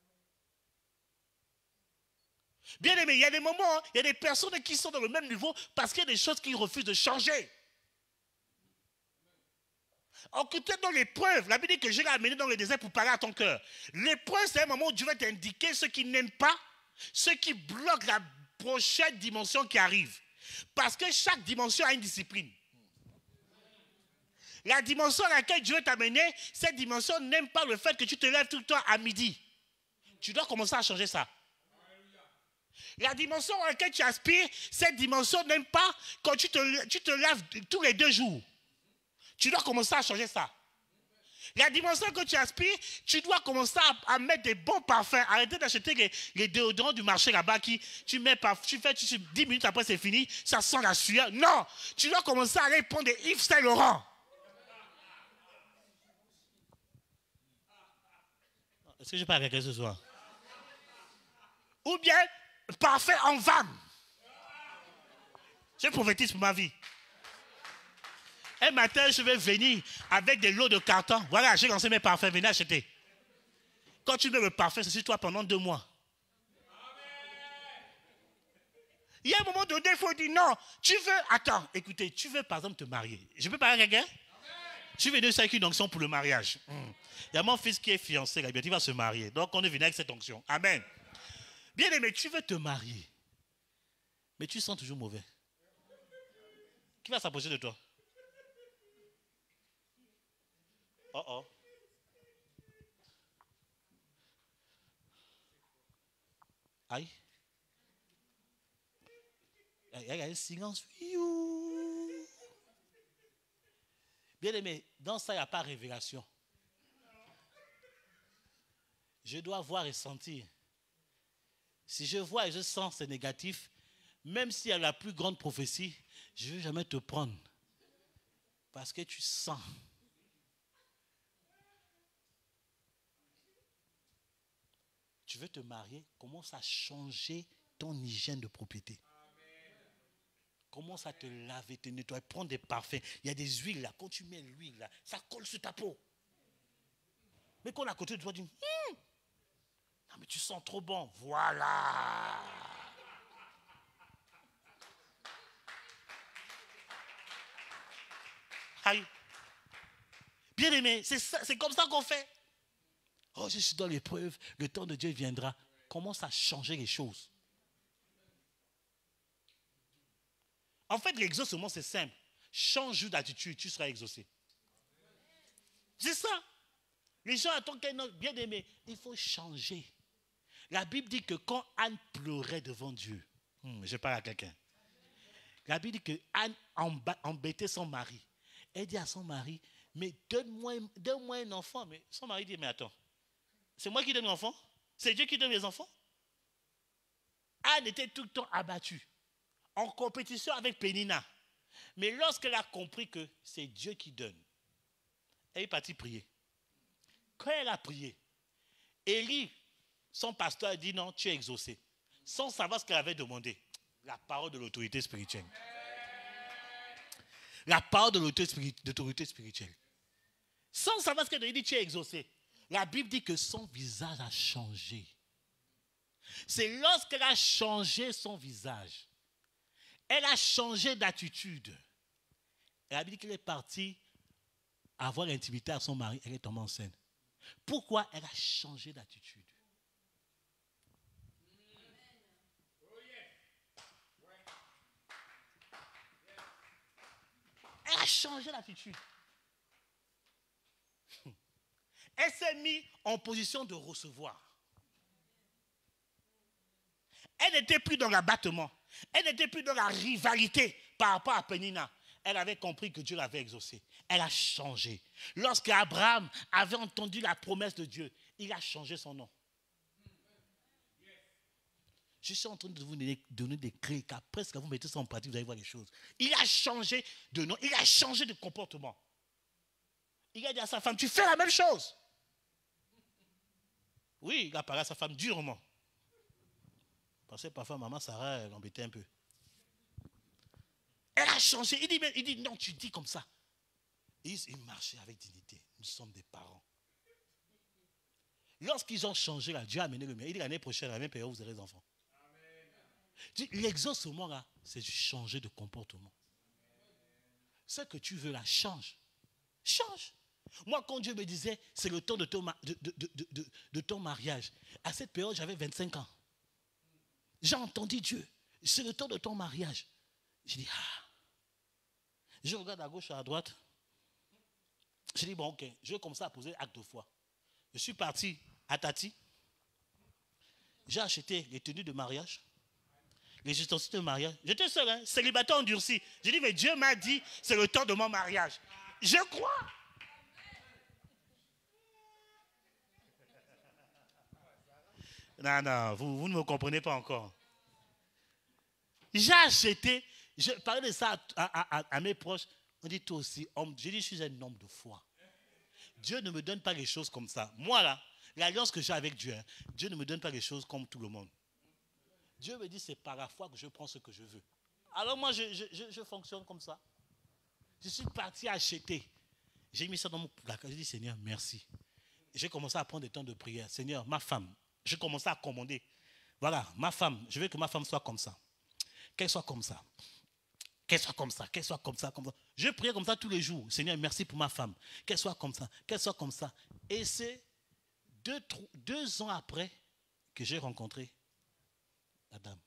Bien aimé, il y a des moments, il y a des personnes qui sont dans le même niveau parce qu'il y a des choses qu'ils refusent de changer. En côté dans l'épreuve, la Bible dit que je l'ai amené dans le désert pour parler à ton cœur. L'épreuve, c'est un moment où Dieu va t'indiquer ce qu'il n'aime pas, ce qui bloque la prochaine dimension qui arrive. Parce que chaque dimension a une discipline. La dimension à laquelle Dieu veut t'amener, cette dimension n'aime pas le fait que tu te lèves tout le temps à midi. Tu dois commencer à changer ça. La dimension à laquelle tu aspires, cette dimension n'aime pas quand tu te lèves tous les 2 jours. Tu dois commencer à changer ça. La dimension que tu aspires, tu dois commencer à mettre des bons parfums. Arrêtez d'acheter les déodorants du marché là-bas qui tu mets 10 minutes après c'est fini, ça sent la sueur. Non, tu dois commencer à aller prendre des Yves Saint Laurent. Est-ce que je parle avec quelqu'un ce soir? Ou bien parfum en vanne. Je prophétise pour ma vie. Un matin, je vais venir avec des lots de carton. Voilà, j'ai lancé mes parfums. Venez acheter. Quand tu mets le parfum, c'est sur toi pendant 2 mois. Il y a un moment donné, il faut dire non. Tu veux, attends, écoutez, tu veux par exemple te marier. Je peux parler à quelqu'un? Tu veux avec une onction pour le mariage. Il y a mon fils qui est fiancé, là, il va se marier. Donc on est venu avec cette onction. Amen. Bien aimé, tu veux te marier. Mais tu sens toujours mauvais. Qui va s'approcher de toi? Oh oh. Aïe. Il y a un silence. Bien aimé, dans ça, il n'y a pas de révélation. Je dois voir et sentir Si je vois et je sens c'est négatif, même s'il y a la plus grande prophétie, je ne vais jamais te prendre. Parce que tu sens. Tu veux te marier, commence à changer ton hygiène de propriété. Commence à te laver, te nettoyer, prends des parfums. Il y a des huiles là. Quand tu mets l'huile là, ça colle sur ta peau. Mais quand on est à côté de toi, tu dis, ah, mais tu sens trop bon. Voilà. Aïe. Bien aimé, c'est comme ça qu'on fait. Oh, je suis dans l'épreuve, le temps de Dieu viendra. Commence à changer les choses. En fait, l'exaucement, c'est simple. Change d'attitude, tu seras exaucé. C'est ça. Les gens attendent qu'un autre bien aimé. Il faut changer. La Bible dit que quand Anne pleurait devant Dieu, je parle à quelqu'un. La Bible dit que Anne embêtait son mari. Elle dit à son mari, mais donne-moi un enfant. Mais son mari dit, mais attends, c'est moi qui donne l'enfant? C'est Dieu qui donne les enfants? Anne était tout le temps abattue, en compétition avec Pénina. Mais lorsqu'elle a compris que c'est Dieu qui donne, elle est partie prier. Quand elle a prié, Élie, son pasteur, a dit non, tu es exaucé. Sans savoir ce qu'elle avait demandé. La parole de l'autorité spirituelle. La parole de l'autorité spirituelle. Sans savoir ce qu'elle a dit, tu es exaucé. La Bible dit que son visage a changé. C'est lorsqu'elle a changé son visage. Elle a changé d'attitude. Elle a dit qu'elle est partie avoir l'intimité avec son mari. Elle est tombée enceinte. Pourquoi? Elle a changé d'attitude. Elle a changé d'attitude. Elle s'est mise en position de recevoir. Elle n'était plus dans l'abattement. Elle n'était plus dans la rivalité par rapport à Pénina. Elle avait compris que Dieu l'avait exaucée. Elle a changé. Lorsqu'Abraham avait entendu la promesse de Dieu, il a changé son nom. Je suis en train de vous donner des clés qu'après ce que vous mettez ça en pratique, vous allez voir les choses. Il a changé de nom, il a changé de comportement. Il a dit à sa femme, tu fais la même chose. Oui, il a parlé à sa femme durement. Parce que parfois, maman Sarah, elle l'embêtait un peu. Elle a changé. Il dit non, tu dis comme ça. Il marchait avec dignité. Nous sommes des parents. Lorsqu'ils ont changé, là, Dieu a amené le mien. Il dit l'année prochaine, à la même période, vous aurez des enfants. L'exaucement, là, c'est juste changer de comportement. Ce que tu veux, là, change. Change. Moi, quand Dieu me disait, c'est le temps de ton mariage, à cette période, j'avais 25 ans. J'ai entendu Dieu, c'est le temps de ton mariage. Je dis, je regarde à gauche et à droite. Je dis, bon, ok, je vais commencer à poser acte de foi. Je suis parti à Tati. J'ai acheté les tenues de mariage, les ustensiles de mariage. J'étais seul, célibataire endurci. J'ai dit, mais Dieu m'a dit, c'est le temps de mon mariage. Je crois. Non, vous ne me comprenez pas encore. J'ai acheté, je parlais de ça à mes proches. On dit, toi aussi, homme. J'ai dit, je suis un homme de foi. Dieu ne me donne pas les choses comme ça. Moi, là, l'alliance que j'ai avec Dieu, Dieu ne me donne pas les choses comme tout le monde. Dieu me dit, c'est par la foi que je prends ce que je veux. Alors moi, je fonctionne comme ça. Je suis parti acheter. J'ai mis ça dans mon placard. J'ai dit, Seigneur, merci. J'ai commencé à prendre des temps de prière. Seigneur, ma femme, je commençais à commander. Voilà, ma femme, je veux que ma femme soit comme ça. Qu'elle soit comme ça. Qu'elle soit comme ça, qu'elle soit comme ça, comme ça. Je priais comme ça tous les jours. Seigneur, merci pour ma femme. Qu'elle soit comme ça, qu'elle soit comme ça. Et c'est 2 ans après que j'ai rencontré la dame.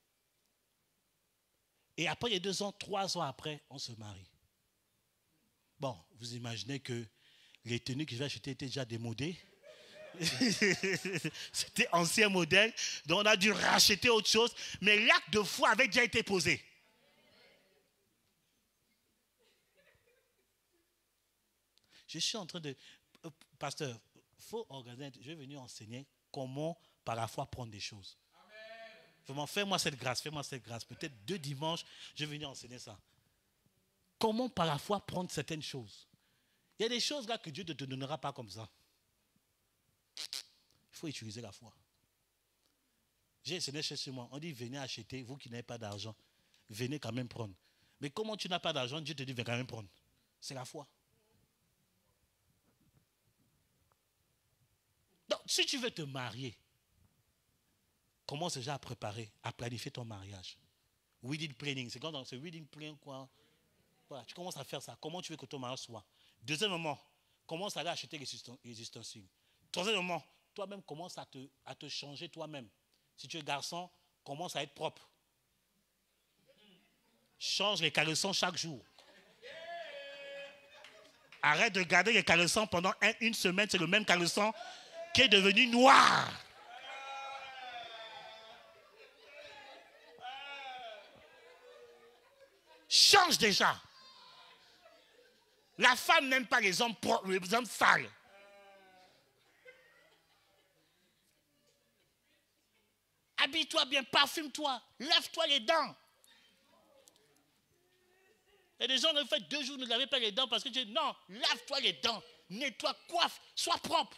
Et après les 2 ans, 3 ans après, on se marie. Bon, vous imaginez que les tenues que j'ai achetées étaient déjà démodées. C'était ancien modèle, donc on a dû racheter autre chose, mais l'acte de foi avait déjà été posé. Je suis en train de... Pasteur, il faut organiser, je vais venir enseigner comment par la foi prendre des choses. Vraiment, fais-moi cette grâce, fais-moi cette grâce. Peut-être 2 dimanches, je vais venir enseigner ça. Comment par la foi prendre certaines choses? Il y a des choses là que Dieu ne te donnera pas comme ça. Il faut utiliser la foi. J'ai enseigné chez moi, on dit venez acheter, vous qui n'avez pas d'argent, venez quand même prendre. Mais comment tu n'as pas d'argent, Dieu te dit viens quand même prendre. C'est la foi. Donc, si tu veux te marier, commence déjà à préparer, à planifier ton mariage. Wedding planning, c'est quand dans ce wedding planning quoi. Voilà, tu commences à faire ça. Comment tu veux que ton mariage soit? Deuxièmement, commence à aller acheter les ustensiles. Troisièmement, toi-même commence à te changer toi-même. Si tu es garçon, commence à être propre. Change les caleçons chaque jour. Arrête de garder les caleçons pendant une semaine, c'est le même caleçon qui est devenu noir. Change déjà. La femme n'aime pas les hommes propres, les hommes sales. Habille-toi bien, parfume-toi, lave-toi les dents. Et des gens ont fait 2 jours, ne lavez pas les dents parce que tu dis non, lave-toi les dents, nettoie, coiffe, sois propre.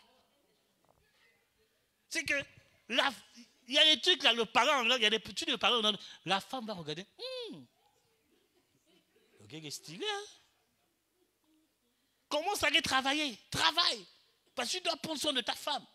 C'est que il y a des trucs là, le parent, là, il y a des petits de parents, la femme va regarder. Le gars est stylé. Hein? Commence à aller travailler. Travaille. Parce que tu dois prendre soin de ta femme.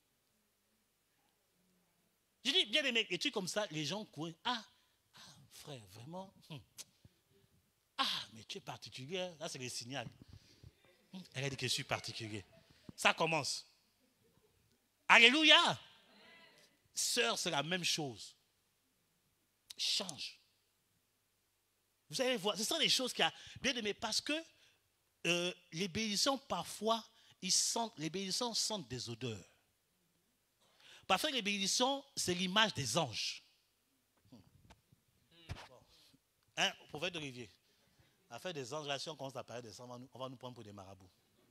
Je dis, bien aimé, et tu comme ça, les gens courent. Ah, frère, vraiment. Ah, mais tu es particulier. Là, c'est le signal. Elle a dit que je suis particulier. Ça commence. Alléluia. Sœur, c'est la même chose. Change. Vous allez voir, ce sont des choses qui a bien aimé parce que les bénissants, parfois, les bénissants sentent des odeurs. Parfois, les bénissants, c'est l'image des anges. Hein, prophète d'Olivier, l'affaire des anges, là, si on commence à parler de ça, on va nous prendre pour des marabouts.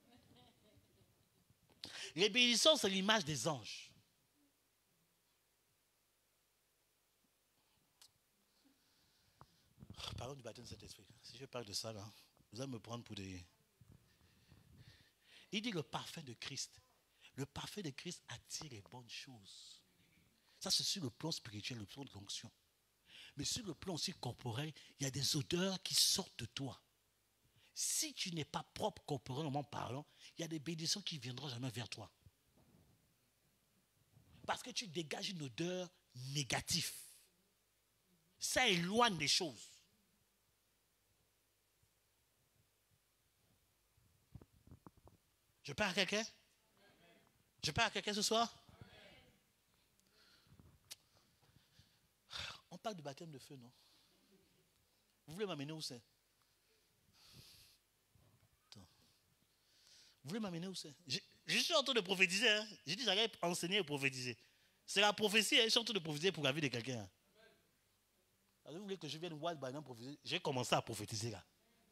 Les bénissants, c'est l'image des anges. Parlons du baptême de Saint-Esprit. Si je parle de ça, là, vous allez me prendre pour des... Il dit le parfum de Christ. Le parfum de Christ attire les bonnes choses. Ça, c'est sur le plan spirituel, le plan de l'onction. Mais sur le plan aussi corporel, il y a des odeurs qui sortent de toi. Si tu n'es pas propre corporellement parlant, il y a des bénédictions qui ne viendront jamais vers toi. Parce que tu dégages une odeur négative. Ça éloigne des choses. Je parle à quelqu'un? Je parle à quelqu'un ce soir? On parle du baptême de feu, non? Vous voulez m'amener où c'est? Attends. Vous voulez m'amener où c'est? Je suis en train de prophétiser. Hein? J'ai dit j'allais enseigner et prophétiser. C'est la prophétie. Hein? Je suis en train de prophétiser pour la vie de quelqu'un. Hein? Alors, vous voulez que je vienne voir le prophétiser? J'ai commencé à prophétiser là.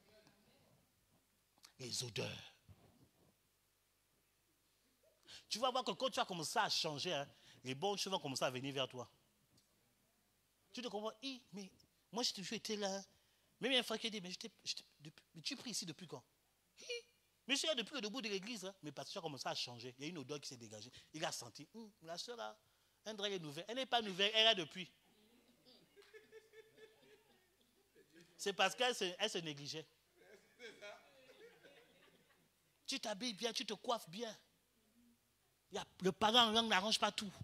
Les odeurs. Tu vas voir que quand tu vas commencer à changer, hein, les bonnes choses vont commencer à venir vers toi. Tu te comprends? Mais moi, j'ai toujours été là. Même il y a un frère qui dit, mais tu pries ici depuis quand? Mais je suis là depuis le début de l'église. Hein. Mais parce que tu as commencé à changer. Il y a une odeur qui s'est dégagée. Il a senti, la soeur là, elle est nouvelle. Elle n'est pas nouvelle, elle est là depuis. C'est parce qu'elle se négligeait. Tu t'habilles bien, tu te coiffes bien. Le parent en langue n'arrange pas tout.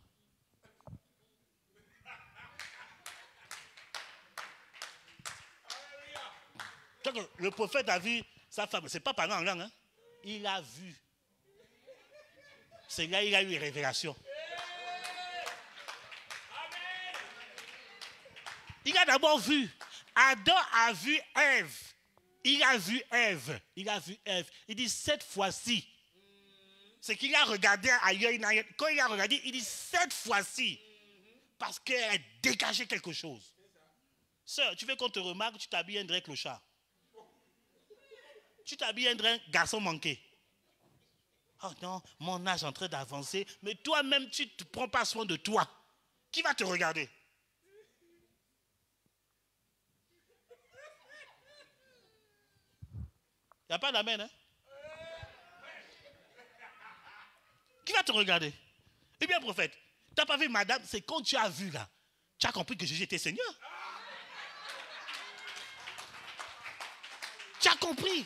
Le prophète a vu sa femme. Ce n'est pas parlant en langue. Hein? Il a vu. C'est là qu'il a eu une révélation. Il a d'abord vu. Adam a vu Ève. Il a vu Ève. Il dit cette fois-ci. C'est qu'il a regardé ailleurs. Quand il a regardé, il dit cette fois-ci. Parce qu'elle a dégagé quelque chose. Sœur, tu veux qu'on te remarque, tu t'habilles un drap clochard. Tu t'habilles un drap garçon manqué. Oh non, mon âge est en train d'avancer. Mais toi-même, tu ne prends pas soin de toi. Qui va te regarder? n'y a pas d'amen, hein? Qui va te regarder? Eh bien, prophète, tu n'as pas vu madame, c'est quand tu as vu là, tu as compris que Jésus était Seigneur. Tu as compris.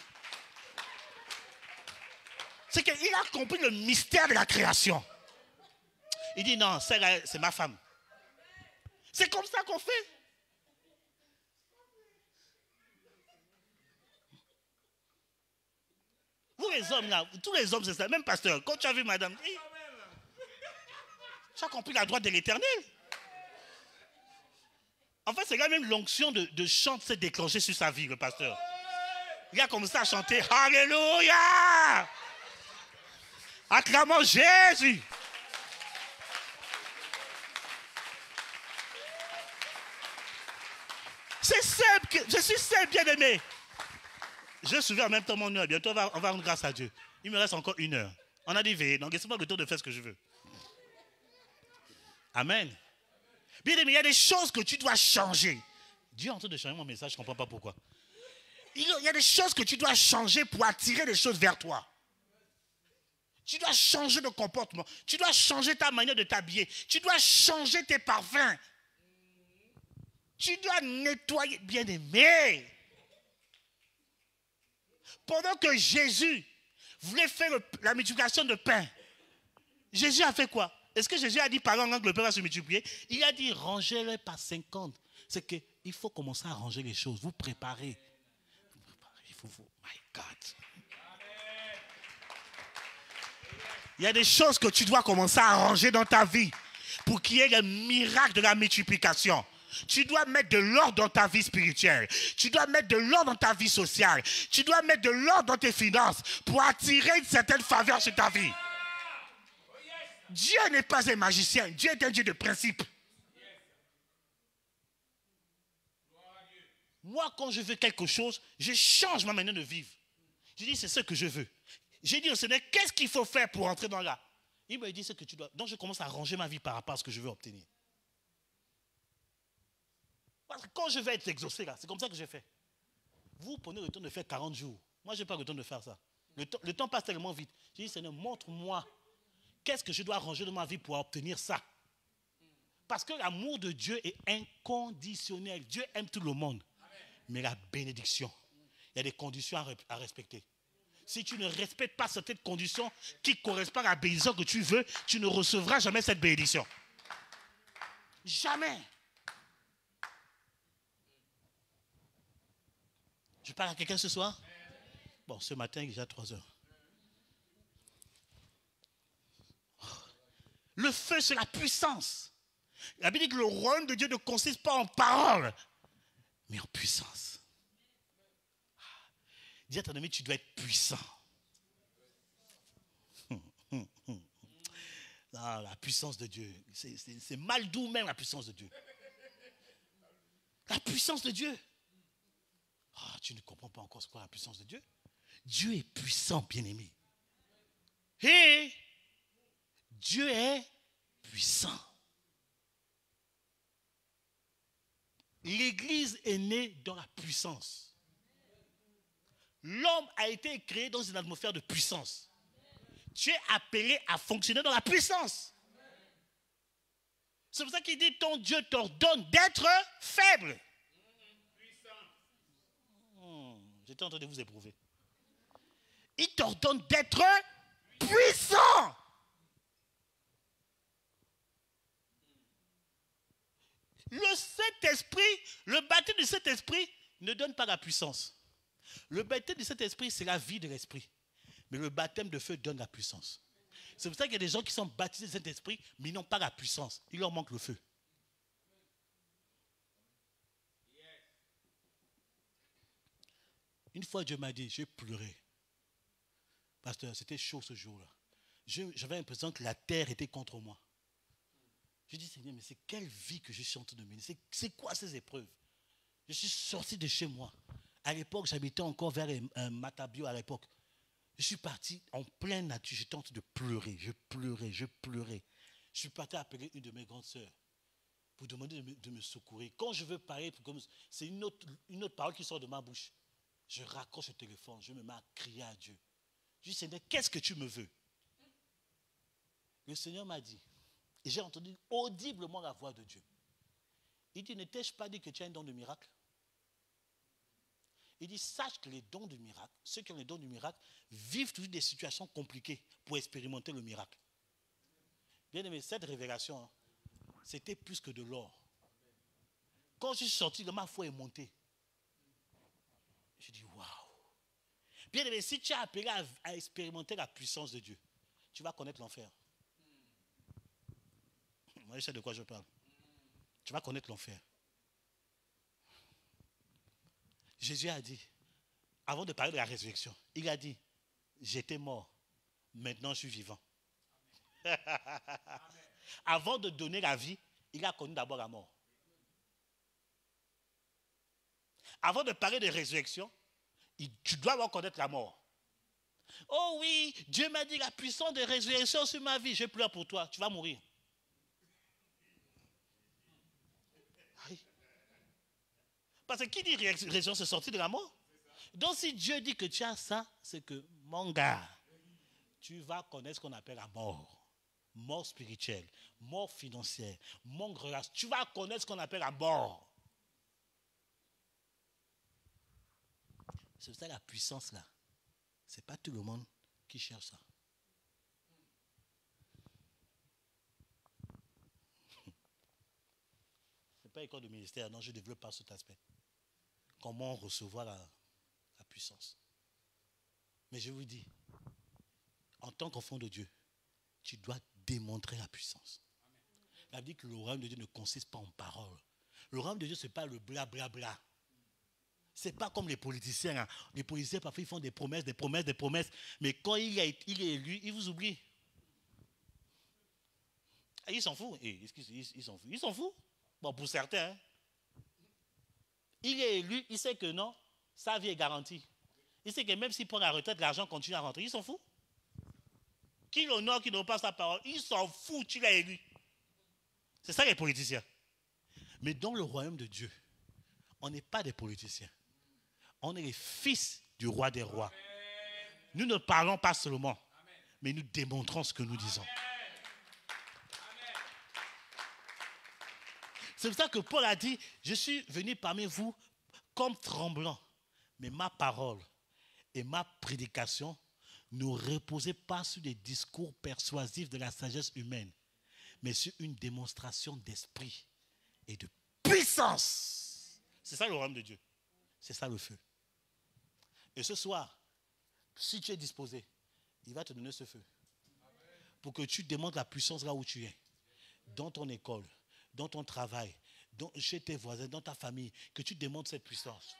C'est qu'il a compris le mystère de la création. Il dit non, c'est ma femme. C'est comme ça qu'on fait. Vous les hommes là, tous les hommes c'est ça, même pasteur, quand tu as vu madame, tu as compris la droite de l'Éternel. En fait, c'est quand même l'onction de chant s'est déclenchée sur sa vie, le pasteur. Il a commencé à chanter Alléluia! Acclamons Jésus! C'est simple, je suis simple, bien-aimé. Je souviens en même temps mon heure. Bientôt, on va rendre grâce à Dieu. Il me reste encore 1 heure. On a dit veiller, donc laissez-moi le temps de faire ce que je veux. Amen. Bien-aimé, il y a des choses que tu dois changer. Dieu est en train de changer mon message, je ne comprends pas pourquoi. Il y a des choses que tu dois changer pour attirer les choses vers toi. Tu dois changer de comportement. Tu dois changer ta manière de t'habiller. Tu dois changer tes parfums. Tu dois nettoyer, bien-aimé. Pendant que Jésus voulait faire la multiplication de pain, Jésus a fait quoi? Est-ce que Jésus a dit par exemple que le pain va se multiplier? Il a dit rangez-les par 50. C'est qu'il faut commencer à ranger les choses. Vous préparez. My God. Il y a des choses que tu dois commencer à ranger dans ta vie pour qu'il y ait le miracle de la multiplication. Tu dois mettre de l'ordre dans ta vie spirituelle. Tu dois mettre de l'ordre dans ta vie sociale. Tu dois mettre de l'ordre dans tes finances pour attirer une certaine faveur sur ta vie. Dieu n'est pas un magicien. Dieu est un Dieu de principe. Moi, quand je veux quelque chose, je change ma manière de vivre. Je dis, c'est ce que je veux. J'ai dit au Seigneur, qu'est-ce qu'il faut faire pour entrer dans là? Il me dit ce que tu dois. Donc, je commence à ranger ma vie par rapport à ce que je veux obtenir. Parce que quand je vais être exaucé, là, c'est comme ça que j'ai fait. Vous prenez le temps de faire 40 jours. Moi, je n'ai pas le temps de faire ça. Le temps passe tellement vite. J'ai dit, Seigneur, montre-moi qu'est-ce que je dois ranger dans ma vie pour obtenir ça. Parce que l'amour de Dieu est inconditionnel. Dieu aime tout le monde. Mais la bénédiction, il y a des conditions à respecter. Si tu ne respectes pas certaines conditions qui correspondent à la bénédiction que tu veux, tu ne recevras jamais cette bénédiction. Jamais. Je parle à quelqu'un ce soir? Bon, ce matin, il est déjà 3 heures. Le feu, c'est la puissance. La Bible dit que le royaume de Dieu ne consiste pas en paroles, mais en puissance. Dis à ton ami, tu dois être puissant. Ah, la puissance de Dieu. C'est mal doux même la puissance de Dieu. La puissance de Dieu. Ah, tu ne comprends pas encore ce qu'est la puissance de Dieu? Dieu est puissant, bien-aimé. Et Dieu est puissant. L'Église est née dans la puissance. L'homme a été créé dans une atmosphère de puissance. Tu es appelé à fonctionner dans la puissance. C'est pour ça qu'il dit, ton Dieu t'ordonne d'être faible. J'étais en train de vous éprouver. Il t'ordonne d'être puissant. Le Saint-Esprit, le baptême du Saint-Esprit ne donne pas la puissance. Le baptême du Saint-Esprit, c'est la vie de l'Esprit. Mais le baptême de feu donne la puissance. C'est pour ça qu'il y a des gens qui sont baptisés du Saint-Esprit, mais ils n'ont pas la puissance. Il leur manque le feu. Une fois, Dieu m'a dit, j'ai pleuré. Pasteur, c'était chaud ce jour-là. J'avais l'impression que la terre était contre moi. Je dis, Seigneur, mais c'est quelle vie que je suis en train de mener? C'est quoi ces épreuves? Je suis sorti de chez moi. À l'époque, j'habitais encore vers Matabio à l'époque. Je suis parti en pleine nature. J'étais en train de pleurer. Je pleurais. Je suis parti appeler une de mes grandes sœurs pour demander de me secourir. Quand je veux parler, c'est une autre parole qui sort de ma bouche. Je raccroche le téléphone, je me mets à crier à Dieu. Je dis, Seigneur, qu'est-ce que tu me veux? Le Seigneur m'a dit, et j'ai entendu audiblement la voix de Dieu. Il dit, ne t'ai-je pas dit que tu as un don de miracle? Il dit, sache que les dons du miracle, ceux qui ont les dons du miracle, vivent toujours des situations compliquées pour expérimenter le miracle. Bien aimé, cette révélation, hein, c'était plus que de l'or. Quand je suis sorti, ma foi est montée. Je dis, waouh. Bien aimé, si tu es appelé à expérimenter la puissance de Dieu, tu vas connaître l'enfer. Moi, je sais de quoi je parle. Tu vas connaître l'enfer. Jésus a dit, avant de parler de la résurrection, il a dit, j'étais mort, maintenant je suis vivant. Avant de donner la vie, il a connu d'abord la mort. Avant de parler de résurrection, tu dois encore connaître la mort. Oh oui, Dieu m'a dit la puissance de résurrection sur ma vie. Je pleure pour toi, tu vas mourir. Parce que qui dit résurrection, c'est sorti de la mort. Donc si Dieu dit que tu as ça, c'est que mon gars, tu vas connaître ce qu'on appelle la mort. Mort spirituelle, mort financière, mort relation. Tu vas connaître ce qu'on appelle la mort. C'est ça la puissance là. Ce n'est pas tout le monde qui cherche ça. Ce n'est pas école de ministère, non, je ne développe pas cet aspect. Comment recevoir la puissance. Mais je vous dis, en tant qu'enfant de Dieu, tu dois démontrer la puissance. La Bible dit que le royaume de Dieu ne consiste pas en paroles. Le royaume de Dieu, ce n'est pas le blablabla. Ce n'est pas comme les politiciens. Hein. Les politiciens, parfois, ils font des promesses. Mais quand il est élu, ils vous oublient. Et ils s'en foutent. Ils s'en foutent. Bon, pour certains. Hein. Il est élu, il sait que non, sa vie est garantie. Il sait que même s'il prend la retraite, l'argent continue à rentrer. Il s'en fout. Qui l'honore, qui n'honore pas sa parole, il s'en fout, tu l'as élu. C'est ça les politiciens. Mais dans le royaume de Dieu, on n'est pas des politiciens. On est les fils du roi des rois. Nous ne parlons pas seulement, mais nous démontrons ce que nous disons. C'est pour ça que Paul a dit, je suis venu parmi vous comme tremblant. Mais ma parole et ma prédication ne reposaient pas sur des discours persuasifs de la sagesse humaine, mais sur une démonstration d'esprit et de puissance. C'est ça le royaume de Dieu. C'est ça le feu. Et ce soir, si tu es disposé, il va te donner ce feu. Pour que tu démontres la puissance là où tu es. Dans ton école, dans ton travail, chez tes voisins, dans ta famille, que tu démontres cette puissance.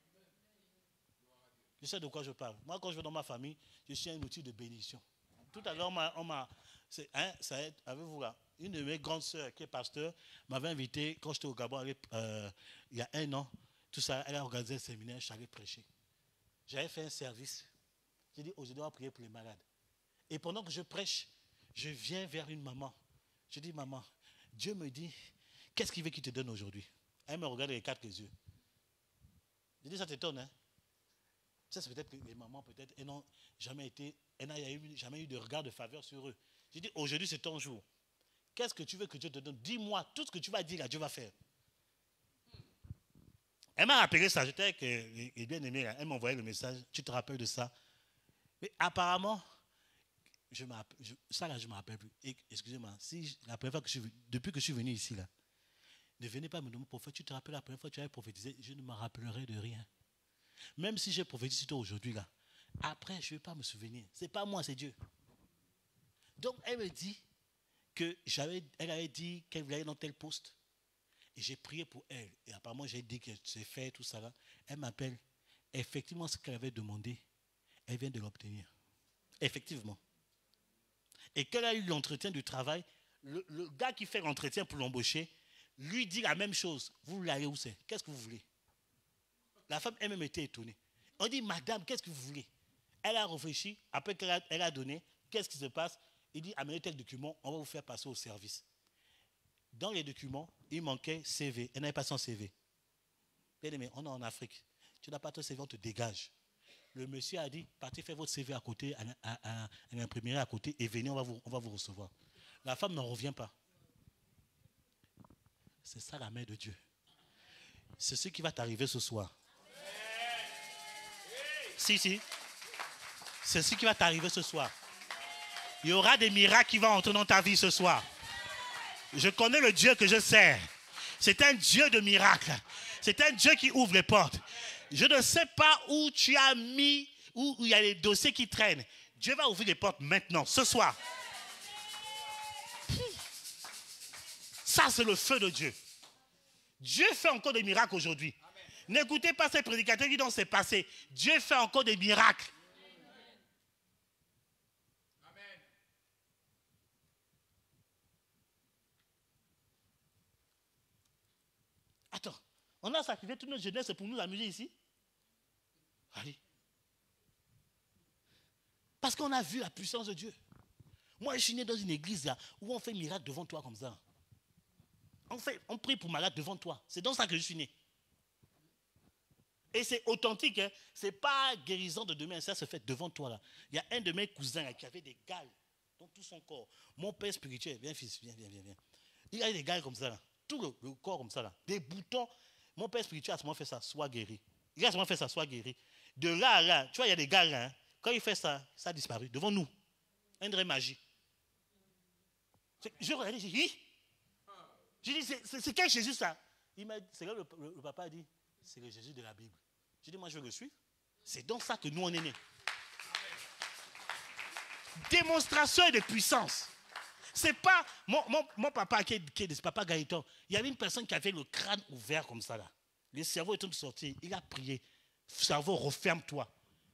Je sais de quoi je parle. Moi, quand je vais dans ma famille, je suis un outil de bénédiction. Tout à l'heure, avez-vous là, une de mes grandes sœurs qui est pasteur m'avait invité, quand j'étais au Gabon, il y a 1 an, tout ça, elle a organisé un séminaire, je suis allé prêcher. J'avais fait un service. J'ai dit, aujourd'hui, on va prier pour les malades. Et pendant que je prêche, je viens vers une maman. Je dis, maman, Dieu me dit, qu'est-ce qu'il veut qu'il te donne aujourd'hui? Elle me regarde les 4 yeux. Je dis, ça t'étonne, hein? Ça, c'est peut-être que les mamans, peut-être, elles n'ont jamais eu de regard de faveur sur eux. Je dis, aujourd'hui, c'est ton jour. Qu'est-ce que tu veux que Dieu te donne? Dis-moi, tout ce que tu vas dire, là, Dieu va faire. Elle m'a rappelé ça, j'étais avec les bien-aimés, elle m'a envoyé le message, tu te rappelles de ça? Mais apparemment, ça là, je ne me rappelle plus. Excusez-moi, la première fois depuis que je suis venu ici, là, ne venez pas me demander, prophète, tu te rappelles la première fois que tu avais prophétisé, je ne me rappellerai de rien. Même si j'ai prophétisé toi aujourd'hui, là, après, je ne vais pas me souvenir. Ce n'est pas moi, c'est Dieu. Donc, elle me dit elle avait dit qu'elle voulait aller dans tel poste. Et j'ai prié pour elle. Et apparemment, j'ai dit que c'est fait, tout ça là. Elle m'appelle. Effectivement, ce qu'elle avait demandé, elle vient de l'obtenir. Effectivement. Et quand elle a eu l'entretien du travail, le gars qui fait l'entretien pour l'embaucher, lui dit la même chose. Vous voulez aller où c'est? Qu'est-ce que vous voulez? La femme elle-même était étonnée. On dit, madame, qu'est-ce que vous voulez? Elle a réfléchi. Après qu'elle a donné, qu'est-ce qui se passe? Il dit, amenez tel document, on va vous faire passer au service. Dans les documents, il manquait CV. Elle n'avait pas son CV. Bien aimé, on est en Afrique. Tu n'as pas ton CV, on te dégage. Le monsieur a dit, partez faire votre CV à côté, à l'imprimerie à côté, et venez, on va vous recevoir. La femme n'en revient pas. C'est ça la main de Dieu. C'est ce qui va t'arriver ce soir. Si. C'est ce qui va t'arriver ce soir. Il y aura des miracles qui vont entrer dans ta vie ce soir. Je connais le Dieu que je sers. C'est un Dieu de miracles. C'est un Dieu qui ouvre les portes. Je ne sais pas où tu as mis, où il y a les dossiers qui traînent. Dieu va ouvrir les portes maintenant, ce soir. Ça, c'est le feu de Dieu. Dieu fait encore des miracles aujourd'hui. N'écoutez pas ces prédicateurs qui disent c'est passé. Dieu fait encore des miracles. Amen. Attends, on a sacrifié toute notre jeunesse pour nous amuser ici? Allez. Parce qu'on a vu la puissance de Dieu. Moi, je suis né dans une église là, où on fait miracle devant toi comme ça. On prie pour malade devant toi. C'est dans ça que je suis né. Et c'est authentique. Hein? Ce n'est pas guérison de demain. Ça se fait devant toi. Là. Il y a un de mes cousins là, qui avait des gales dans tout son corps. Mon père spirituel, viens fils, viens. Il avait des gales comme ça. Là. Tout le corps comme ça. Là. Des boutons. Mon père spirituel a seulement fait ça, soit guéri. Il a seulement fait ça, soit guéri. De là à là, tu vois, il y a des gales là. Hein? Quand il fait ça, ça a disparu. Devant nous. Un vrai magie. Je regardais, j'ai dit, c'est quel Jésus ça? C'est là le papa a dit, c'est le Jésus de la Bible. J'ai dit, moi je veux le suivre. C'est dans ça que nous on est nés. Démonstration de puissance. C'est pas mon papa qui est papa Gaëtan. Il y avait une personne qui avait le crâne ouvert comme ça là. Le cerveau est en train de sortir. Il a prié. Cerveau, referme-toi.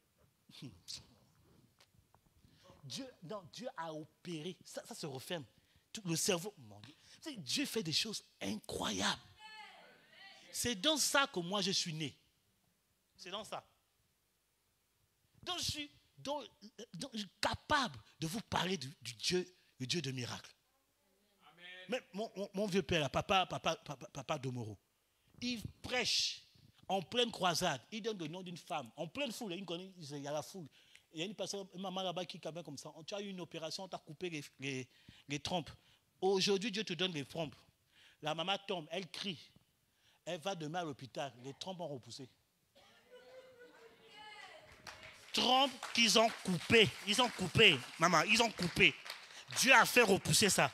Dieu a opéré. Ça se referme. Tout le cerveau. Mon Dieu. Dieu fait des choses incroyables. C'est dans ça que moi je suis né. C'est dans ça. Donc je suis capable de vous parler du Dieu, le Dieu de miracles. Amen. Mais mon vieux père, papa Domoro, il prêche en pleine croisade. Il donne le nom d'une femme. En pleine foule, il y a la foule. Il y a une personne, une maman là-bas qui est comme ça. Tu as eu une opération, on t'a coupé les trompes. Aujourd'hui, Dieu te donne les trompes. La maman tombe, elle crie. Elle va demain à l'hôpital. Les trompes ont repoussé. Trompes qu'ils ont coupées. Ils ont coupé, maman, ils ont coupé. Dieu a fait repousser ça.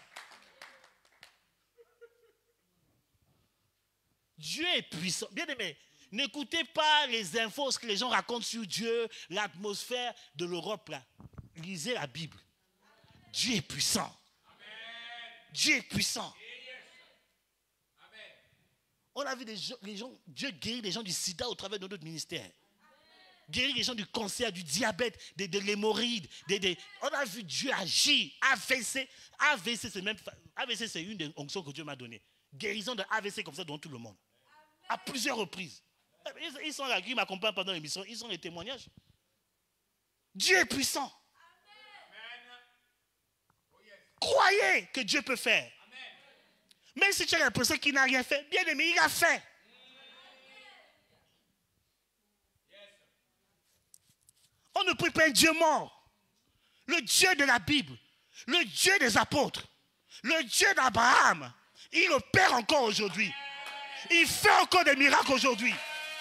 Dieu est puissant. Bien aimé, n'écoutez pas les infos que les gens racontent sur Dieu, l'atmosphère de l'Europe là. Lisez la Bible. Dieu est puissant. Dieu est puissant. On a vu les gens, Dieu guérit les gens du sida au travers de notre ministère. Guérir les gens du cancer, du diabète, de l'hémorroïde. On a vu Dieu agir. AVC, c'est une des onctions que Dieu m'a données. Guérison de AVC comme ça dans tout le monde. À plusieurs reprises. Ils sont là, qui m'accompagnent pendant l'émission. Ils ont les témoignages. Dieu est puissant. Croyez que Dieu peut faire. Même si tu as l'impression qu'il n'a rien fait, bien aimé, il a fait. On ne prie pas un Dieu mort. Le Dieu de la Bible, le Dieu des apôtres, le Dieu d'Abraham, il opère encore aujourd'hui. Il fait encore des miracles aujourd'hui.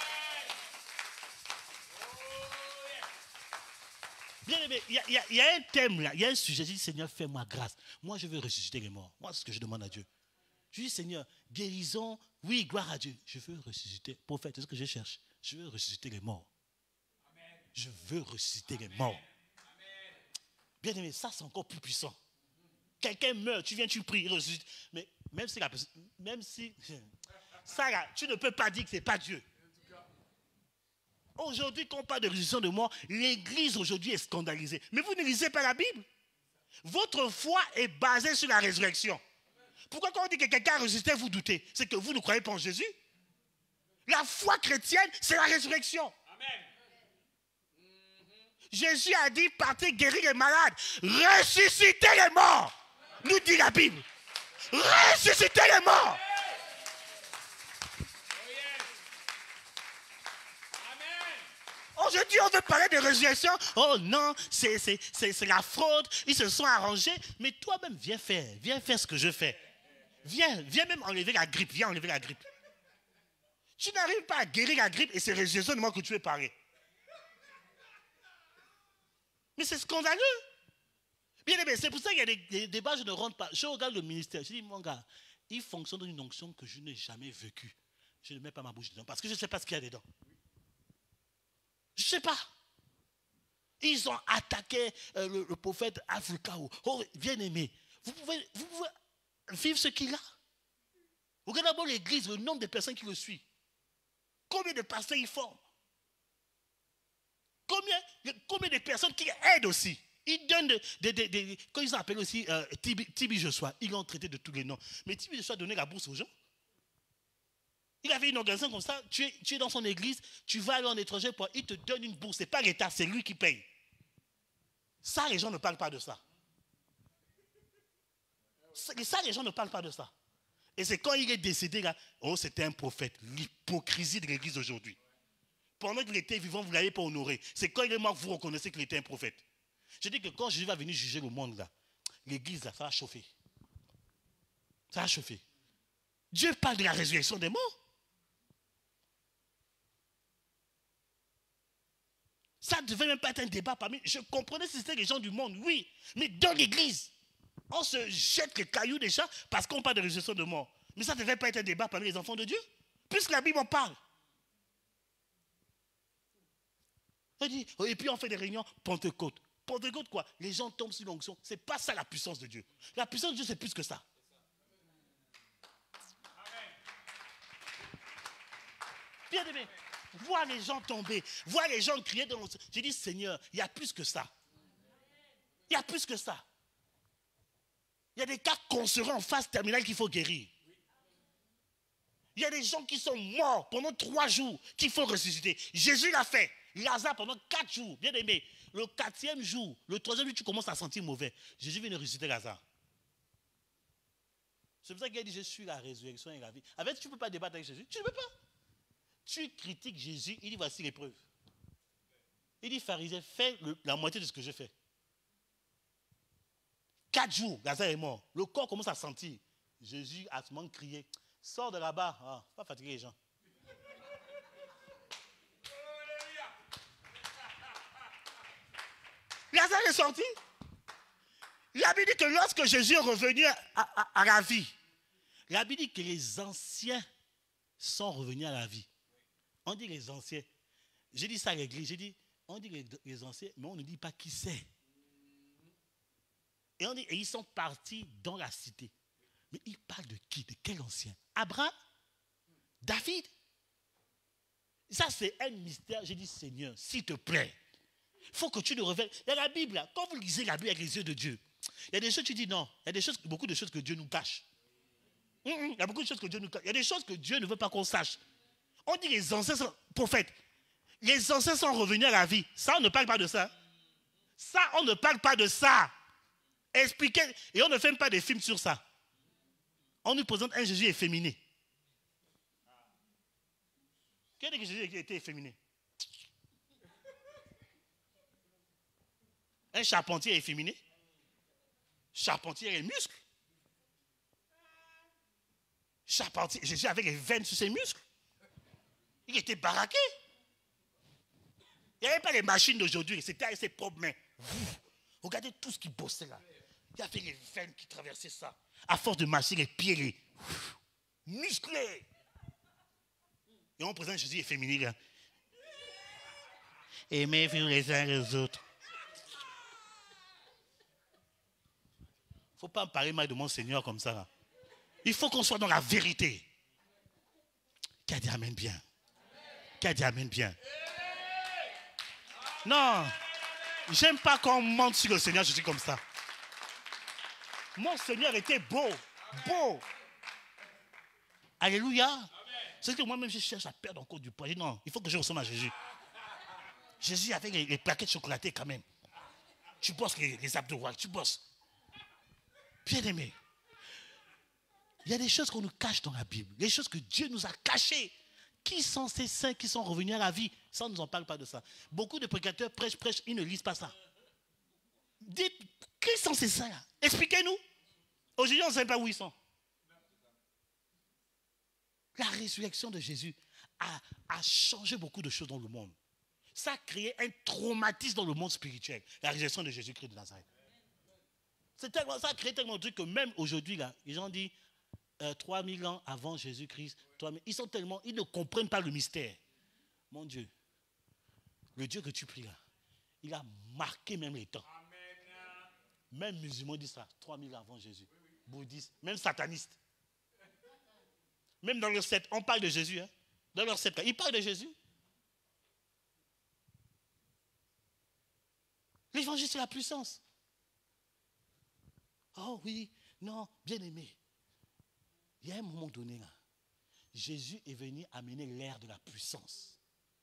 Bien aimé, il y a un thème là, il y a un sujet. Je dis, Seigneur, fais-moi grâce. Moi, je veux ressusciter les morts. Moi, c'est ce que je demande à Dieu. Je dis, Seigneur, guérison, oui, gloire à Dieu. Je veux ressusciter. Prophète, c'est ce que je cherche. Je veux ressusciter les morts. Amen. Je veux ressusciter les morts. Amen. Bien aimé, ça c'est encore plus puissant. Quelqu'un meurt, tu viens, tu pries, il ressuscite. Mais même si ça là, tu ne peux pas dire que ce n'est pas Dieu. Aujourd'hui, quand on parle de résurrection de mort, l'église aujourd'hui est scandalisée. Mais vous ne lisez pas la Bible. Votre foi est basée sur la résurrection. Pourquoi quand on dit que quelqu'un a ressuscité, vous doutez? C'est que vous ne croyez pas en Jésus. La foi chrétienne, c'est la résurrection. Amen. Jésus a dit, partez guérir les malades, ressuscitez les morts. Nous dit la Bible. Ressuscitez les morts. Aujourd'hui, on veut parler de résurrection. Oh non, c'est la fraude. Ils se sont arrangés. Mais toi-même, viens faire ce que je fais. Viens même enlever la grippe. Viens enlever la grippe. Tu n'arrives pas à guérir la grippe et c'est résurrection de moi que tu veux parler. Mais c'est scandaleux. Bien aimé, c'est pour ça qu'il y a des débats, je ne rentre pas. Je regarde le ministère. Je dis, mon gars, il fonctionne dans une onction que je n'ai jamais vécue. Je ne mets pas ma bouche dedans parce que je ne sais pas ce qu'il y a dedans. Je ne sais pas. Ils ont attaqué le prophète Africao. Oh, bien aimé, vous pouvez vivre ce qu'il a. Regardez d'abord l'église, le nombre de personnes qui le suivent. Combien de pasteurs ils forment? Combien de personnes qui aident aussi? Ils donnent quand ils ont appelé aussi Tibi Joshua, ils l'ont traité de tous les noms. Mais Tibi Joshua donnait la bourse aux gens. Il avait une organisation comme ça, tu es dans son église, tu vas aller en étranger, il te donne une bourse. Ce n'est pas l'État, c'est lui qui paye. Ça, les gens ne parlent pas de ça. Ça, les gens ne parlent pas de ça. Et c'est quand il est décédé, là, oh, c'était un prophète. L'hypocrisie de l'église aujourd'hui. Pendant qu'il était vivant, vous ne l'avez pas honoré. C'est quand il est mort que vous reconnaissez qu'il était un prophète. Je dis que quand Jésus va venir juger le monde, là, l'église, là, ça va chauffer. Ça va chauffer. Dieu parle de la résurrection des morts. Ça ne devait même pas être un débat parmi. Je comprenais si c'était les gens du monde, oui. Mais dans l'église, on se jette les cailloux déjà parce qu'on parle de résurrection de mort. Mais ça ne devait pas être un débat parmi les enfants de Dieu. Puisque la Bible en parle. Et puis on fait des réunions Pentecôte. Pentecôte quoi? Les gens tombent sur l'onction. Ce n'est pas ça la puissance de Dieu. La puissance de Dieu, c'est plus que ça. Bien aimé, voir les gens tomber, voir les gens crier dans l'onction. J'ai dit, Seigneur, il y a plus que ça. Il y a plus que ça. Il y a des cas cancéreux en phase terminale qu'il faut guérir. Il y a des gens qui sont morts pendant 3 jours qu'il faut ressusciter. Jésus l'a fait. Lazare pendant 4 jours. Bien aimé, le 4e jour, le 3e jour, tu commences à sentir mauvais. Jésus vient de ressusciter Lazare. C'est pour ça qu'il a dit, je suis la résurrection et la vie. Avec, tu ne peux pas débattre avec Jésus. Tu ne peux pas. Tu critiques Jésus, il dit, voici l'épreuve. Il dit, pharisien, fais la moitié de ce que je fais. 4 jours, Lazare est mort. Le corps commence à sentir. Jésus a ce moment crié, sors de là-bas. Ah, pas fatiguer les gens. Lazare est sorti. La Bible dit que lorsque Jésus est revenu à la vie, la Bible dit que les anciens sont revenus à la vie. On dit les anciens. J'ai dit ça à l'église. J'ai dit, on dit les anciens, mais on ne dit pas qui c'est. Et on dit, et ils sont partis dans la cité. Mais ils parlent de qui? De quel ancien? Abraham? David? Ça, c'est un mystère. J'ai dit, Seigneur, s'il te plaît, il faut que tu nous révèles. Il y a la Bible, là. Quand vous lisez la Bible avec les yeux de Dieu, il y a des choses, tu dis non. Il y a des choses, beaucoup de choses que Dieu nous cache. Il y a beaucoup de choses que Dieu nous cache. Il y a des choses que Dieu ne veut pas qu'on sache. On dit les anciens sont prophètes. Les anciens sont revenus à la vie. Ça, on ne parle pas de ça. Ça, on ne parle pas de ça. Expliquez. Et on ne fait même pas des films sur ça. On nous présente un Jésus efféminé. Qui a dit que Jésus était efféminé? Un charpentier est efféminé. Charpentier a les muscles. Charpentier, Jésus avait les veines sur ses muscles. Il était baraqué. Il n'y avait pas les machines d'aujourd'hui. C'était avec ses propres mains. Regardez tout ce qui bossait là. Il y avait les veines qui traversaient ça. À force de machines, les pieds, les musclés. Et on présente Jésus efféminé là. Aimez-vous les uns les autres. Il ne faut pas me parler mal de mon Seigneur comme ça. Là. Il faut qu'on soit dans la vérité. Qui a dit amen bien? Qui a dit amen bien? Non. J'aime pas qu'on mente sur le Seigneur, je suis comme ça. Mon Seigneur était beau. Beau. Alléluia. C'est que moi-même, je cherche à perdre encore du poids. Je dis non, il faut que je ressemble à Jésus. Jésus avec les plaquettes chocolatées quand même. Tu bosses les abdos, tu bosses. Bien aimé. Il y a des choses qu'on nous cache dans la Bible. Des choses que Dieu nous a cachées. qui sont ces saints qui sont revenus à la vie? Ça, on ne nous en parle pas de ça. Beaucoup de prédicateurs prêchent, ils ne lisent pas ça. Dites, qui sont ces saints-là? Expliquez-nous. Aujourd'hui, on ne sait pas où ils sont. La résurrection de Jésus a changé beaucoup de choses dans le monde. Ça a créé un traumatisme dans le monde spirituel. La résurrection de Jésus-Christ de Nazareth. Ça a créé tellement de trucs que même aujourd'hui, là, les gens disent 3000 ans avant Jésus-Christ, ils ne comprennent pas le mystère. Mon Dieu, le Dieu que tu pries là, il a marqué même les temps. Même musulmans disent ça, 3000 ans avant Jésus. Bouddhistes, même satanistes. Même dans leur secte, on parle de Jésus. Hein? Dans leur secte, ils parlent de Jésus. L'évangile, c'est la puissance. Oh oui, non, bien aimé. Il y a un moment donné là, Jésus est venu amener l'ère de la puissance.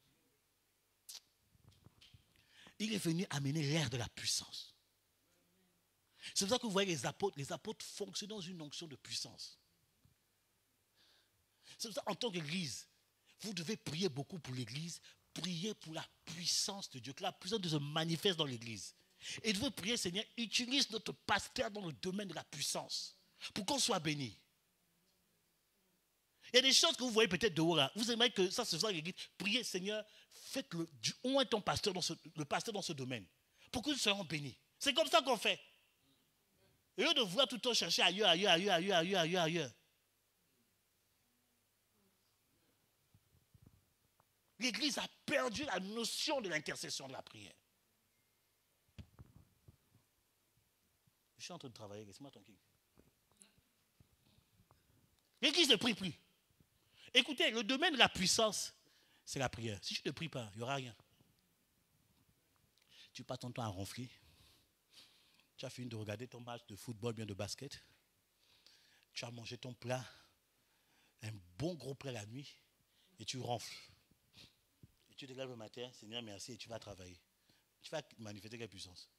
Il est venu amener l'ère de la puissance. C'est pour ça que vous voyez les apôtres fonctionnent dans une onction de puissance. C'est pour ça qu'en tant qu'église, vous devez prier beaucoup pour l'église, prier pour la puissance de Dieu, que la puissance de Dieu se manifeste dans l'église. Et vous devez prier, Seigneur, utilise notre pasteur dans le domaine de la puissance, pour qu'on soit béni. Il y a des choses que vous voyez peut-être de haut là. Vous aimeriez que ça se fasse dans l'église. Priez, Seigneur, faites-le du moins ton pasteur le pasteur dans ce domaine, pour que nous soyons bénis. C'est comme ça qu'on fait. Et au lieu de vouloir tout le temps chercher ailleurs. L'église a perdu la notion de l'intercession de la prière. Je suis en train de travailler, laisse-moi tranquille. L'église ne prie plus. Écoutez, le domaine de la puissance, c'est la prière. Si tu ne pries pas, il n'y aura rien. Tu passes ton temps à ronfler. Tu as fini de regarder ton match de football, bien de basket. Tu as mangé ton plat, un bon gros plat la nuit, et tu ronfles. Et tu te lèves le matin, Seigneur, merci, et tu vas travailler. Tu vas manifester quelle puissance?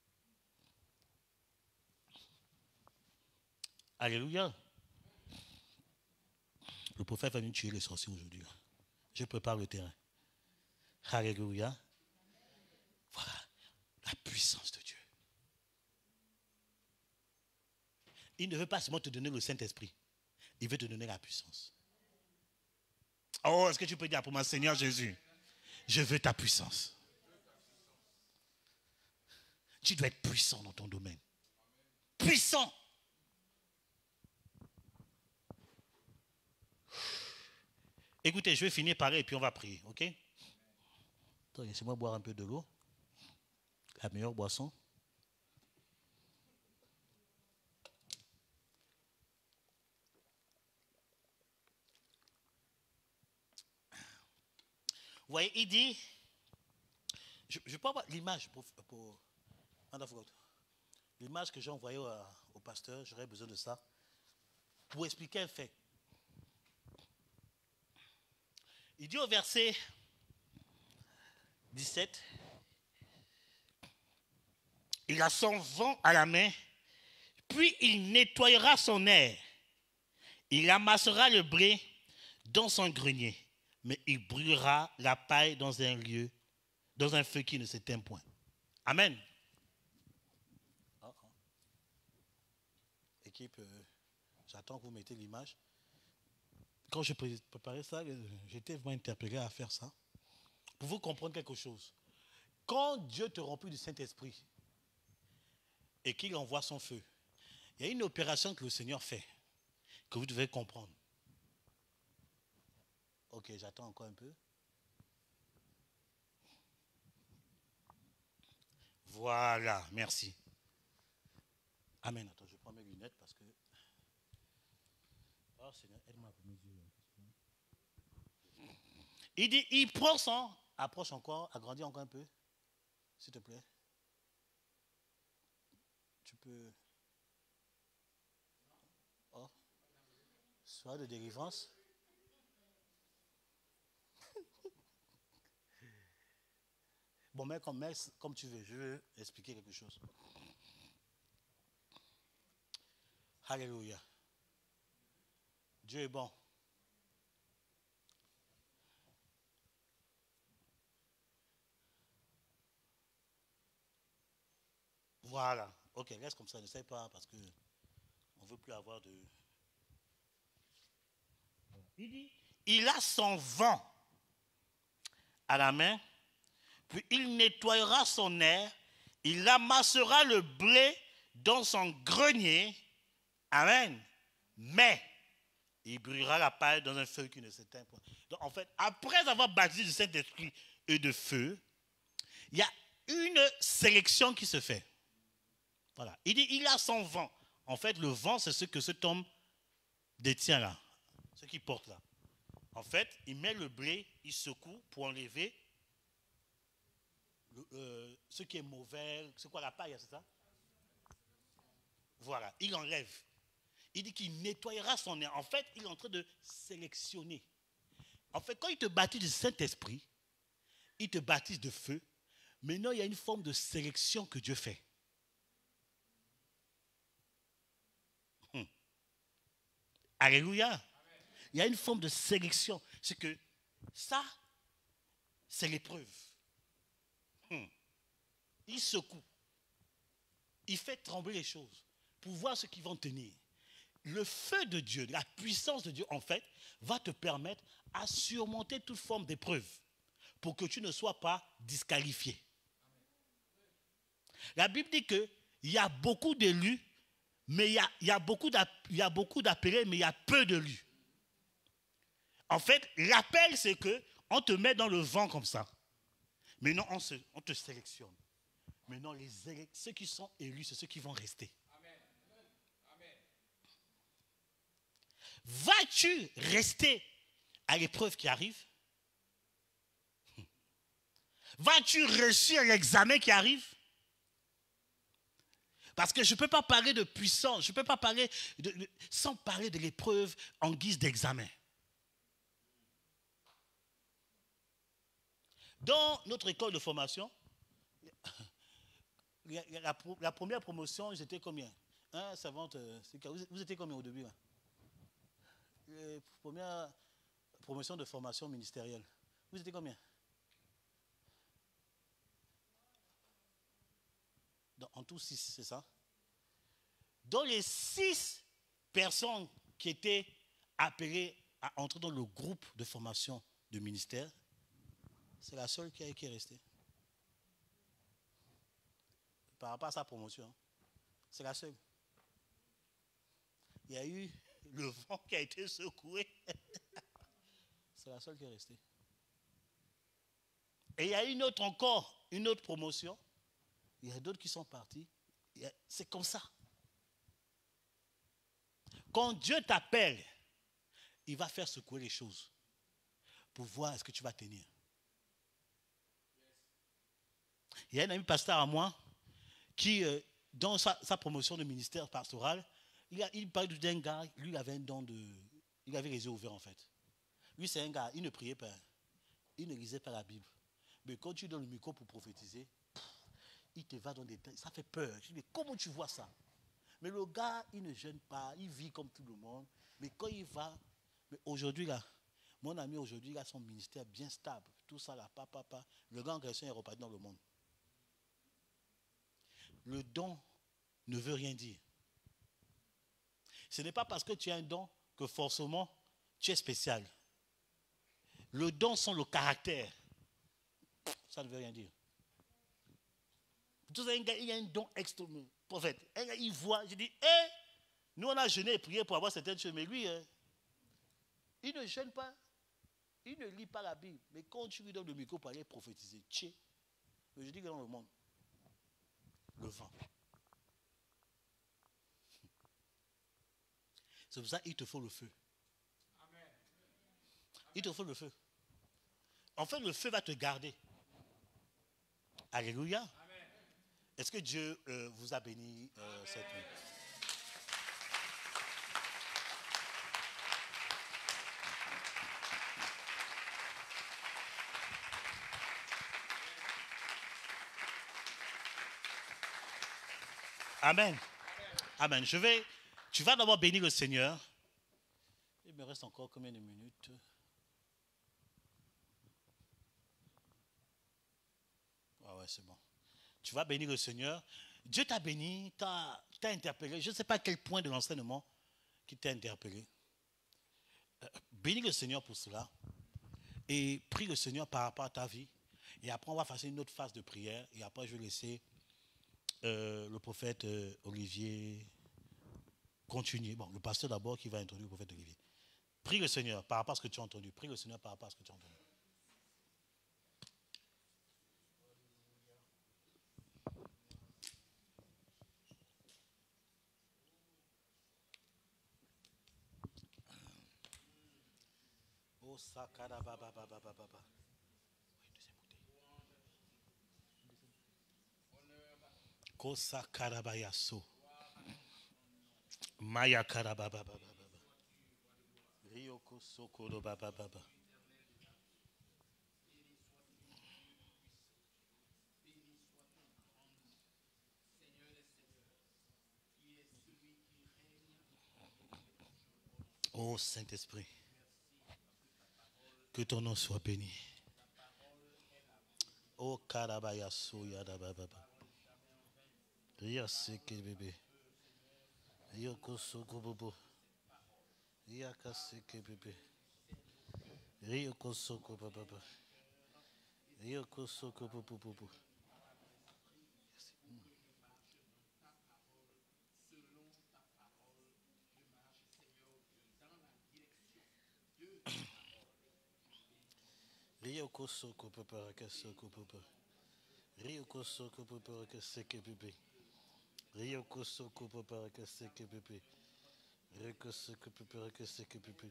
Alléluia. Le prophète va venir tuer les sorciers aujourd'hui. Je prépare le terrain. Alléluia. Voilà la puissance de Dieu. Il ne veut pas seulement te donner le Saint-Esprit. Il veut te donner la puissance. Oh, est-ce que tu peux dire pour moi, Seigneur Jésus, je veux ta puissance. Tu dois être puissant dans ton domaine. Puissant. Écoutez, je vais finir par là et puis on va prier, ok? Attends, laissez-moi boire un peu de l'eau. La meilleure boisson. Vous voyez, il dit, je peux avoir l'image pour l'image que j'ai envoyée au pasteur, j'aurais besoin de ça, pour expliquer un fait. Il dit au verset 17, il a son vent à la main, puis il nettoyera son air. Il amassera le blé dans son grenier, mais il brûlera la paille dans un feu qui ne s'éteint point. Amen. Équipe, j'attends que vous mettez l'image. Quand je préparais ça, j'étais vraiment interpellé à faire ça. Pour vous comprendre quelque chose. Quand Dieu te remplit du Saint-Esprit et qu'il envoie son feu, il y a une opération que le Seigneur fait, que vous devez comprendre. Ok, j'attends encore un peu. Voilà, merci. Amen. Attends, je prends mes lunettes parce que... Oh Seigneur, aide-moi pour mes yeux. Il dit, il prend son... Approche encore, agrandis encore un peu, s'il te plaît. Tu peux... Oh. Sois de délivrance. Bon, mais comme tu veux, je veux expliquer quelque chose. Alléluia. Dieu est bon. Voilà. Ok, reste comme ça, ne sais pas parce que on ne veut plus avoir de... Il dit, il a son vent à la main, puis il nettoyera son air, il amassera le blé dans son grenier. Amen. Mais il brûlera la paille dans un feu qui ne s'éteint pas. Donc en fait, après avoir baptisé du Saint-Esprit et de feu, il y a une sélection qui se fait. Voilà. Il dit, il a son vent. En fait, le vent, c'est ce que cet homme détient là, ce qu'il porte là. En fait, il met le blé, il secoue pour enlever ce qui est mauvais. C'est quoi la paille, c'est ça? Voilà, il enlève. Il dit qu'il nettoyera son air. En fait, il est en train de sélectionner. En fait, quand il te baptise du Saint-Esprit, il te baptise de feu. Maintenant, il y a une forme de sélection que Dieu fait. Alléluia. Amen. Il y a une forme de sélection. C'est que ça, c'est l'épreuve. Il secoue. Il fait trembler les choses pour voir ce qui vont tenir. Le feu de Dieu, la puissance de Dieu, en fait, va te permettre à surmonter toute forme d'épreuve pour que tu ne sois pas disqualifié. La Bible dit qu'il y a beaucoup d'élus, mais il y a beaucoup d'appelés, mais il y a peu d'élus. En fait, l'appel, c'est qu'on te met dans le vent comme ça. Maintenant, on te sélectionne. Maintenant, ceux qui sont élus, c'est ceux qui vont rester. Amen. Amen. Vas-tu rester à l'épreuve qui arrive? Vas-tu réussir l'examen qui arrive? Parce que je ne peux pas parler de puissance, je ne peux pas parler sans parler de l'épreuve en guise d'examen. Dans notre école de formation, la première promotion, j'étais combien? Savante, vous étiez combien au début là? Première promotion de formation ministérielle. Vous étiez combien? En tout 6, c'est ça? Dans les 6 personnes qui étaient appelées à entrer dans le groupe de formation de ministère, c'est la seule qui est restée. Par rapport à sa promotion, c'est la seule. Il y a eu le vent qui a été secoué. C'est la seule qui est restée. Et il y a une autre promotion. Il y a d'autres qui sont partis. C'est comme ça. Quand Dieu t'appelle, il va faire secouer les choses pour voir est-ce que tu vas tenir. Il y a un ami pasteur à moi qui, dans sa promotion de ministère pastoral, il parlait d'un gars, lui il avait un don de... Il avait les yeux ouverts en fait. Lui c'est un gars, il ne priait pas, il ne lisait pas la Bible. Mais quand tu donnes le micro pour prophétiser, il te va dans des détails, ça fait peur. Je dis, mais comment tu vois ça? Mais le gars, il ne gêne pas, il vit comme tout le monde. Mais quand il va, mais aujourd'hui là, mon ami aujourd'hui, il a son ministère bien stable. Tout ça là, papa. Le gars en question est reparti dans le monde. Le don ne veut rien dire. Ce n'est pas parce que tu as un don que forcément tu es spécial. Le don sans le caractère, ça ne veut rien dire. Tout ça, il y a un don extrêmement prophète. Il voit, je dis, nous on a jeûné et prié pour avoir certaines choses, mais lui, il ne jeûne pas, il ne lit pas la Bible. Mais quand tu lui donnes le micro pour aller prophétiser, mais je dis que dans le monde, le vent. C'est pour ça qu'il te faut le feu. Amen. Il te faut le feu. En fait, le feu va te garder. Alléluia. Amen. Est-ce que Dieu vous a béni cette nuit? Amen. Amen. Tu vas d'abord bénir le Seigneur. Il me reste encore combien de minutes? Ouais, c'est bon. Tu vas bénir le Seigneur. Dieu t'a béni, t'a interpellé. Je ne sais pas quel point de l'enseignement qui t'a interpellé. Bénis le Seigneur pour cela. Et prie le Seigneur par rapport à ta vie. Et après, on va faire une autre phase de prière. Et après, je vais laisser le prophète Olivier continuer. Bon, le pasteur d'abord qui va introduire le prophète Olivier. Prie le Seigneur par rapport à ce que tu as entendu. Prie le Seigneur par rapport à ce que tu as entendu. Oh, sakara baba baba baba. Ko sakara bayaso. Maya karaba baba baba. Ryoko sokoro baba baba. Oh Saint-Esprit, que ton nom soit béni. Oh karabaya soya da baba baba. Ryaseke bébé. Ryoko soko bobo. Ryakaseke bébé. Ryoko soko baba baba. Ryoko soko bobo bobo. Ryoko soko papa rakasoko papa. Ryoko soko papa rakaseke bébé. Ryoko soko papa rakaseke bébé. Ryoko soko papa rakaseke bébé.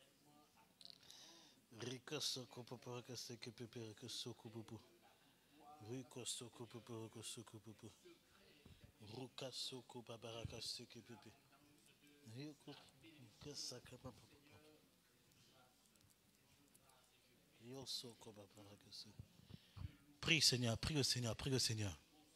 Ryoko soko papa rakaseke bébé rakasoko bobo. Ryoko soko papa rakasoko bobo. Ruka soko papa rakaseke bébé. Ryoko kasaka papa. Prie Seigneur, prie le Seigneur, prie le Seigneur.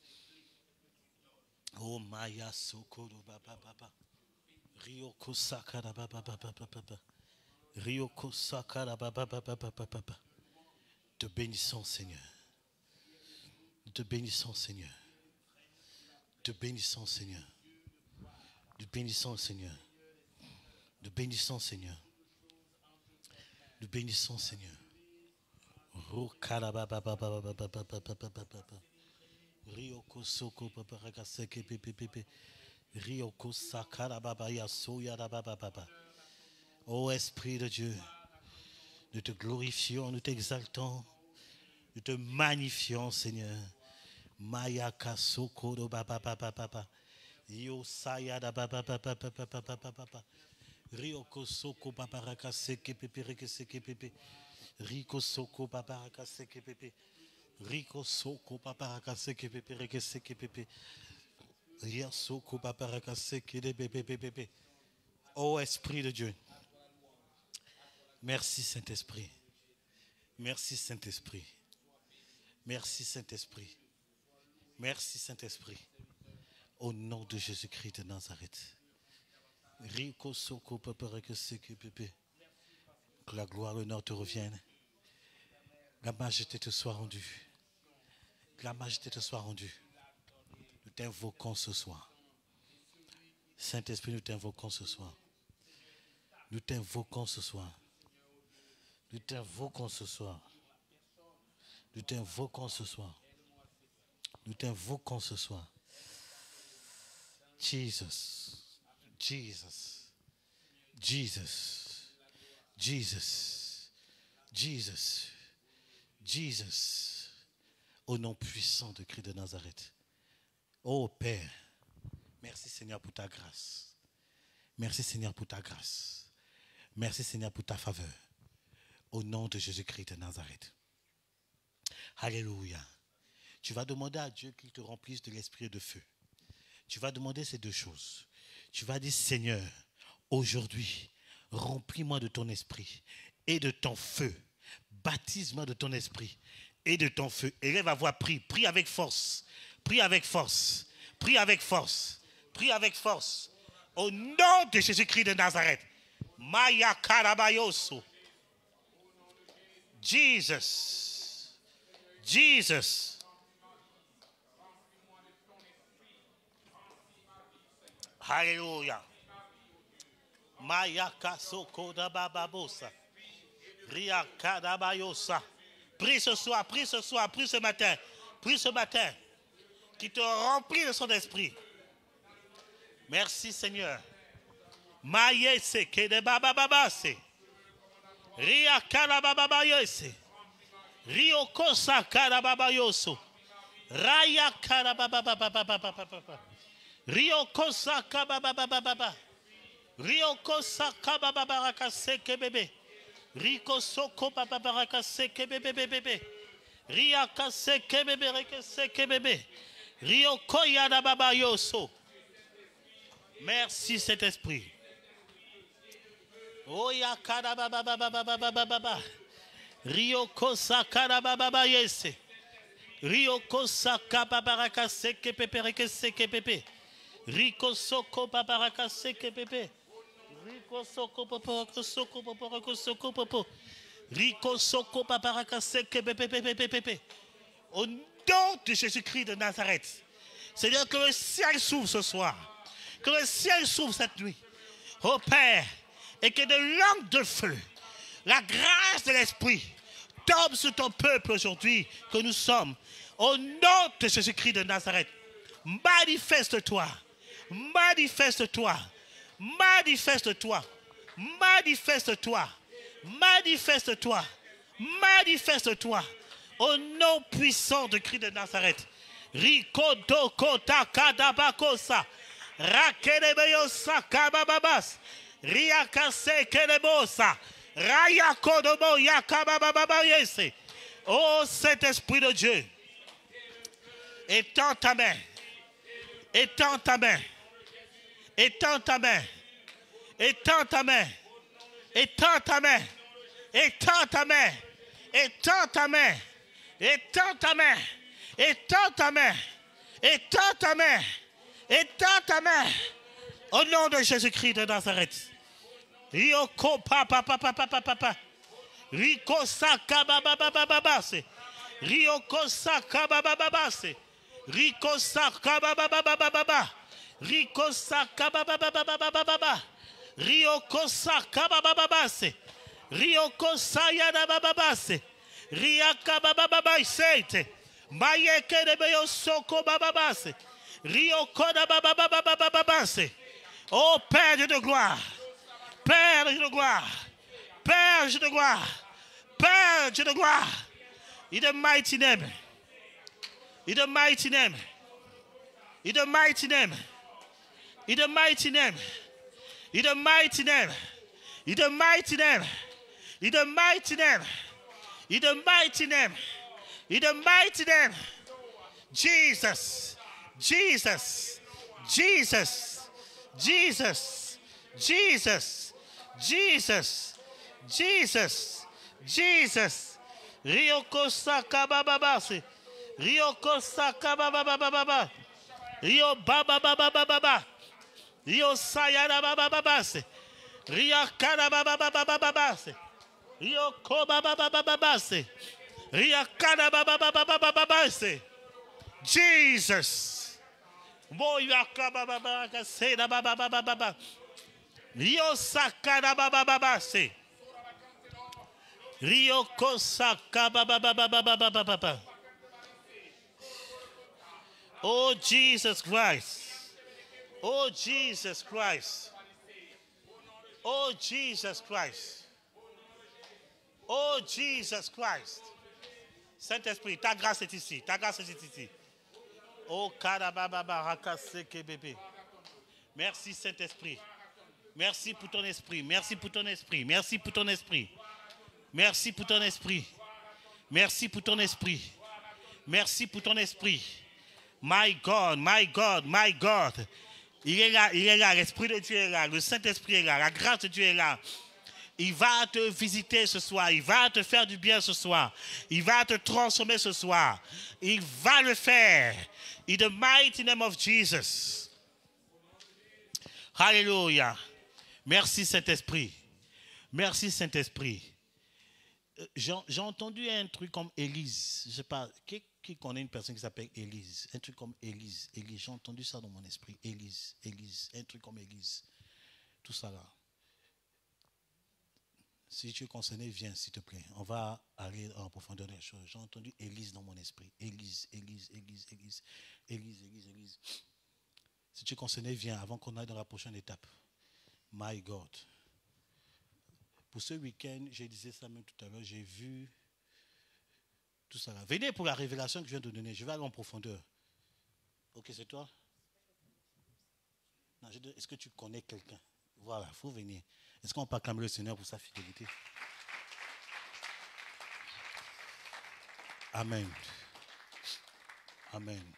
Oh Maya Sokoro Baba Baba. Ryoko Sakara Baba Baba Baba. Ryoko Sakara Baba Baba Baba Baba. Te bénissons Seigneur. Te bénissons Seigneur. Te bénissons Seigneur. Te bénissons Seigneur. Te bénissons Seigneur. Te bénissons Seigneur. Ryoko soko papa rakaseke pepe pepe. Ryoko sakara baba ya soya baba baba. Ô Esprit de Dieu, nous te glorifions, nous t'exaltons, nous te magnifions Seigneur. Maya kasoko do baba baba baba. Yo saya da baba baba baba baba baba. Ryoko soko papa rakaseke pepe rakaseke pepe. Rico soko paparaka seke pepe. Rico soko paparaka seke pepe reke seke pepe. Ria soko paparaka seke de pepe pepe. Ô Esprit de Dieu. Merci Saint-Esprit. Merci Saint-Esprit. Merci Saint-Esprit. Merci Saint-Esprit. Au nom de Jésus-Christ de Nazareth. Rico soko paparaka seke pepe. Que la gloire et l'honneur te reviennent. La majesté te soit rendue. Que la majesté te soit rendue. Nous t'invoquons ce soir. Saint-Esprit, nous t'invoquons ce soir. Nous t'invoquons ce soir. Nous t'invoquons ce soir. Nous t'invoquons ce soir. Nous t'invoquons ce soir. Jesus. Jesus. Jesus. Jesus. Jesus. Jesus, au nom puissant de Christ de Nazareth. Oh Père, merci Seigneur pour ta grâce. Merci Seigneur pour ta grâce. Merci Seigneur pour ta faveur. Au nom de Jésus-Christ de Nazareth. Alléluia. Tu vas demander à Dieu qu'il te remplisse de l'esprit et de feu. Tu vas demander ces deux choses. Tu vas dire Seigneur, aujourd'hui, remplis-moi de ton esprit et de ton feu. Baptise-moi de ton esprit et de ton feu. Élève à voix, prie. Prie avec force. Prie avec force. Prie avec force. Prie avec force. Au nom de Jésus-Christ de Nazareth. Maya Karabayoso. Jesus. Jesus. Alléluia. Mayaka soko da bababosa. Riaka da bayosa. Prie ce soir, prie ce soir, prie ce matin. Prie ce matin. Qui te remplit de son esprit. Merci Seigneur. Mayese ke de babababase. Riaka da bababayese. Riokosa kada babayoso. Raya kada babababababababa. Riokosa kabababababa. Riokosa kababaraka seke bebe. Riko soko babaraka seke bebe bebe. Riaka seke bebe reke seke bebe. Riokoya da babayoso. Merci Saint-Esprit. Oya kada bababababababa. Riokosa kada bababayese. Rioko saka babaraka seke pepe reke seke pepe. Riko soko babaraka seke pepe. Riko soko babaraka soko babaraka soko popo. Riko soko babaraka seke pepe pepe pepe. Au nom de Jésus-Christ de Nazareth. Seigneur, que le ciel s'ouvre ce soir. Que le ciel s'ouvre cette nuit. Ô Père, et que de langues de feu, la grâce de l'Esprit tombe sur ton peuple aujourd'hui que nous sommes. Au nom de Jésus-Christ de Nazareth, manifeste-toi, manifeste-toi, manifeste-toi, manifeste-toi, manifeste-toi, manifeste-toi. Au nom puissant de Christ de Nazareth. Rikodoko takadabakosa, rakenebeyosa kabababas, riakase kenebosa, rayakodobo yakabababayese. Oh Saint-Esprit de Dieu, étends ta main, étends ta main, étends ta main, étends ta main, étends ta main, étends ta main, étends ta main, étends ta main, étends ta main, étends ta main, étends ta main, au nom de Jésus-Christ de Nazareth. Yoko papa papa papa papa. Riko saka baba baba babase. Rioko saka baba babase. Riko saka baba baba baba. Riko saka baba baba baba baba. Rioko saka baba babase. Rioko sayada baba babase. Riaka baba baba sete. Mayeke de beyo soko baba babase. Rioko da baba baba baba babase. Oh Père de gloire. Père de gloire. Père de gloire. Père de gloire. In the mighty name. In the mighty name. In the mighty name. In the mighty name. In the mighty name. In the mighty name. In the mighty name. In the mighty name. In the mighty name. Jesus. Jesus. Jesus. Jesus. Jesus. Jesus. Jesus. Jesus. Rioko saka baba baba. Rioko saka baba baba baba. Rio baba baba baba baba. Rio sayada baba baba. Rio kada baba baba baba. Rio koba baba baba. Rio kada baba baba baba. Jesus. Moya kaba baba kaseda baba baba baba. Rio sakada baba baba. Rio kosaka baba baba baba baba. Oh Jesus Christ. Oh Jesus Christ. Oh Jesus Christ. Oh Jesus Christ. Saint-Esprit, ta grâce est ici. Ta grâce est ici. Oh karababa rakaseke bébé. Merci Saint-Esprit. Merci pour ton esprit. Merci pour ton esprit. Merci pour ton esprit. Merci pour ton esprit. Merci pour ton esprit. Merci pour ton esprit. My God, my God, my God. Il est là, l'Esprit de Dieu est là, le Saint-Esprit est là, la grâce de Dieu est là. Il va te visiter ce soir, il va te faire du bien ce soir, il va te transformer ce soir. Il va le faire. In the mighty name of Jesus. Alléluia. Merci Saint-Esprit. Merci Saint-Esprit. J'ai entendu un truc comme Élise. Je sais pas. Qui connaît une personne qui s'appelle Élise? Un truc comme Élise. Élise, j'ai entendu ça dans mon esprit. Élise, Élise, un truc comme Élise. Tout ça là. Si tu es concerné, viens s'il te plaît. On va aller en profondeur des choses. J'ai entendu Élise dans mon esprit. Élise, Élise, Élise, Élise, Élise, Élise, Élise. Si tu es concerné, viens avant qu'on aille dans la prochaine étape. My God. Pour ce week-end, je disais ça même tout à l'heure, j'ai vu tout ça là. Venez pour la révélation que je viens de donner. Je vais aller en profondeur. Ok, c'est toi? Non, est-ce que tu connais quelqu'un? Voilà, il faut venir. Est-ce qu'on peut acclamer le Seigneur pour sa fidélité? Amen. Amen.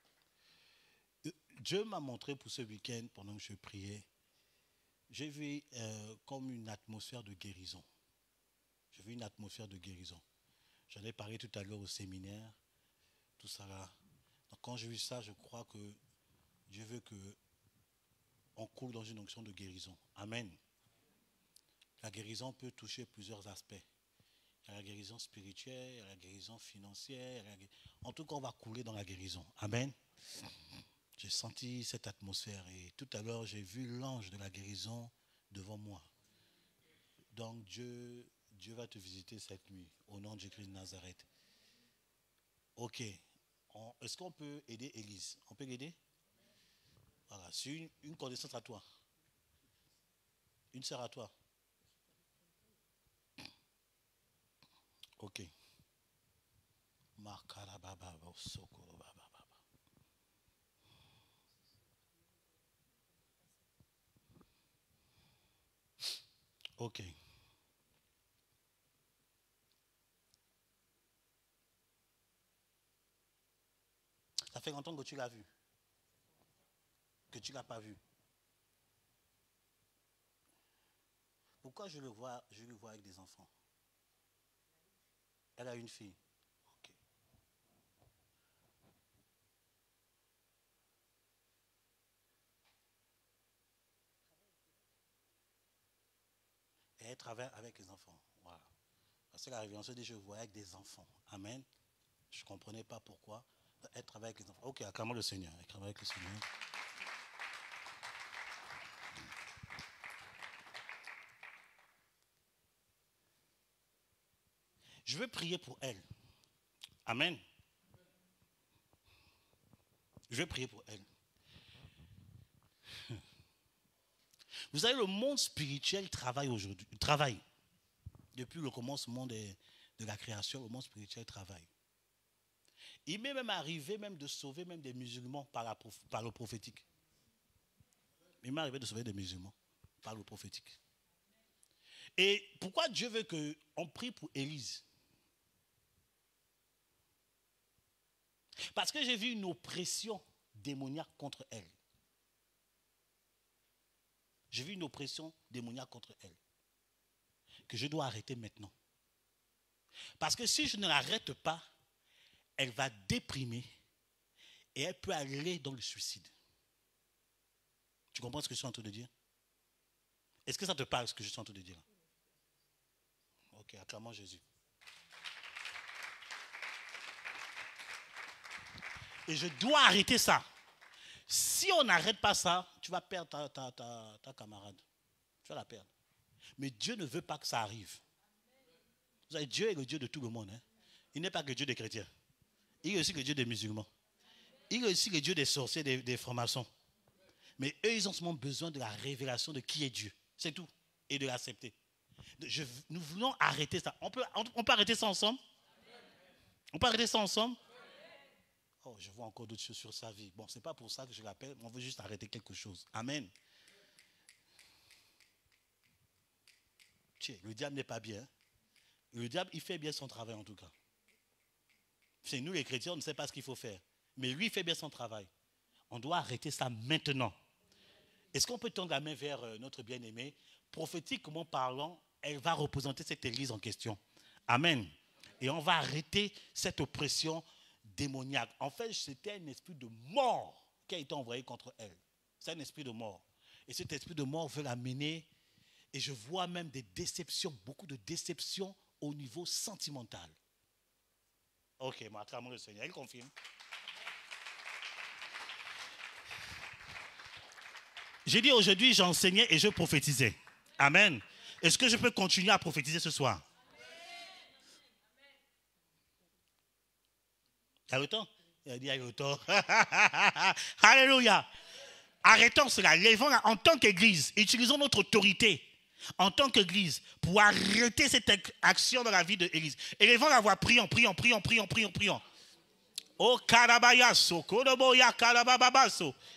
Dieu m'a montré pour ce week-end, pendant que je priais, j'ai vu comme une atmosphère de guérison. J'ai vu une atmosphère de guérison. J'en ai parlé tout à l'heure au séminaire, tout ça là. Donc quand j'ai vu ça, je crois que Dieu veut qu'on coule dans une onction de guérison. Amen. La guérison peut toucher plusieurs aspects. Il y a la guérison spirituelle, il y a la guérison financière. En tout cas, on va couler dans la guérison. Amen. J'ai senti cette atmosphère et tout à l'heure, j'ai vu l'ange de la guérison devant moi. Donc Dieu va te visiter cette nuit au nom de Jésus-Christ de Nazareth. Ok. Est-ce qu'on peut aider Élise? On peut l'aider? Voilà. C'est une connaissance à toi. Une sœur à toi. Ok. Ok. Ça fait longtemps que tu l'as vu. Que tu ne l'as pas vu. Pourquoi je le vois avec des enfants? Elle a une fille. Ok. Et elle travaille avec les enfants. Voilà. Parce que la révélation dit, je vois avec des enfants. Amen. Je ne comprenais pas pourquoi. Elle travaille avec les enfants. Ok, acclamons le Seigneur. Acclamons avec le Seigneur. Je veux prier pour elle. Amen. Je vais prier pour elle. Vous savez, le monde spirituel travaille aujourd'hui. Travaille. Depuis le commencement de la création, le monde spirituel travaille. Il m'est même arrivé même de sauver même des musulmans par le prophétique. Il m'est arrivé de sauver des musulmans par le prophétique. Et pourquoi Dieu veut qu'on prie pour Élise? Parce que j'ai vu une oppression démoniaque contre elle. J'ai vu une oppression démoniaque contre elle. Que je dois arrêter maintenant. Parce que si je ne l'arrête pas, elle va déprimer et elle peut aller dans le suicide. Tu comprends ce que je suis en train de dire? Est-ce que ça te parle ce que je suis en train de dire? Ok, acclamons Jésus. Et je dois arrêter ça. Si on n'arrête pas ça, tu vas perdre ta camarade. Tu vas la perdre. Mais Dieu ne veut pas que ça arrive. Vous savez, Dieu est le Dieu de tout le monde. Hein? Il n'est pas que le Dieu des chrétiens. Il est aussi le Dieu des musulmans. Il est aussi le Dieu des sorciers, des francs-maçons. Mais eux, ils ont seulement besoin de la révélation de qui est Dieu. C'est tout. Et de l'accepter. Nous voulons arrêter ça. On peut arrêter ça ensemble? On peut arrêter ça ensemble? Oh, je vois encore d'autres choses sur sa vie. Bon, ce n'est pas pour ça que je l'appelle, mais on veut juste arrêter quelque chose. Amen. Tiens, le diable n'est pas bien. Le diable, il fait bien son travail en tout cas. C'est nous les chrétiens, on ne sait pas ce qu'il faut faire. Mais lui, il fait bien son travail. On doit arrêter ça maintenant. Est-ce qu'on peut tendre la main vers notre bien-aimé? Prophétiquement parlant, elle va représenter cette église en question. Amen. Et on va arrêter cette oppression démoniaque. En fait, c'était un esprit de mort qui a été envoyé contre elle. C'est un esprit de mort. Et cet esprit de mort veut l'amener. Et je vois même des déceptions, beaucoup de déceptions au niveau sentimental. Ok, moi, acclamons le Seigneur. Il confirme. J'ai dit aujourd'hui, j'enseignais et je prophétisais. Amen. Est-ce que je peux continuer à prophétiser ce soir? Il y a le temps? Il a dit, il y a le temps. Alléluia. Arrêtons cela. Lèvons-la en tant qu'Église. Utilisons notre autorité en tant qu'Église pour arrêter cette action dans la vie de l'Église. Élevons la voix. Prions, prions, prions, prions, prions, prions. Oh, karabayaso, kodoboya, karabababaso.